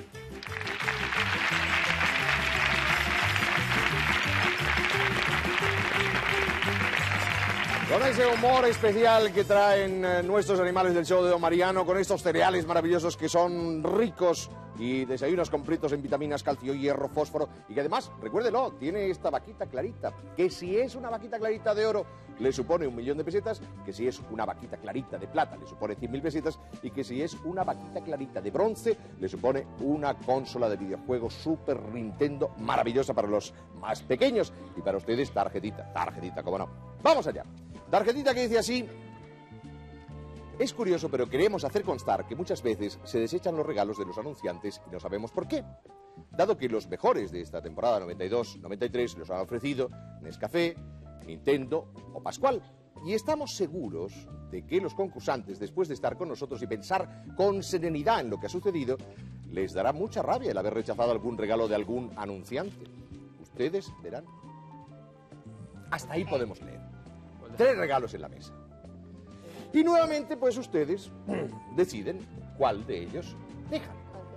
Con ese humor especial que traen nuestros animales del show de Don Mariano, con estos cereales maravillosos que son ricos y desayunos completos en vitaminas, calcio, hierro, fósforo, y que además, recuérdelo, tiene esta vaquita clarita, que si es una vaquita clarita de oro le supone 1.000.000 de pesetas, que si es una vaquita clarita de plata le supone 100.000 pesetas, y que si es una vaquita clarita de bronce le supone una consola de videojuegos Super Nintendo maravillosa para los más pequeños, y para ustedes tarjetita, cómo no. ¡Vamos allá! Tarjetita que dice así: es curioso, pero queremos hacer constar que muchas veces se desechan los regalos de los anunciantes y no sabemos por qué. Dado que los mejores de esta temporada 92-93 los han ofrecido Nescafé, Nintendo o Pascual. Y estamos seguros de que los concursantes, después de estar con nosotros y pensar con serenidad en lo que ha sucedido, les dará mucha rabia el haber rechazado algún regalo de algún anunciante. Ustedes verán. Hasta ahí podemos leer. 3 regalos en la mesa. Y nuevamente, pues ustedes deciden cuál de ellos dejan.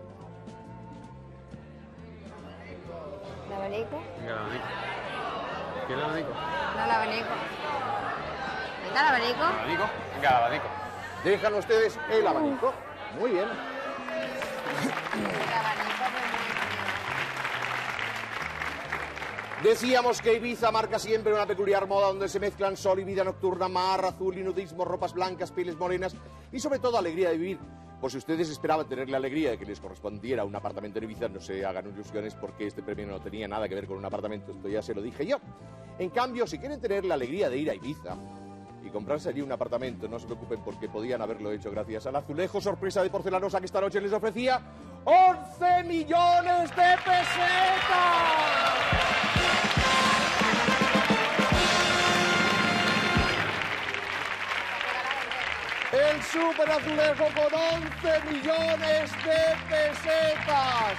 ¿El abanico? Venga, el abanico. ¿Qué es el abanico? No, el abanico. ¿Está el abanico? ¿El abanico? Venga, el abanico. Dejan ustedes el abanico. Muy bien. Decíamos que Ibiza marca siempre una peculiar moda donde se mezclan sol y vida nocturna, mar azul y nudismo, ropas blancas, pieles morenas y sobre todo alegría de vivir. Por si ustedes esperaban tener la alegría de que les correspondiera un apartamento en Ibiza, no se hagan ilusiones porque este premio no tenía nada que ver con un apartamento, esto ya se lo dije yo. En cambio, si quieren tener la alegría de ir a Ibiza y comprarse allí un apartamento, no se preocupen porque podían haberlo hecho gracias al azulejo sorpresa de porcelanosa que esta noche les ofrecía 11 millones de pesetas. El super azulejo con 11 millones de pesetas.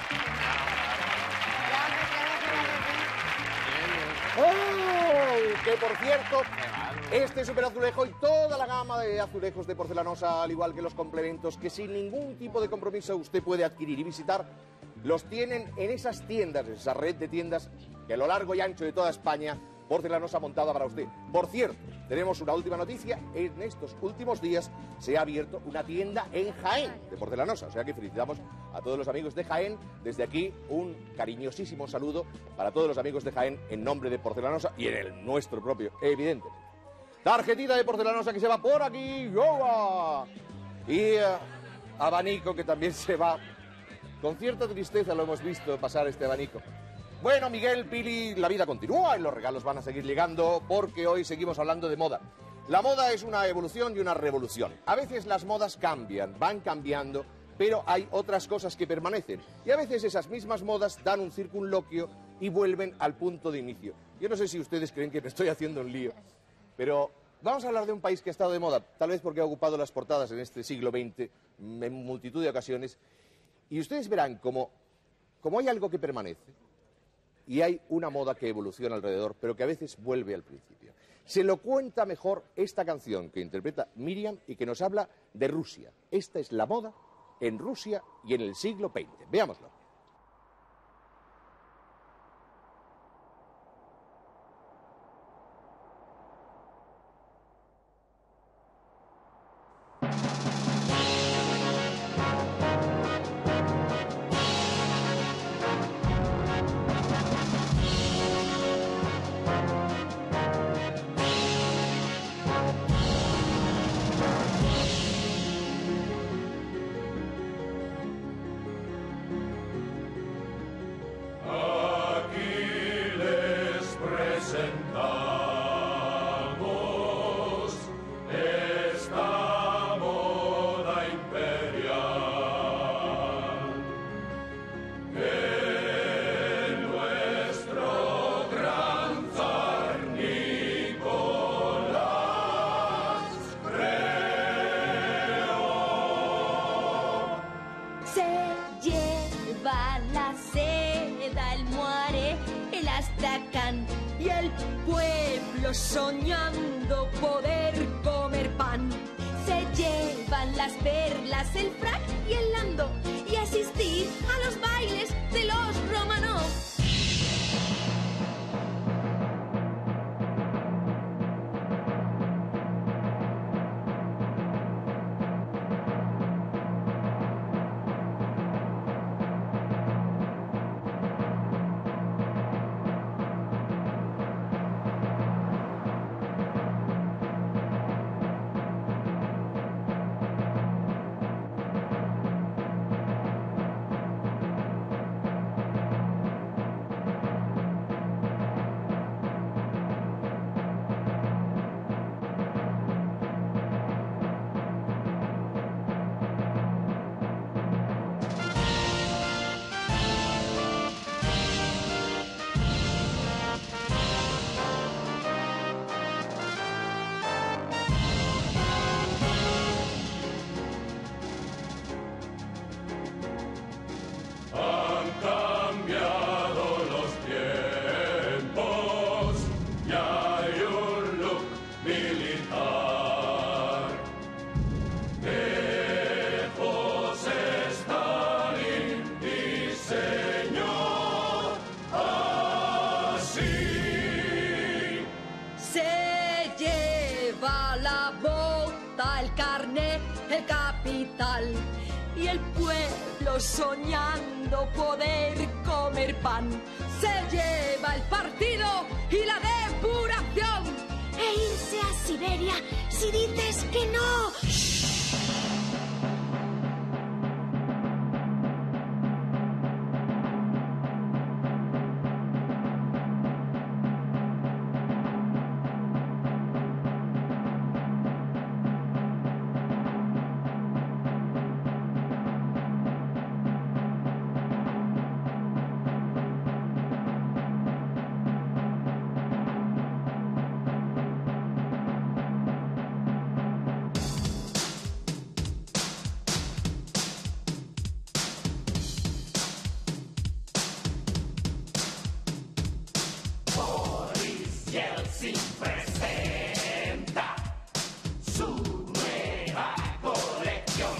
¡Oh! Que por cierto, este super azulejo y toda la gama de azulejos de porcelanosa, al igual que los complementos que sin ningún tipo de compromiso usted puede adquirir y visitar, los tienen en esas tiendas, esa red de tiendas que a lo largo y ancho de toda España porcelanosa montada para usted. Por cierto, tenemos una última noticia. En estos últimos días se ha abierto una tienda en Jaén de porcelanosa. O sea que felicitamos a todos los amigos de Jaén. Desde aquí, un cariñosísimo saludo para todos los amigos de Jaén en nombre de porcelanosa y en el nuestro propio, evidentemente. Tarjetita de porcelanosa que se va por aquí. ¡Yoga! Y abanico que también se va. Con cierta tristeza lo hemos visto pasar este abanico. Bueno, Miguel, Pili, la vida continúa y los regalos van a seguir llegando porque hoy seguimos hablando de moda. La moda es una evolución y una revolución. A veces las modas cambian, van cambiando, pero hay otras cosas que permanecen. Y a veces esas mismas modas dan un circunloquio y vuelven al punto de inicio. Yo no sé si ustedes creen que me estoy haciendo un lío, pero vamos a hablar de un país que ha estado de moda, tal vez porque ha ocupado las portadas en este siglo XX en multitud de ocasiones. Y ustedes verán como hay algo que permanece, y hay una moda que evoluciona alrededor, pero que a veces vuelve al principio. Se lo cuenta mejor esta canción que interpreta Miriam y que nos habla de Rusia. Esta es la moda en Rusia y en el siglo XX. Veámoslo. Y el pueblo soñando poder comer pan. Se llevan las perlas, el frac y el lando y asistir a los bailes de los Romanov. Y el pueblo soñando poder comer pan se lleva el partido y la depuración e irse a Siberia si dices que no. Yeltsin presenta su nueva colección.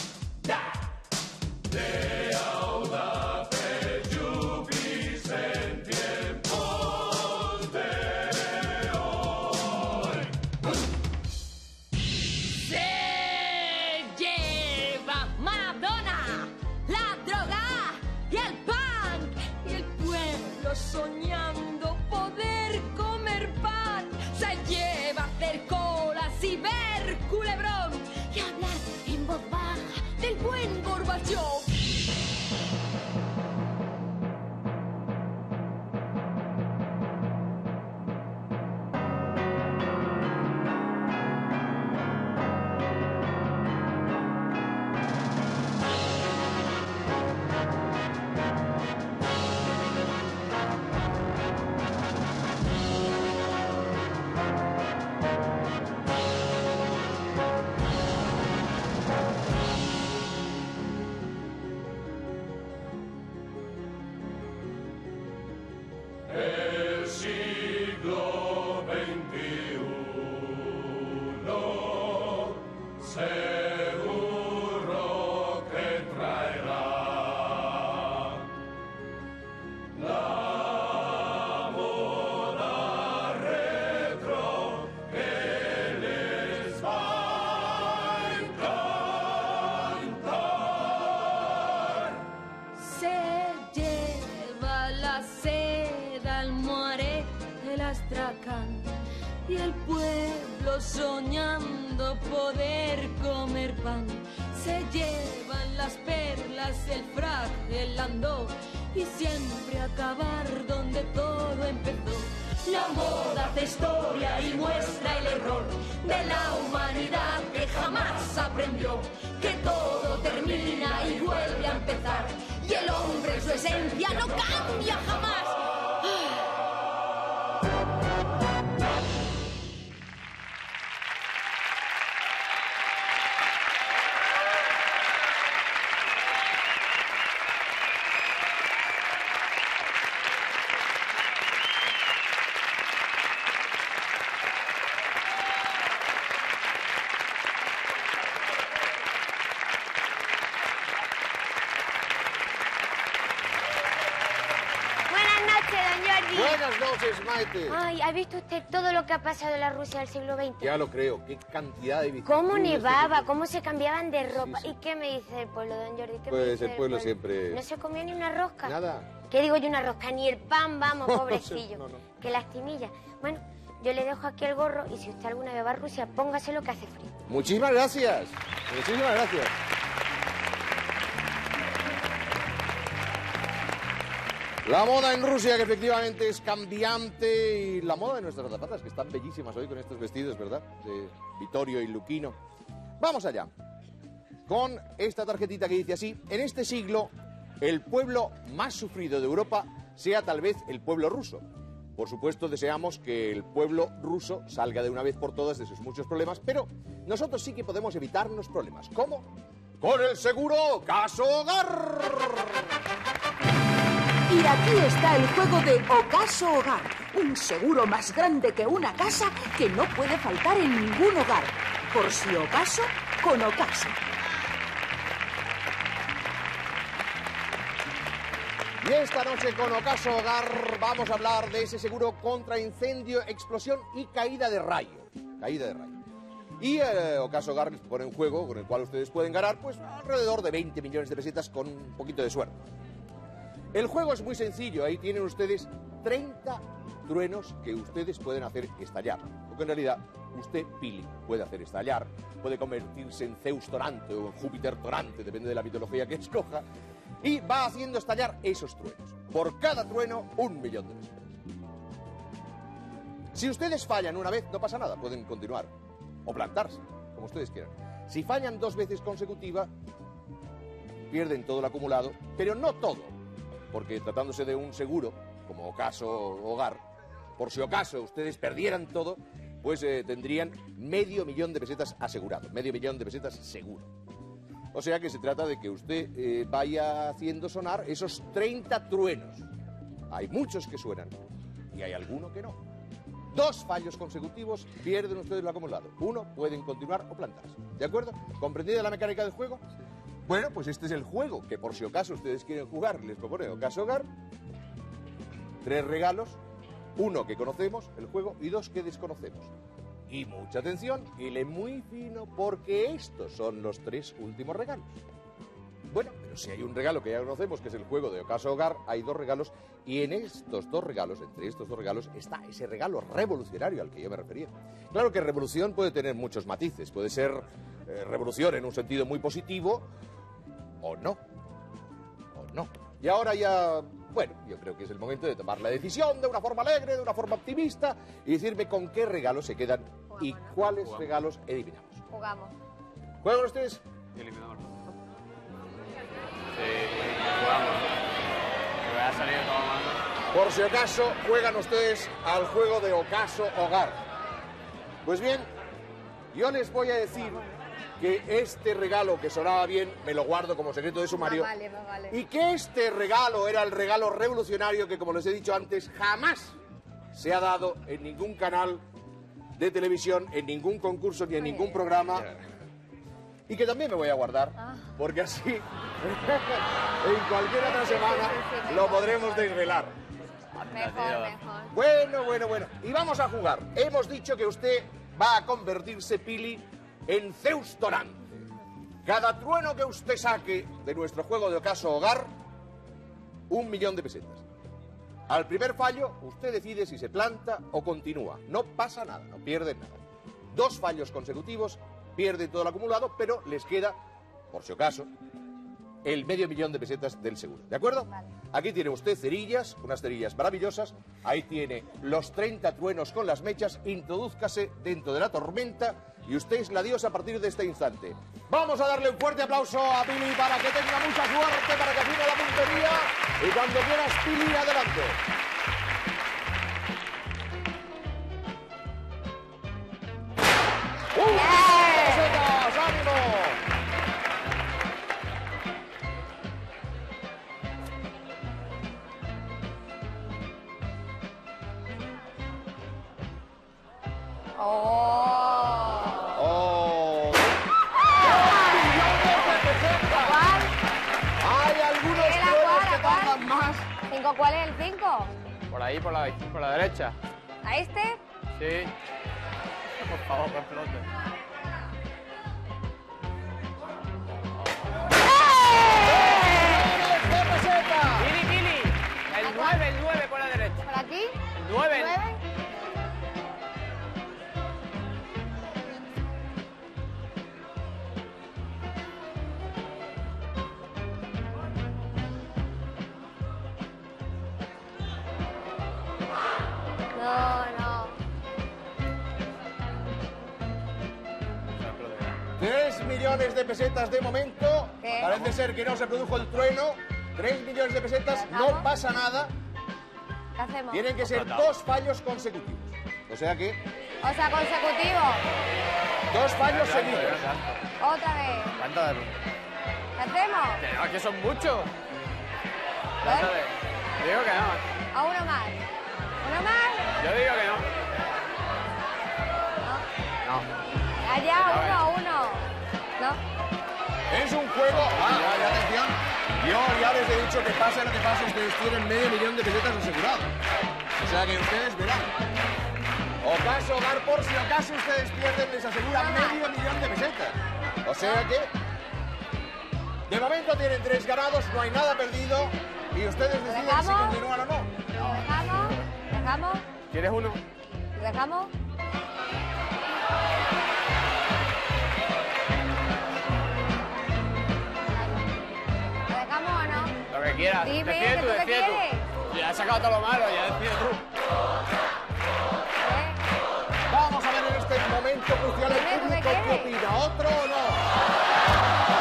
De audaces yuppies en tiempos de hoy. Se lleva Madonna, la droga y el punk y el pueblo soñando poder comer pan. Se lleva hacer colas y ver culebrón y hablar en voz baja del buen Gorbachov. El siglo XXI Y el pueblo soñando poder comer pan, se llevan las perlas, el frac, el landó, y siempre acabar donde todo empezó. La moda hace historia y muestra el error de la humanidad que jamás aprendió que todo termina y vuelve a empezar, y el hombre en su esencia no cambia jamás. Buenas noches, Maite. Ay, ¿ha visto usted todo lo que ha pasado en la Rusia del siglo XX? Ya lo creo, qué cantidad de vicisitudes. Cómo nevaba, cómo se cambiaban de ropa. Sí, sí. ¿Y qué me dice el pueblo, don Jordi? ¿Qué me pues dice el pueblo siempre... ¿No se comió ni una rosca? Nada. ¿Qué digo yo una rosca? Ni el pan, vamos, pobrecillo. No. Qué lastimilla. Bueno, yo le dejo aquí el gorro y si usted alguna vez va a Rusia, póngaselo que hace frío. Muchísimas gracias. Muchísimas gracias. La moda en Rusia, que efectivamente es cambiante, y la moda de nuestras zapatas, que están bellísimas hoy con estos vestidos, ¿verdad? De Vittorio y Luchino. Vamos allá. Con esta tarjetita que dice así: en este siglo, el pueblo más sufrido de Europa sea tal vez el pueblo ruso. Por supuesto, deseamos que el pueblo ruso salga de una vez por todas de sus muchos problemas, pero nosotros sí que podemos evitarnos problemas. ¿Cómo? Con el seguro Caso Hogar. Y aquí está el juego de Ocaso Hogar, un seguro más grande que una casa que no puede faltar en ningún hogar. Por si ocaso, con Ocaso. Y esta noche con Ocaso Hogar vamos a hablar de ese seguro contra incendio, explosión y caída de rayo. Caída de rayo. Y Ocaso Hogar les pone un juego con el cual ustedes pueden ganar pues alrededor de 20 millones de pesetas con un poquito de suerte. El juego es muy sencillo, ahí tienen ustedes 30 truenos que ustedes pueden hacer estallar. Porque en realidad usted, Pili, puede hacer estallar, puede convertirse en Zeus Torante o en Júpiter Torante, depende de la mitología que escoja, y va haciendo estallar esos truenos. Por cada trueno, 1 millón de pesetas. Si ustedes fallan una vez, no pasa nada, pueden continuar. O plantarse, como ustedes quieran. Si fallan 2 veces consecutivas, pierden todo el acumulado, pero no todo. Porque tratándose de un seguro, como Ocaso Hogar, por si acaso ustedes perdieran todo, pues tendrían medio millón de pesetas asegurado, medio millón de pesetas seguro. O sea que se trata de que usted vaya haciendo sonar esos 30 truenos. Hay muchos que suenan y hay alguno que no. 2 fallos consecutivos, pierden ustedes el acumulado. 1, pueden continuar o plantarse. ¿De acuerdo? ¿Comprendida la mecánica del juego? Sí. Bueno, pues este es el juego, que por si acaso ustedes quieren jugar, les propone Ocaso Hogar. 3 regalos, 1 que conocemos, el juego, y 2 que desconocemos. Y mucha atención, hile muy fino, porque estos son los 3 últimos regalos. Bueno, pero si hay un regalo que ya conocemos, que es el juego de Ocaso Hogar, hay 2 regalos, y en estos 2 regalos, entre estos 2 regalos, está ese regalo revolucionario al que yo me refería. Claro que revolución puede tener muchos matices, puede ser revolución en un sentido muy positivo, o no. Y ahora ya, bueno, yo creo que es el momento de tomar la decisión de una forma alegre, de una forma optimista, y decirme con qué regalos se quedan y cuáles regalos eliminamos. Jugamos. ¿Juegan ustedes? Eliminamos. Sí, jugamos. Me voy a salir de todo mal. Por si acaso, juegan ustedes al juego de Ocaso Hogar. Pues bien, yo les voy a decir que este regalo que sonaba bien me lo guardo como secreto de sumario. Vale. Y que este regalo era el regalo revolucionario que, como les he dicho antes, jamás se ha dado en ningún canal de televisión, en ningún concurso ni en ningún programa. Y que también me voy a guardar, porque así en cualquier otra semana lo podremos desvelar. Mejor. Bueno. Y vamos a jugar. Hemos dicho que usted va a convertirse, Pili, en Zeus Torante. Cada trueno que usted saque de nuestro juego de Ocaso Hogar, 1 millón de pesetas. Al primer fallo, usted decide si se planta o continúa. No pasa nada, no pierde nada. 2 fallos consecutivos, pierden todo el acumulado, pero les queda, por si acaso, el $500.000 de pesetas del seguro. ¿De acuerdo? Vale. Aquí tiene usted cerillas, unas cerillas maravillosas. Ahí tiene los 30 truenos con las mechas. Introdúzcase dentro de la tormenta y usted es la diosa a partir de este instante. Vamos a darle un fuerte aplauso a Pili para que tenga mucha suerte, para que afine la puntería. Y cuando quieras, Pili, adelante. ¡Pesetas! ¡Ánimo! ¡Oh! Hay algunos truenos que tardan más. ¿Cinco cuál es el 5? Por ahí, por la derecha. ¿A este? Sí. Por favor, que explote. Pili, el 9 por la derecha. ¿Por aquí? El 9. No. 3 millones de pesetas de momento. ¿Qué? Parece ser que no se produjo el trueno. 3 millones de pesetas, no pasa nada. ¿Qué hacemos? Tienen que ser 2 fallos consecutivos. O sea que O sea, consecutivo. 2 fallos seguidos. Otra vez. ¿Cuánto de ¿Qué hacemos? Que no, que son muchos. ¿Eh? Digo que no. A uno más. ¿Uno más? Yo digo que no. No. Allá, uno. ¿No? Es un juego. Atención. Yo ya les he dicho que pase lo que pase, ustedes tienen $500.000 de pesetas asegurados. O sea que ustedes verán. Ocaso dar por si acaso ustedes pierden, les aseguran $500.000 de pesetas. O sea que de momento tienen 3 ganados, no hay nada perdido y ustedes deciden si continúan o no. ¿Dejamos? ¿Quieres uno? ¿Dejamos? ¿Lo dejamos o no? Lo que quieras. Dime, Decide ¿que tú, tú qué decide tú. quieres? Ya has sacado todo lo malo, ya decide tú. Vamos a ver en este momento crucial el público qué opina. ¿Otro o no?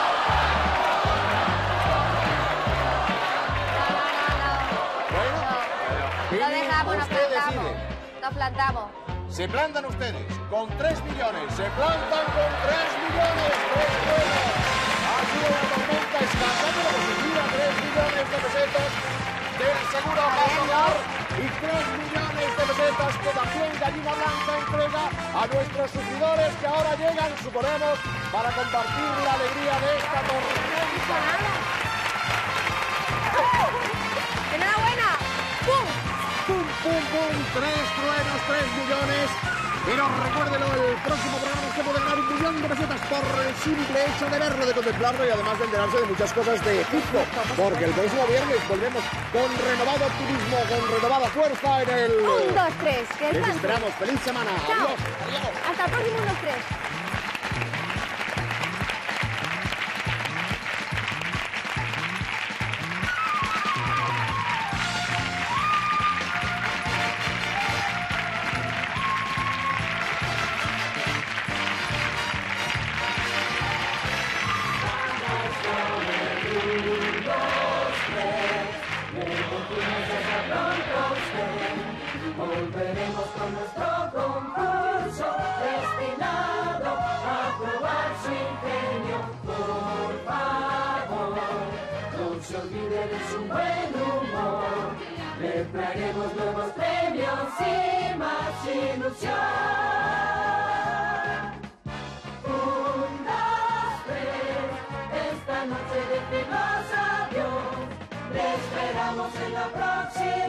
Lo dejamos, nos usted plantamos. decide. Nos plantamos. Se plantan ustedes con 3 millones. Se plantan con 3 millones. 3 truenos. Ha sido una tormenta escasa, pero positiva. 3 millones de pesetas del seguro Ocaso Dar. Y 3 millones de pesetas que también Gallina Blanca entrega a nuestros sufridores que ahora llegan, suponemos, para compartir la alegría de esta tormenta. ¡Enhorabuena! ¡Pum! ¡Pum, pum, pum! 3 truenos, 3 millones. Pero recuérdelo, el próximo programa usted puede ganar $1.000.000 de pesetas por el simple hecho de verlo, de contemplarlo y además de enterarse de muchas cosas de Egipto. Porque el próximo viernes volvemos con renovado optimismo, con renovada fuerza en el... 1, 2, 3. Que Les descansen. esperamos. ¡Feliz semana! Chao. ¡Adiós! Hasta el próximo 1, 2, 3. Volveremos con nuestro concurso destinado a probar su ingenio. Por favor, no se olvide de su buen humor. Le traeremos nuevos premios y más ilusión. 1, 2, 3, esta noche decimos adiós. Le esperamos en la próxima.